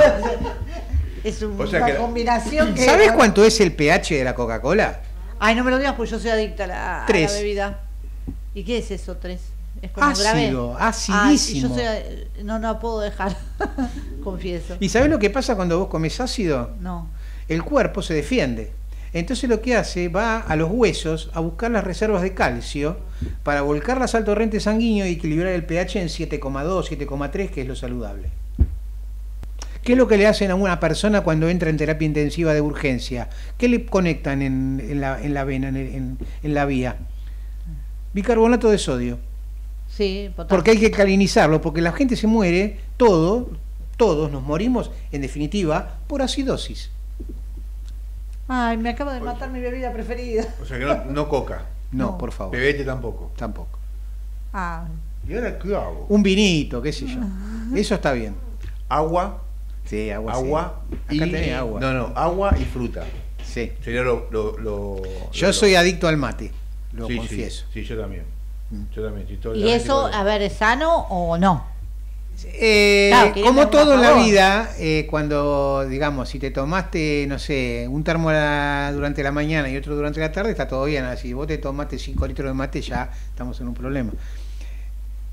Es un- O sea una que- combinación que... ¿Sabes cuánto es el pH de la Coca-Cola? Ay, no me lo digas porque yo soy adicta a la, a la Tres. bebida. ¿Y qué es eso, tres? Es como grave. Ácido, Ay, acidísimo. yo soy, no, no puedo dejar, confieso. ¿Y sabes lo que pasa cuando vos comes ácido? No. El cuerpo se defiende. Entonces lo que hace, va a los huesos a buscar las reservas de calcio para volcarlas al torrente sanguíneo y equilibrar el pH en siete coma dos, siete coma tres, que es lo saludable. ¿Qué es lo que le hacen a una persona cuando entra en terapia intensiva de urgencia? ¿Qué le conectan en, en la, en la vena, en, el- en- en la vía? Bicarbonato de sodio. Sí, potasio. Porque hay que calinizarlo, porque la gente se muere, todo, todos nos morimos, en definitiva, por acidosis. Ay, me acaba de matar mi bebida preferida. O sea que no, no coca. No, No. por favor. Pebete tampoco. Tampoco. Ah, ¿Y ahora qué hago? Un vinito, qué sé yo. Eso está bien. Agua. Sí, agua. Agua. Sí. Acá tenés agua. No, no, agua y fruta. Sí. Sería lo. lo, lo- Yo lo- soy adicto al mate, lo sí, confieso. Sí, sí, yo también. Mm. Yo también. sí, todo- ¿y la eso, gente- a ver, es sano o no? Eh, Claro, quería como tener todo en un la favor. vida, eh, cuando, digamos, si te tomaste, no sé, un termo la- durante la mañana y otro durante la tarde, está todo bien. Si vos te tomaste cinco litros de mate, ya estamos en un problema.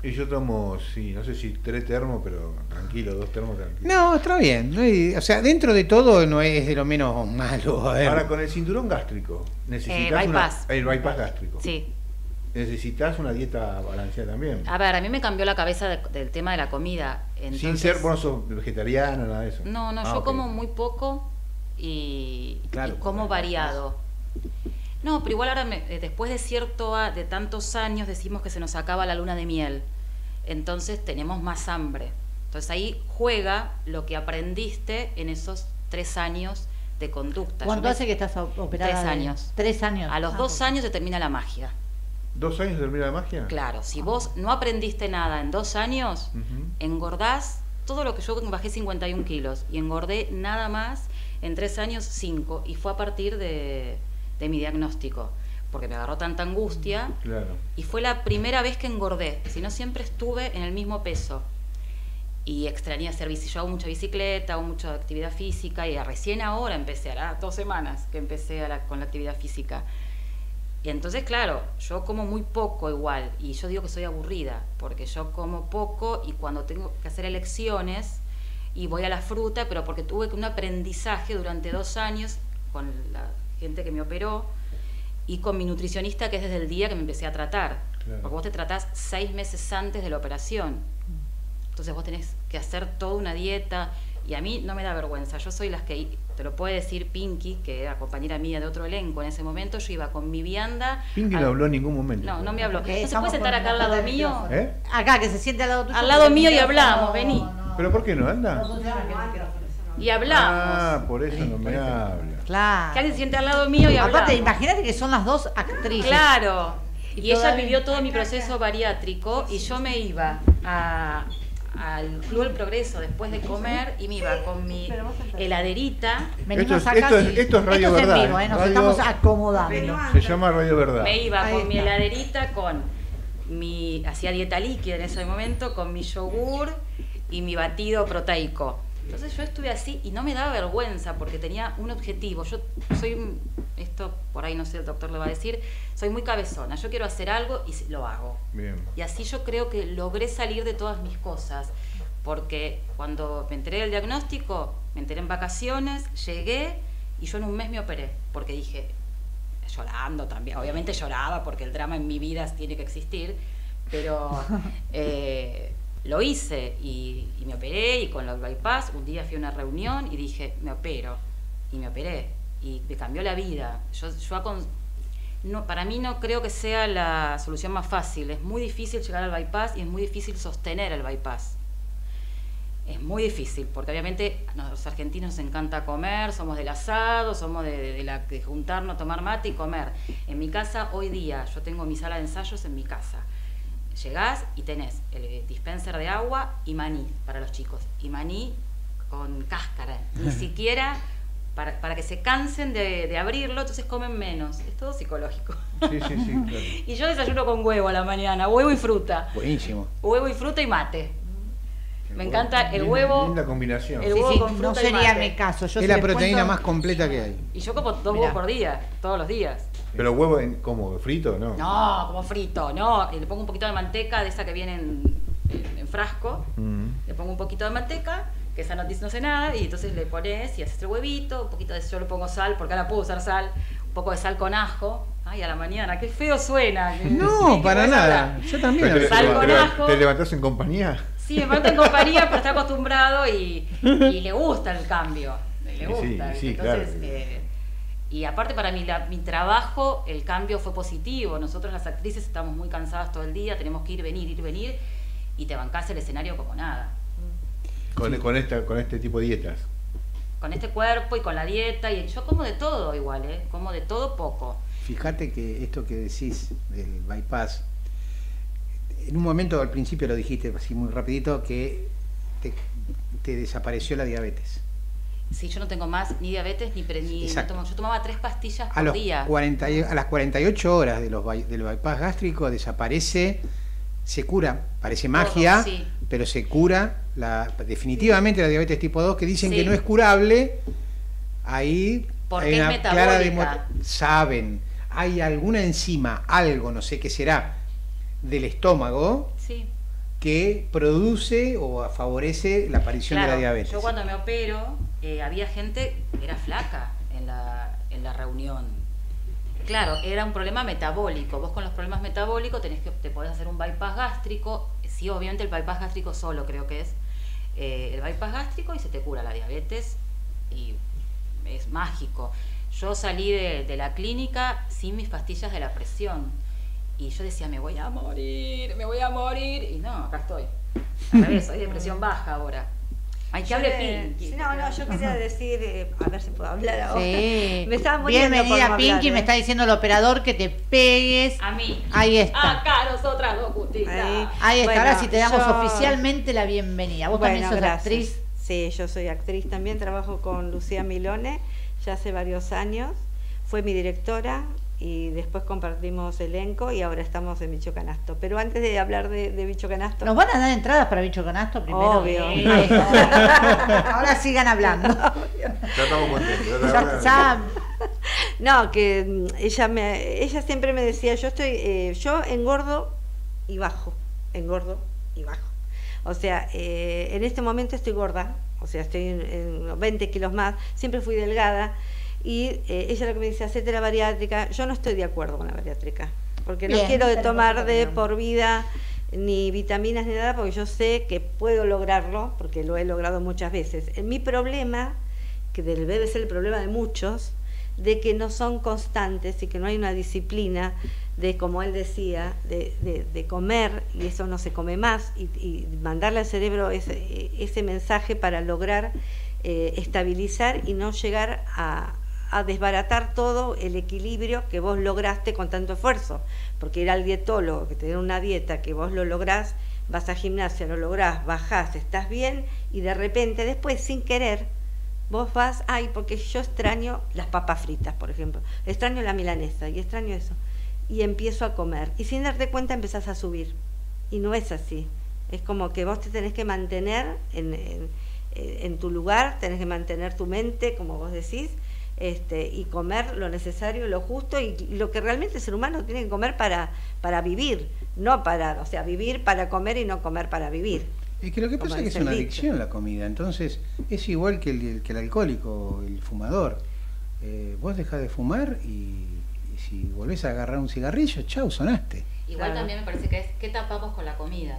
Y yo tomo, sí, no sé si tres termos, pero tranquilo, dos termos tranquilos. No, está bien. No hay- o sea, dentro de todo no es de lo menos malo. A ver. Ahora, con el cinturón gástrico, necesitas Eh, una- bypass. el bypass gástrico. Sí. Necesitas una dieta balanceada también. A ver, a mí me cambió la cabeza de- del tema de la comida. Entonces, Sin ser, vos no sos vegetariano, nada de eso. No, no, Ah, yo ok. como muy poco y, Claro, y como variado. No, pero igual ahora, me- eh, después de cierto, a- de tantos años, decimos que se nos acaba la luna de miel. Entonces tenemos más hambre. Entonces ahí juega lo que aprendiste en esos tres años de conducta. ¿Cuánto Yo me- hace que estás o- operada? Tres de- años. Tres años. A los Ah, dos ok. años se termina la magia. ¿Dos años termina la magia? Claro, si vos no aprendiste nada en dos años, Ujú. engordás todo lo que yo bajé cincuenta y un kilos y engordé nada más en tres años cinco y fue a partir de, de mi diagnóstico porque me agarró tanta angustia Claro. y fue la primera vez que engordé, si no siempre estuve en el mismo peso y extrañé hacer bici, yo hago mucha bicicleta, hago mucha actividad física y recién ahora empecé, hará dos semanas que empecé a la- con la actividad física. Y entonces, claro, yo como muy poco igual, y yo digo que soy aburrida, porque yo como poco y cuando tengo que hacer elecciones, y voy a la fruta, pero porque tuve un aprendizaje durante dos años con la gente que me operó y con mi nutricionista, que es desde el día que me empecé a tratar. Claro. Porque vos te tratás seis meses antes de la operación. Entonces vos tenés que hacer toda una dieta, y a mí no me da vergüenza. Yo soy las que, te lo puede decir Pinky, que era compañera mía de otro elenco en ese momento, yo iba con mi vianda. Pinky al- no habló en ningún momento. No, no me habló. Ok, ¿No se estamos puede sentar con acá al la lado del mío? micrófono. ¿Eh? Acá, que se siente al lado tuyo. Al lado porque el mío y micrófono- hablamos, vení. ¿Pero por qué no anda? Y hablamos. Ah, por eso no me habla. Claro. Que alguien se siente al lado mío y hablamos. Aparte, imagínate que son las dos actrices. Claro. Y Y ella todavía- vivió todo mi proceso bariátrico y yo me iba a, al Club del Progreso después de comer y me iba con mi heladerita. Venimos Esto es- acá, esto es- sí. esto es Radio Esto es Verdad, en vivo, ¿eh? ¿eh? Nos Radio- estamos acomodando. Se llama Radio Verdad. Me iba Ahí con mi está. heladerita, con mi, hacía dieta líquida en ese momento, con mi yogur y mi batido proteico. Entonces yo estuve así y no me daba vergüenza porque tenía un objetivo. Yo soy, un- esto por ahí no sé, el doctor le va a decir, soy muy cabezona. Yo quiero hacer algo y lo hago. Bien. Y así yo creo que logré salir de todas mis cosas. Porque cuando me enteré del diagnóstico, me enteré en vacaciones, llegué y yo en un mes me operé. Porque dije, llorando también, obviamente lloraba porque el drama en mi vida tiene que existir, pero eh, lo hice y, y me operé y con los bypass un día fui a una reunión y dije, me opero y me operé y me cambió la vida. Yo, yo acon- no, para mí no creo que sea la solución más fácil, es muy difícil llegar al bypass y es muy difícil sostener el bypass. Es muy difícil, porque obviamente a los argentinos nos encanta comer, somos del asado, somos de, de, de la, de juntarnos, tomar mate y comer. En mi casa, hoy día, yo tengo mi sala de ensayos en mi casa. Llegás y tenés el dispenser de agua y maní para los chicos. Y maní con cáscara, ni siquiera para, para que se cansen de, de abrirlo, entonces comen menos. Es todo psicológico. Sí, sí, sí, claro. Y yo desayuno con huevo a la mañana, huevo y fruta. Buenísimo. Huevo y fruta y mate. Me encanta el huevo. Linda combinación. El Sí, huevo sí, con no fruta y sería mate. mi caso. Yo Es si la les proteína cuento- más completa que hay. Y yo como dos Mirá. huevos por día, todos los días. Pero huevo en, ¿cómo? ¿Frito? No. No, como frito, no. Y le pongo un poquito de manteca de esa que viene en, en- en frasco. Mm. Le pongo un poquito de manteca, que esa no, no sé nada, y entonces le pones y haces el huevito, un poquito de, yo le pongo sal, porque ahora puedo usar sal, un poco de sal con ajo. Ay, a la mañana, qué feo suena. No, ¿Qué para podés nada. hablar? Yo también. Pero te, Sal te- con te- ajo. ¿Te levantás en compañía? Sí, me falta en compañía, pero está acostumbrado y, y le gusta el cambio. Le Sí, gusta. sí, Entonces, claro. eh, y aparte para mí, la- mi trabajo, el cambio fue positivo. Nosotros las actrices estamos muy cansadas todo el día, tenemos que ir, venir, ir, venir, y te bancás el escenario como nada. Con, con, esta, con este tipo de dietas. Con este cuerpo y con la dieta, y yo como de todo igual, ¿eh? Como de todo poco. Fíjate que esto que decís del bypass, en un momento al principio lo dijiste así muy rapidito, que te, te desapareció la diabetes. Sí, yo no tengo más ni diabetes ni, pre, ni no Exacto. tomo- yo tomaba tres pastillas A, por los día. cuarenta y- a las cuarenta y ocho horas de los, by- del bypass gástrico desaparece, se cura, parece magia, Todo, sí. pero se cura la, definitivamente la diabetes tipo dos, que dicen Sí. que no es curable. Ahí Porque hay es una clara metabólica. demo- saben, hay alguna enzima, algo, no sé qué será, del estómago Sí. que produce o favorece la aparición Claro, de la diabetes. yo cuando me opero, eh, había gente que era flaca en la, en la reunión. Claro, era un problema metabólico. Vos con los problemas metabólicos tenés que, te podés hacer un bypass gástrico. Sí, obviamente el bypass gástrico solo creo que es. Eh, el bypass gástrico y se te cura la diabetes y es mágico. Yo salí de, de la clínica sin mis pastillas de la presión y yo decía, me voy a morir, me voy a morir, y no, acá estoy. Al revés, soy de presión baja ahora. Hay que Yo hable le- Pinky. sí, No, no, yo quería decir, eh, a ver si puedo hablar ahora. Sí. Me estaba muriendo por Bienvenida, no Pinky. hablar, Me ¿eh? está diciendo el operador que te pegues. A mí. Ahí está. Acá nosotras dos juntitas. Ahí. Ahí está. Bueno, Ahora sí te damos yo- oficialmente la bienvenida. Vos Bueno, también sos gracias. actriz. Sí, yo soy actriz también, trabajo con Lucía Milone ya hace varios años. Fue mi directora y después compartimos elenco y ahora estamos en Bicho Canasto. Pero antes de hablar de, de Bicho Canasto... ¿Nos van a dar entradas para Bicho Canasto primero? Obvio. Eh, ahora, ahora sigan hablando. Ya estamos contentos. ya Ya- estamos- ya- No, que mm, ella me, ella siempre me decía, yo estoy, eh, yo engordo y bajo, engordo y bajo. O sea, eh, en este momento estoy gorda, o sea, estoy en, en veinte kilos más, siempre fui delgada, y eh, ella lo que me dice, hacete la bariátrica. Yo no estoy de acuerdo con la bariátrica, porque no Bien, quiero de tenemos tomar otra de opinión. por vida ni vitaminas ni nada, porque yo sé que puedo lograrlo, porque lo he logrado muchas veces. Eh, Mi problema, que debe ser el problema de muchos, de que no son constantes y que no hay una disciplina de, como él decía, de, de, de comer, y eso no se come más, y, y mandarle al cerebro ese, ese mensaje para lograr eh, estabilizar y no llegar a, a desbaratar todo el equilibrio que vos lograste con tanto esfuerzo, porque ir al dietólogo, que te den una dieta, que vos lo lográs, vas a gimnasia, lo lográs, bajás, estás bien, y de repente después, sin querer, vos vas, ay, porque yo extraño las papas fritas, por ejemplo, extraño la milanesa y extraño eso, y empiezo a comer, y sin darte cuenta empezás a subir, y no es así, es como que vos te tenés que mantener en, en, en tu lugar, tenés que mantener tu mente, como vos decís, este, y comer lo necesario, lo justo, y lo que realmente el ser humano tiene que comer para, para vivir, no para, o sea, vivir para comer y no comer para vivir. Es que lo que Como pasa es que es dice el una dicho. adicción la comida, entonces es igual que el, que el alcohólico, el fumador. Eh, vos dejás de fumar y, y si volvés a agarrar un cigarrillo, chau, sonaste. Igual Claro. también me parece que es, ¿qué tapamos con la comida?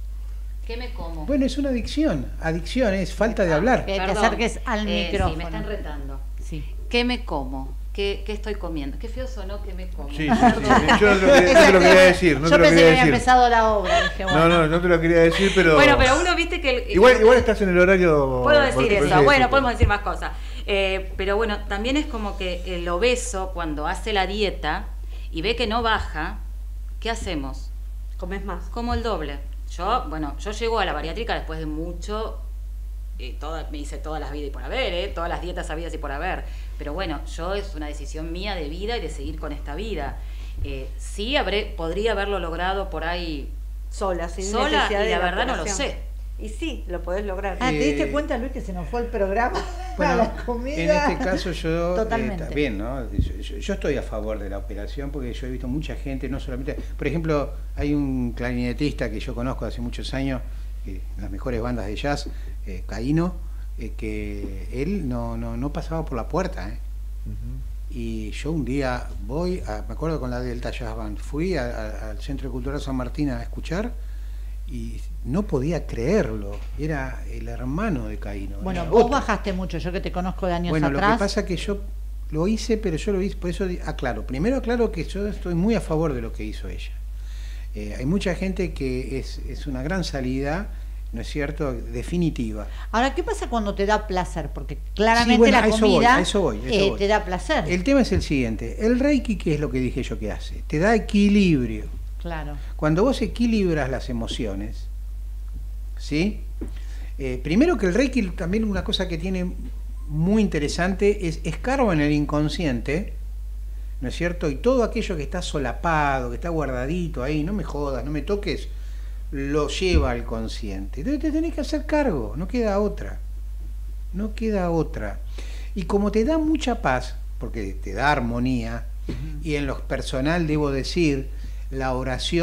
¿Qué me como? Bueno, es una adicción. Adicción es falta de hablar. Que te Perdón, acerques al eh, micrófono. Sí, me están retando. Sí. ¿Qué me como? ¿Qué, qué estoy comiendo? Qué feo sonó que me como. Sí, sí, sí, sí. Yo no te lo quería, no te lo quería decir. No Yo te lo pensé que quería había decir. empezado la obra. Dije, bueno. No, no, no te lo quería decir, pero. Bueno, pero uno viste que... el- Igual, igual estás en el horario. Puedo decir porque- eso, porque- bueno, podemos decir más cosas. Eh, pero bueno, también es como que el obeso, cuando hace la dieta y ve que no baja, ¿qué hacemos? Comes más. Como el doble. Yo, bueno, yo llego a la bariátrica después de mucho, eh, toda, me hice todas las vidas y por haber, eh, todas las dietas habidas y por haber. Pero bueno, yo es una decisión mía de vida y de seguir con esta vida. Eh, sí, habré, podría haberlo logrado por ahí Sola, sin sola, necesidad y de la verdad no lo evaporación. sé. Y sí, lo podés lograr. Ah, ¿te diste Eh, cuenta, Luis, que se nos fue el programa? Bueno, la comida. en este caso yo Totalmente. eh, también, ¿no? Yo, yo- yo estoy a favor de la operación porque yo he visto mucha gente, no solamente, por ejemplo, hay un clarinetista que yo conozco de hace muchos años, eh, en las mejores bandas de jazz, eh, Caíno, eh, que él no, no, no pasaba por la puerta, ¿eh? Y yo un día voy, a- me acuerdo con la Delta Jazz Band, fui a- a- al Centro Cultural San Martín a escuchar y no podía creerlo, era el hermano de Caíno. Bueno, era vos otro. bajaste mucho, yo que te conozco de años Bueno, atrás. lo que pasa es que yo lo hice, pero yo lo hice, por eso di- aclaro. Primero aclaro que yo estoy muy a favor de lo que hizo ella. Eh, hay mucha gente que es, es una gran salida, ¿no es cierto?, definitiva. Ahora, ¿qué pasa cuando te da placer? Porque claramente Sí, bueno, a la eso voy, comida a eso voy, a eso eh, voy. te da placer. El tema es el siguiente, el Reiki, ¿qué es lo que dije yo que hace? Te da equilibrio. Claro. Cuando vos equilibras las emociones, ¿sí? Eh, primero que el Reiki también una cosa que tiene muy interesante es escarba en el inconsciente, ¿no es cierto? Y todo aquello que está solapado, que está guardadito ahí, no me jodas, no me toques, lo lleva al consciente. Entonces te tenés que hacer cargo, no queda otra. No queda otra. Y como te da mucha paz, porque te da armonía, y en lo personal debo decir, la oración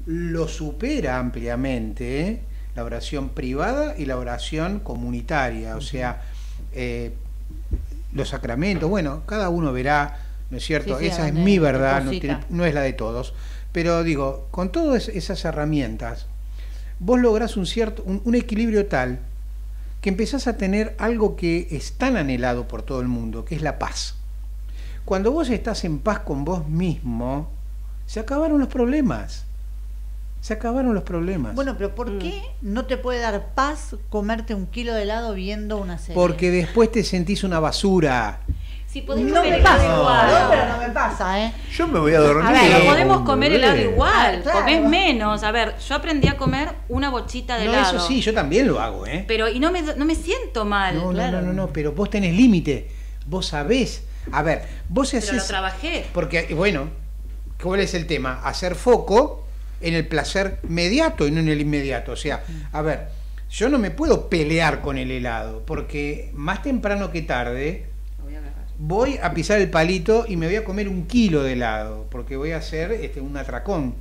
lo supera ampliamente, ¿eh? La oración privada y la oración comunitaria, o sea, eh, los sacramentos, bueno, cada uno verá, ¿no es cierto? Sí, sí, Esa es donde- mi qué verdad, no, cosita. tiene- no es la de todos, pero digo, con todas esas herramientas, vos lográs un cierto, un, un equilibrio tal que empezás a tener algo que es tan anhelado por todo el mundo, que es la paz. Cuando vos estás en paz con vos mismo, se acabaron los problemas. Se acabaron los problemas. Bueno, pero ¿por qué no te puede dar paz comerte un kilo de helado viendo una serie? Porque después te sentís una basura. Si podés No comer me helado pasa, igual. no, pero no me pasa, ¿eh? Yo me voy a dormir. A ver, como podemos un comer bebé. helado igual, Claro. comés menos. A ver, yo aprendí a comer una bochita de No, helado. eso sí, yo también lo hago, ¿eh? Pero, y no me, no me siento mal. No, claro. no, no, no, no, pero vos tenés límite. Vos sabés. A ver, vos Pero lo hacés. trabajé. Porque, bueno, ¿cuál es el tema? Hacer foco en el placer mediato y no en el inmediato. O sea, a ver, yo no me puedo pelear con el helado, porque más temprano que tarde voy a pisar el palito y me voy a comer un kilo de helado, porque voy a hacer este, un atracón.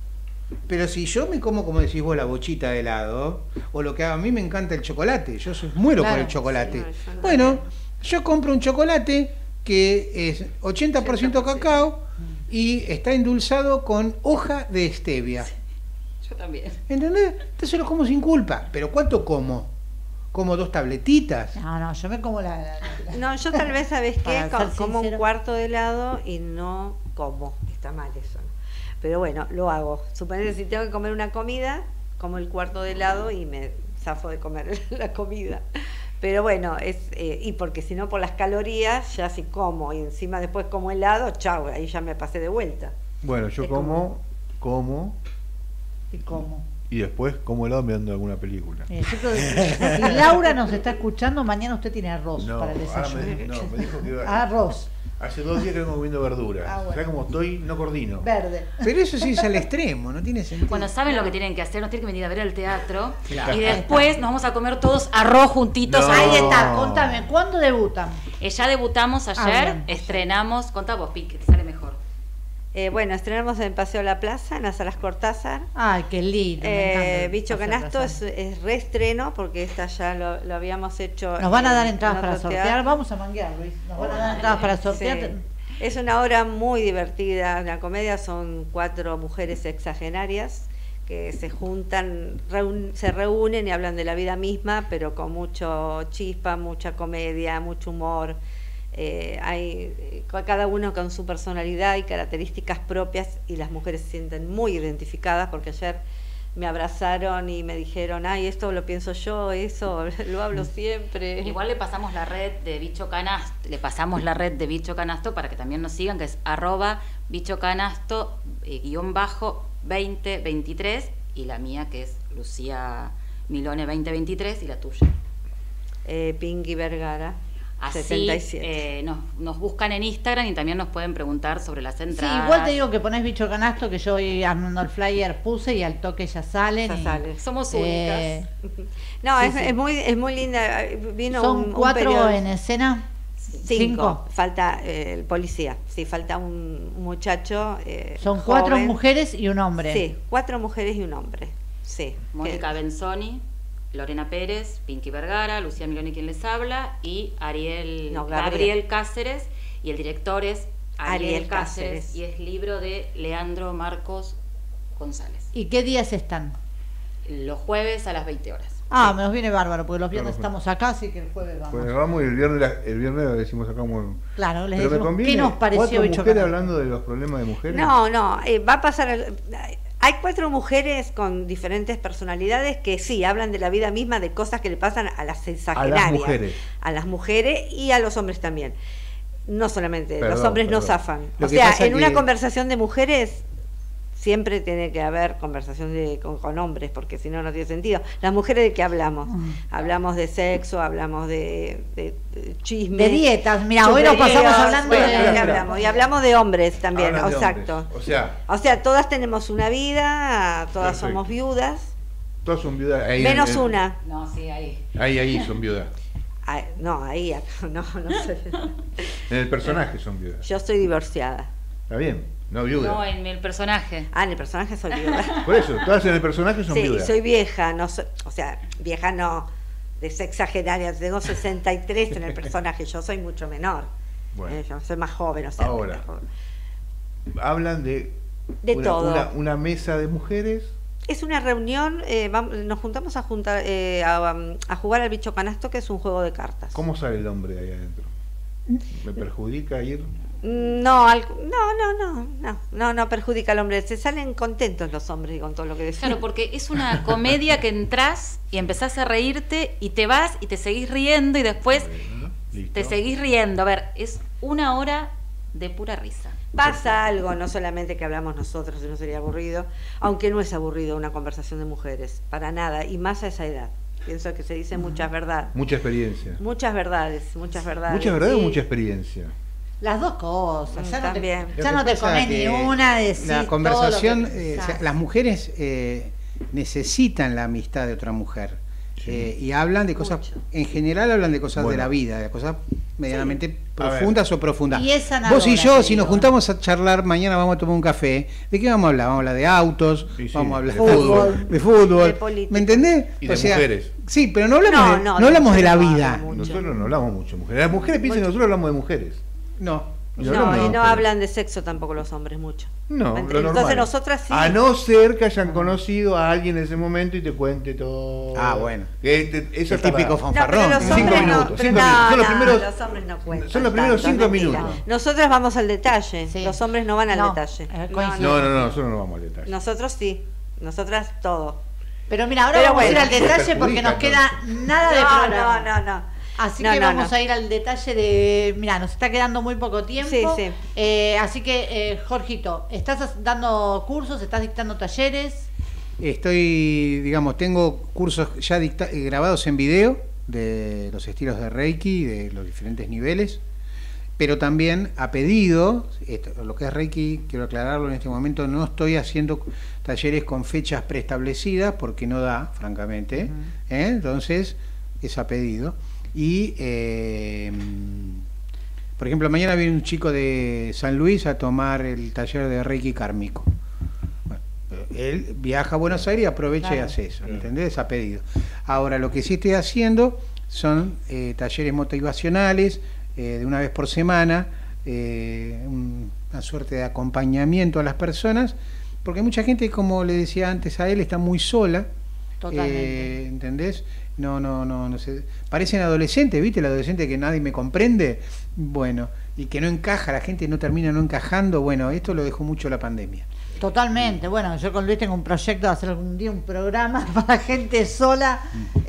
Pero si yo me como, como decís vos, la bochita de helado, o lo que hago, a mí me encanta el chocolate, yo soy- muero Claro. por el chocolate. Sí, no, yo no. Bueno, yo compro un chocolate que es ochenta por ciento cacao y está endulzado con hoja de stevia. Yo también. ¿Entendés? Entonces lo como sin culpa. ¿Pero cuánto como? ¿Como dos tabletitas? No, no, yo me como la... la- la- No, yo tal vez, ¿sabes qué? Para Co- ser Como un sincera. cuarto de helado y no como. Está mal eso, ¿no? Pero bueno, lo hago. Suponete, si tengo que comer una comida, como el cuarto de helado y me zafo de comer la comida. Pero bueno, es eh, y porque si no, por las calorías, ya si como y encima después como helado, chau, ahí ya me pasé de vuelta. Bueno, yo Es como, como ¿Y cómo? y después como helado mirando alguna película. Eh, yo creo que si Laura nos está escuchando, mañana usted tiene arroz No, para el ahora desayuno. me, no, me dijo que iba. Arroz, Hace dos días que vengo comiendo verdura. Ah, bueno. Ya como estoy, no coordino. verde. Pero eso sí es al extremo, no tiene sentido. Bueno, ¿saben lo que tienen que hacer? Nos tienen que venir a ver al teatro. Claro. Y después nos vamos a comer todos arroz juntitos. No. Ahí está, contame, ¿cuándo debutan? Eh, ya debutamos ayer, Ah, bien. estrenamos. Contá vos, Pi, que te sale mejor. Eh, bueno, estrenamos en Paseo La Plaza, en las salas Cortázar. Ay, qué lindo. me Eh, encanta el Bicho Paseo Canasto Plaza. es, es reestreno porque esta ya lo, lo habíamos hecho. Nos van a en- dar en entradas para otro sortear. teatro. Vamos a manguear, Luis. Nos van a dar entradas para sortear. Sí. Es una obra muy divertida. La comedia son cuatro mujeres sexagenarias que se juntan, reun- se reúnen y hablan de la vida misma, pero con mucho chispa, mucha comedia, mucho humor. Eh, hay eh, cada uno con su personalidad y características propias y las mujeres se sienten muy identificadas porque ayer me abrazaron y me dijeron, ay, esto lo pienso yo, eso lo hablo siempre. Igual le pasamos la red de Bicho Canasto, le pasamos la red de Bicho Canasto para que también nos sigan, que es arroba Bicho Canasto, eh, guión bajo veinte veintitrés, y la mía que es Lucía Milone veinte veintitrés, y la tuya. Eh, Pinky Vergara. Así setenta y siete. eh, nos, nos buscan en Instagram y también nos pueden preguntar sobre las Sí, entradas. igual te digo que pones Bicho Canasto, que yo hoy armando el flyer puse y al toque ya salen. Ya y- sale. Somos Eh, únicas. No, sí, es, sí. es muy es muy linda. Vino ¿Son un, un cuatro periodo- en escena? Cinco. Cinco. Falta eh, el policía. Sí, falta un, un muchacho. eh, Son cuatro joven. mujeres y un hombre. Sí, cuatro mujeres y un hombre. Sí. Mónica Benzoni, Lorena Pérez, Pinky Vergara, Lucía Miloni quien les habla, y Ariel No, Gabriel. Gabriel. Cáceres, y el director es Ariel, Ariel Cáceres, Cáceres. y es libro de Leandro Marcos González. ¿Y qué días están? Los jueves a las veinte horas. Ah, me nos viene bárbaro, porque los viernes Claro, estamos acá, así que el jueves vamos. Pues vamos y el viernes, la- el viernes decimos acá como. Claro, les Pero me decimos, conviene. ¿qué nos pareció ¿Cuatro Bicho mujeres Canasto? hablando de los problemas de mujeres? No, no, eh, va a pasar. el- hay cuatro mujeres con diferentes personalidades que sí hablan de la vida misma, de cosas que le pasan a las sexagenarias. mujeres. A las mujeres y a los hombres también. No solamente, los Perdón, hombres no perdón. zafan. Lo O que sea, pasa en una que- conversación de mujeres siempre tiene que haber conversación de, con, con hombres, porque si no, no tiene sentido. Las mujeres de qué hablamos? Mm. Hablamos de sexo, hablamos de, de, de chisme. De dietas, mira, hoy nos chuperías, pasamos hablando bueno, de- ¿qué Espera, hablamos? Y hablamos de hombres también, Hablan de exacto. hombres. O sea, O sea, todas tenemos una vida, todas Perfecto. somos viudas, todas son viudas. Ahí, menos en- una. No, sí, ahí. Ahí, ahí son viudas. Ay, no, ahí, no, no sé. En el personaje son viudas. Yo estoy divorciada. Está bien. No viuda. No, en el personaje. Ah, en el personaje soy viuda. Por eso, todas en el personaje son sí, viudas. soy vieja, no soy, o sea, vieja no, desexageraria, tengo sesenta y tres en el personaje, yo soy mucho menor. Bueno. Eh, yo soy más joven, o sea. Ahora, hablan de, de una, todo. Una, una mesa de mujeres. Es una reunión, eh, vamos, nos juntamos a, juntar, eh, a, a jugar al bicho canasto, que es un juego de cartas. ¿Cómo sale el hombre de ahí adentro? ¿Me perjudica ir? No, al- no, no, no, no, no, no perjudica al hombre. Se salen contentos los hombres con todo lo que decís. Claro, porque es una comedia que entras y empezás a reírte y te vas y te seguís riendo y después Listo. te seguís riendo. A ver, es una hora de pura risa. Pasa algo, no solamente que hablamos nosotros, no sería aburrido, aunque no es aburrido una conversación de mujeres, para nada, y más a esa edad. Pienso que se dicen muchas verdades. Mucha experiencia. Muchas verdades, muchas verdades. ¿Mucha verdad sí. o mucha experiencia? Las dos cosas. Ya no te, También. ya no te comes ni una, decís La todo conversación, lo que eh, o sea, pensás. las mujeres eh, necesitan la amistad de otra mujer. Eh, y hablan de cosas, en general hablan de cosas Bueno. de la vida, de cosas medianamente A profundas o profundas. Y es sanadora, Vos y yo, te si nos digo. juntamos a charlar, mañana vamos a tomar un café, ¿de qué vamos a hablar? Vamos a hablar de autos, Sí, sí, vamos a hablar de de fútbol. fútbol, de fútbol, De política. ¿me entendés? Y de mujeres. Sí, pero no hablamos, No, de, no, no de hablamos de la mujeres no vida. hablamos. Mucho. Nosotros no hablamos mucho de mujeres. Las mujeres piensan que nosotros hablamos de mujeres. No. Y No, hablamos de y no mujeres. hablan de sexo tampoco los hombres mucho. No, Entre- lo Entonces normal. nosotras sí. A no ser que hayan conocido a alguien en ese momento y te cuente todo. Ah, bueno. Que te- eso El está típico para- No, pero fanfarrón. los Cinco hombres no, minutos, pero cinco no, minutos. Son los no, primeros- los hombres no cuentan son los primeros tanto, cinco es mentira. minutos. Nosotras vamos al detalle, Sí. los hombres no van al No, detalle. eh, No, coincido. No, no, no, nosotros no vamos al detalle. Nosotros sí, nosotras todo. Pero mira, ahora Pero vamos a ir bueno, al detalle se porque nos perjudica, queda nada de No, programa. no, no, no. Así No, que no, vamos no. a ir al detalle de... Mira, nos está quedando muy poco tiempo. Sí, sí. Eh, así que, eh, Jorgito, ¿estás as- dando cursos? ¿Estás dictando talleres? Estoy, digamos, tengo cursos ya dicta- eh, grabados en video de los estilos de Reiki, de los diferentes niveles, pero también a pedido, esto, lo que es Reiki, quiero aclararlo en este momento, no estoy haciendo talleres con fechas preestablecidas porque no da, francamente, ¿eh? Entonces es a pedido. Y, eh, por ejemplo, mañana viene un chico de San Luis a tomar el taller de Reiki kármico. Bueno, él viaja a Buenos Aires y aprovecha y Claro. hace eso, ¿entendés? A pedido. Ahora, lo que sí estoy haciendo son eh, talleres motivacionales eh, de una vez por semana, eh, un- una suerte de acompañamiento a las personas, porque mucha gente, como le decía antes a él, está muy sola. Totalmente. Eh, ¿entendés? No, no, no, no sé. Parecen adolescentes, ¿viste? El adolescente que nadie me comprende. Bueno, y que no encaja, la gente no termina no encajando. Bueno, esto lo dejó mucho la pandemia. Totalmente. Bueno, yo con Luis tengo un proyecto de hacer algún día un programa para gente sola.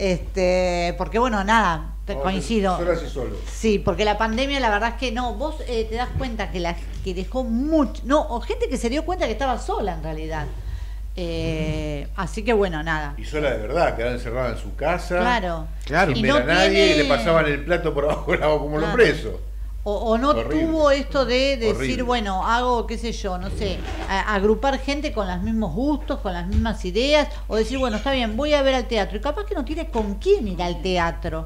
este Porque, bueno, nada, te coincido. Solas y solos. Sí, porque la pandemia, la verdad es que no, vos eh, te das cuenta que la que dejó mucho, no, o gente que se dio cuenta que estaba sola en realidad. Eh, así que bueno, nada. Y sola de verdad, quedaba encerrada en su casa. Claro. Claro. Sin Y ver no a nadie, tiene- y le pasaban el plato por abajo del agua como Claro. los presos. O, o no Horrible. tuvo esto de decir, Horrible. bueno, hago, qué sé yo, no sé, a- agrupar gente con los mismos gustos, con las mismas ideas, o decir, bueno, está bien, voy a ver al teatro, y capaz que no tiene con quién ir al teatro.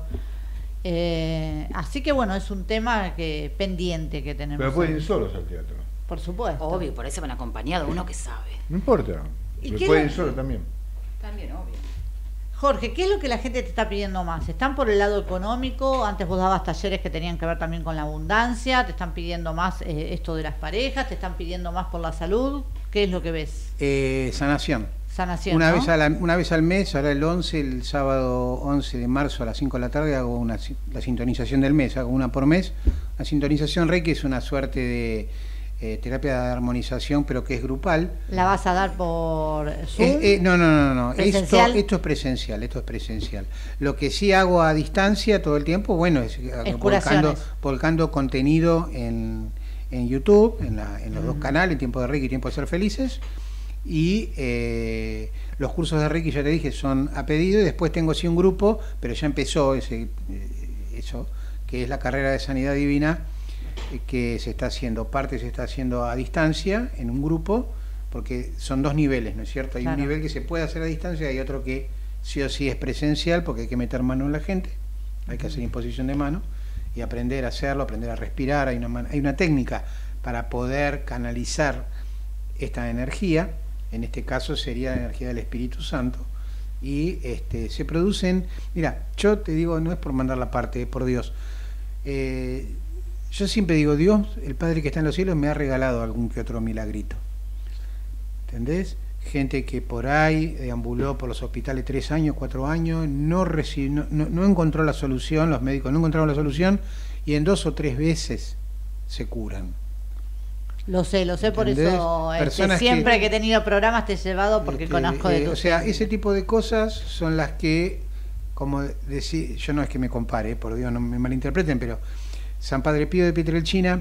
Eh, así que bueno, es un tema que pendiente que tenemos. Pero pueden ahí. ir solos al teatro. Por supuesto. Obvio, por eso van acompañados, uno que sabe. No importa. ¿Y Pero qué pueden lo- ir solos también. También, obvio. Jorge, ¿qué es lo que la gente te está pidiendo más? ¿Están por el lado económico? Antes vos dabas talleres que tenían que ver también con la abundancia. ¿Te están pidiendo más eh, esto de las parejas? ¿Te están pidiendo más por la salud? ¿Qué es lo que ves? Eh, sanación. Sanación, Una, ¿no? vez a la- una vez al mes, ahora el once, el sábado once de marzo a las cinco de la tarde hago una, si- la sintonización del mes, hago una por mes. La sintonización Reiki es una suerte de eh, terapia de armonización, pero que es grupal. ¿La vas a dar por Zoom? Eh, eh, no, no, no, no. Esto, ¿Presencial? esto es presencial, esto es presencial. Lo que sí hago a distancia todo el tiempo, bueno, es, eh, Es volcando, curaciones. volcando contenido en, en YouTube, en, la- en los dos canales, Tiempo de Reiki y Tiempo de Ser Felices. Y eh, los cursos de Reiki, ya te dije, son a pedido. Y después tengo sí un grupo, pero ya empezó ese, eh, eso, que es la carrera de Sanidad Divina, eh, que se está haciendo, parte se está haciendo a distancia, en un grupo, porque son dos niveles, ¿no es cierto? Hay Claro. un nivel que se puede hacer a distancia y hay otro que sí o sí es presencial, porque hay que meter mano en la gente, hay que hacer imposición de mano y aprender a hacerlo, aprender a respirar. Hay una, man- hay una técnica para poder canalizar esta energía, en este caso sería la energía del Espíritu Santo, y este, se producen, mira, yo te digo, no es por mandar la parte, es por Dios. Eh, yo siempre digo, Dios, el Padre que está en los cielos, me ha regalado algún que otro milagrito. ¿Entendés? Gente que por ahí deambuló por los hospitales tres años, cuatro años, no, recibió, no, no, no encontró la solución, los médicos no encontraron la solución, y en dos o tres veces se curan. Lo sé, lo sé, por ¿Entendés? eso este, Personas siempre que... que- que he tenido programas te he llevado porque Este, conozco de eh, tu O sea, ese tipo de cosas son las que, como decir, yo no es que me compare, por Dios, no me malinterpreten, pero San Padre Pío de Pietrelcina,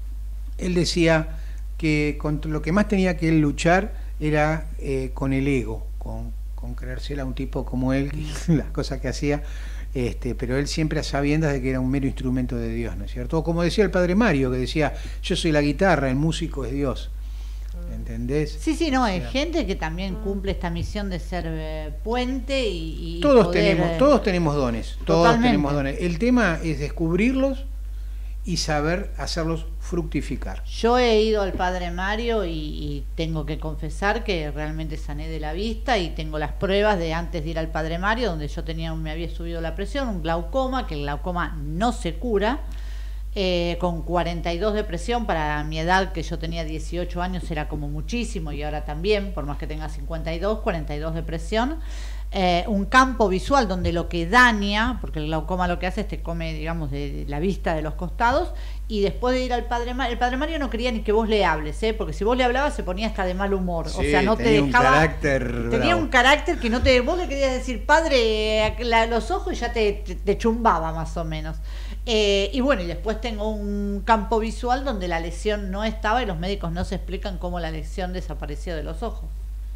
él decía que contra lo que más tenía que él luchar era eh, con el ego, con, con creérsela un tipo como él, las cosas que hacía, este, pero él siempre a sabiendas de que era un mero instrumento de Dios, ¿no es cierto? O como decía el Padre Mario, que decía, yo soy la guitarra, el músico es Dios. ¿Entendés? Sí, sí, no, hay gente que también cumple esta misión de ser eh, puente y, y Todos poder, tenemos, eh, todos tenemos dones, todos Totalmente. tenemos dones. El tema es descubrirlos y saber hacerlos fructificar. Yo he ido al Padre Mario y, y tengo que confesar que realmente sané de la vista y tengo las pruebas de antes de ir al Padre Mario, donde yo tenía un- me había subido la presión, un glaucoma, que el glaucoma no se cura, eh, con cuarenta y dos de presión. Para mi edad, que yo tenía dieciocho años, era como muchísimo, y ahora también, por más que tenga cincuenta y dos, cuarenta y dos de presión. Eh, un campo visual donde lo que daña, porque el glaucoma lo que hace es te come, digamos, de, de la vista de los costados, y después de ir al Padre Mario, el Padre Mario no quería ni que vos le hables, ¿eh? Porque si vos le hablabas se ponía hasta de mal humor, o Sí, sea, no te tenía dejaba... un carácter tenía bravo. un carácter que no te... Vos le querías decir, padre, la- los ojos, y ya te, te, te chumbaba más o menos. Eh, y bueno, y después tengo un campo visual donde la lesión no estaba y los médicos no se explican cómo la lesión desapareció de los ojos.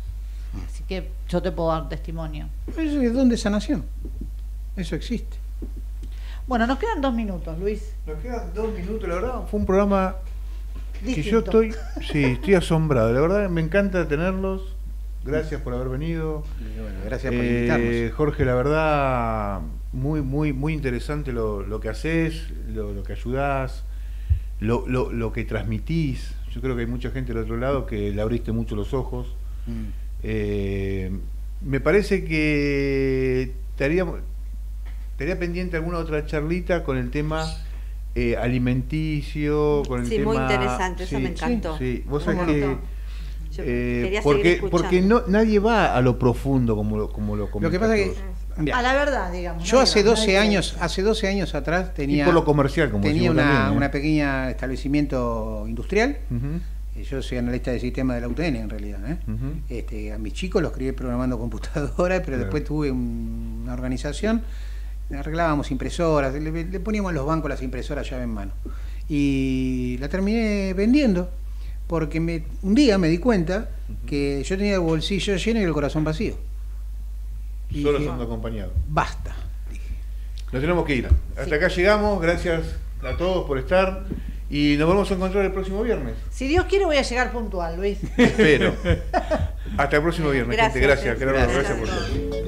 Así que yo te puedo dar testimonio. Eso es don de sanación. Eso existe. Bueno, nos quedan dos minutos, Luis. Nos quedan dos minutos, la verdad. Fue un programa que Distinto. yo estoy, sí, estoy asombrado. La verdad, me encanta tenerlos. Gracias por haber venido. Y bueno, gracias por Eh, invitarnos. Jorge, la verdad, muy, muy, muy interesante lo, lo que haces, lo, lo que ayudás, lo, lo, lo que transmitís. Yo creo que hay mucha gente del otro lado que le abriste mucho los ojos. Mm. Eh, me parece que estaría, estaría pendiente alguna otra charlita con el tema eh, alimenticio, con el Sí, tema... muy interesante, eso me encantó. Sí, vos Me sabés que... encantó. Yo eh, quería seguir porque escuchando. porque no, nadie va a lo profundo como lo, como lo Lo que pasa es que mirá, A la verdad, digamos. yo no hace digamos, doce no hay que- años, hace doce años atrás tenía Y por lo comercial, como tenía decimos una, también, ¿eh? una pequeña establecimiento industrial. Ujú, Eh, Yo soy analista de sistema de la U T N en realidad. ¿eh? ujú. Este, a mis chicos los crié programando computadoras, pero Claro. después tuve un- una organización, arreglábamos impresoras, le, le poníamos a los bancos las impresoras llave en mano. Y la terminé vendiendo, porque me, un día me di cuenta que yo tenía el bolsillo lleno y el corazón vacío. Y Solo dije, son acompañados. basta. Nos tenemos que ir. Hasta acá llegamos. Gracias a todos por estar. Y nos vamos a encontrar el próximo viernes. Si Dios quiere voy a llegar puntual, Luis. Espero. Hasta el próximo viernes, Gracias, gente. Gracias, gracias. Gerardo. Gracias por Gracias. todo.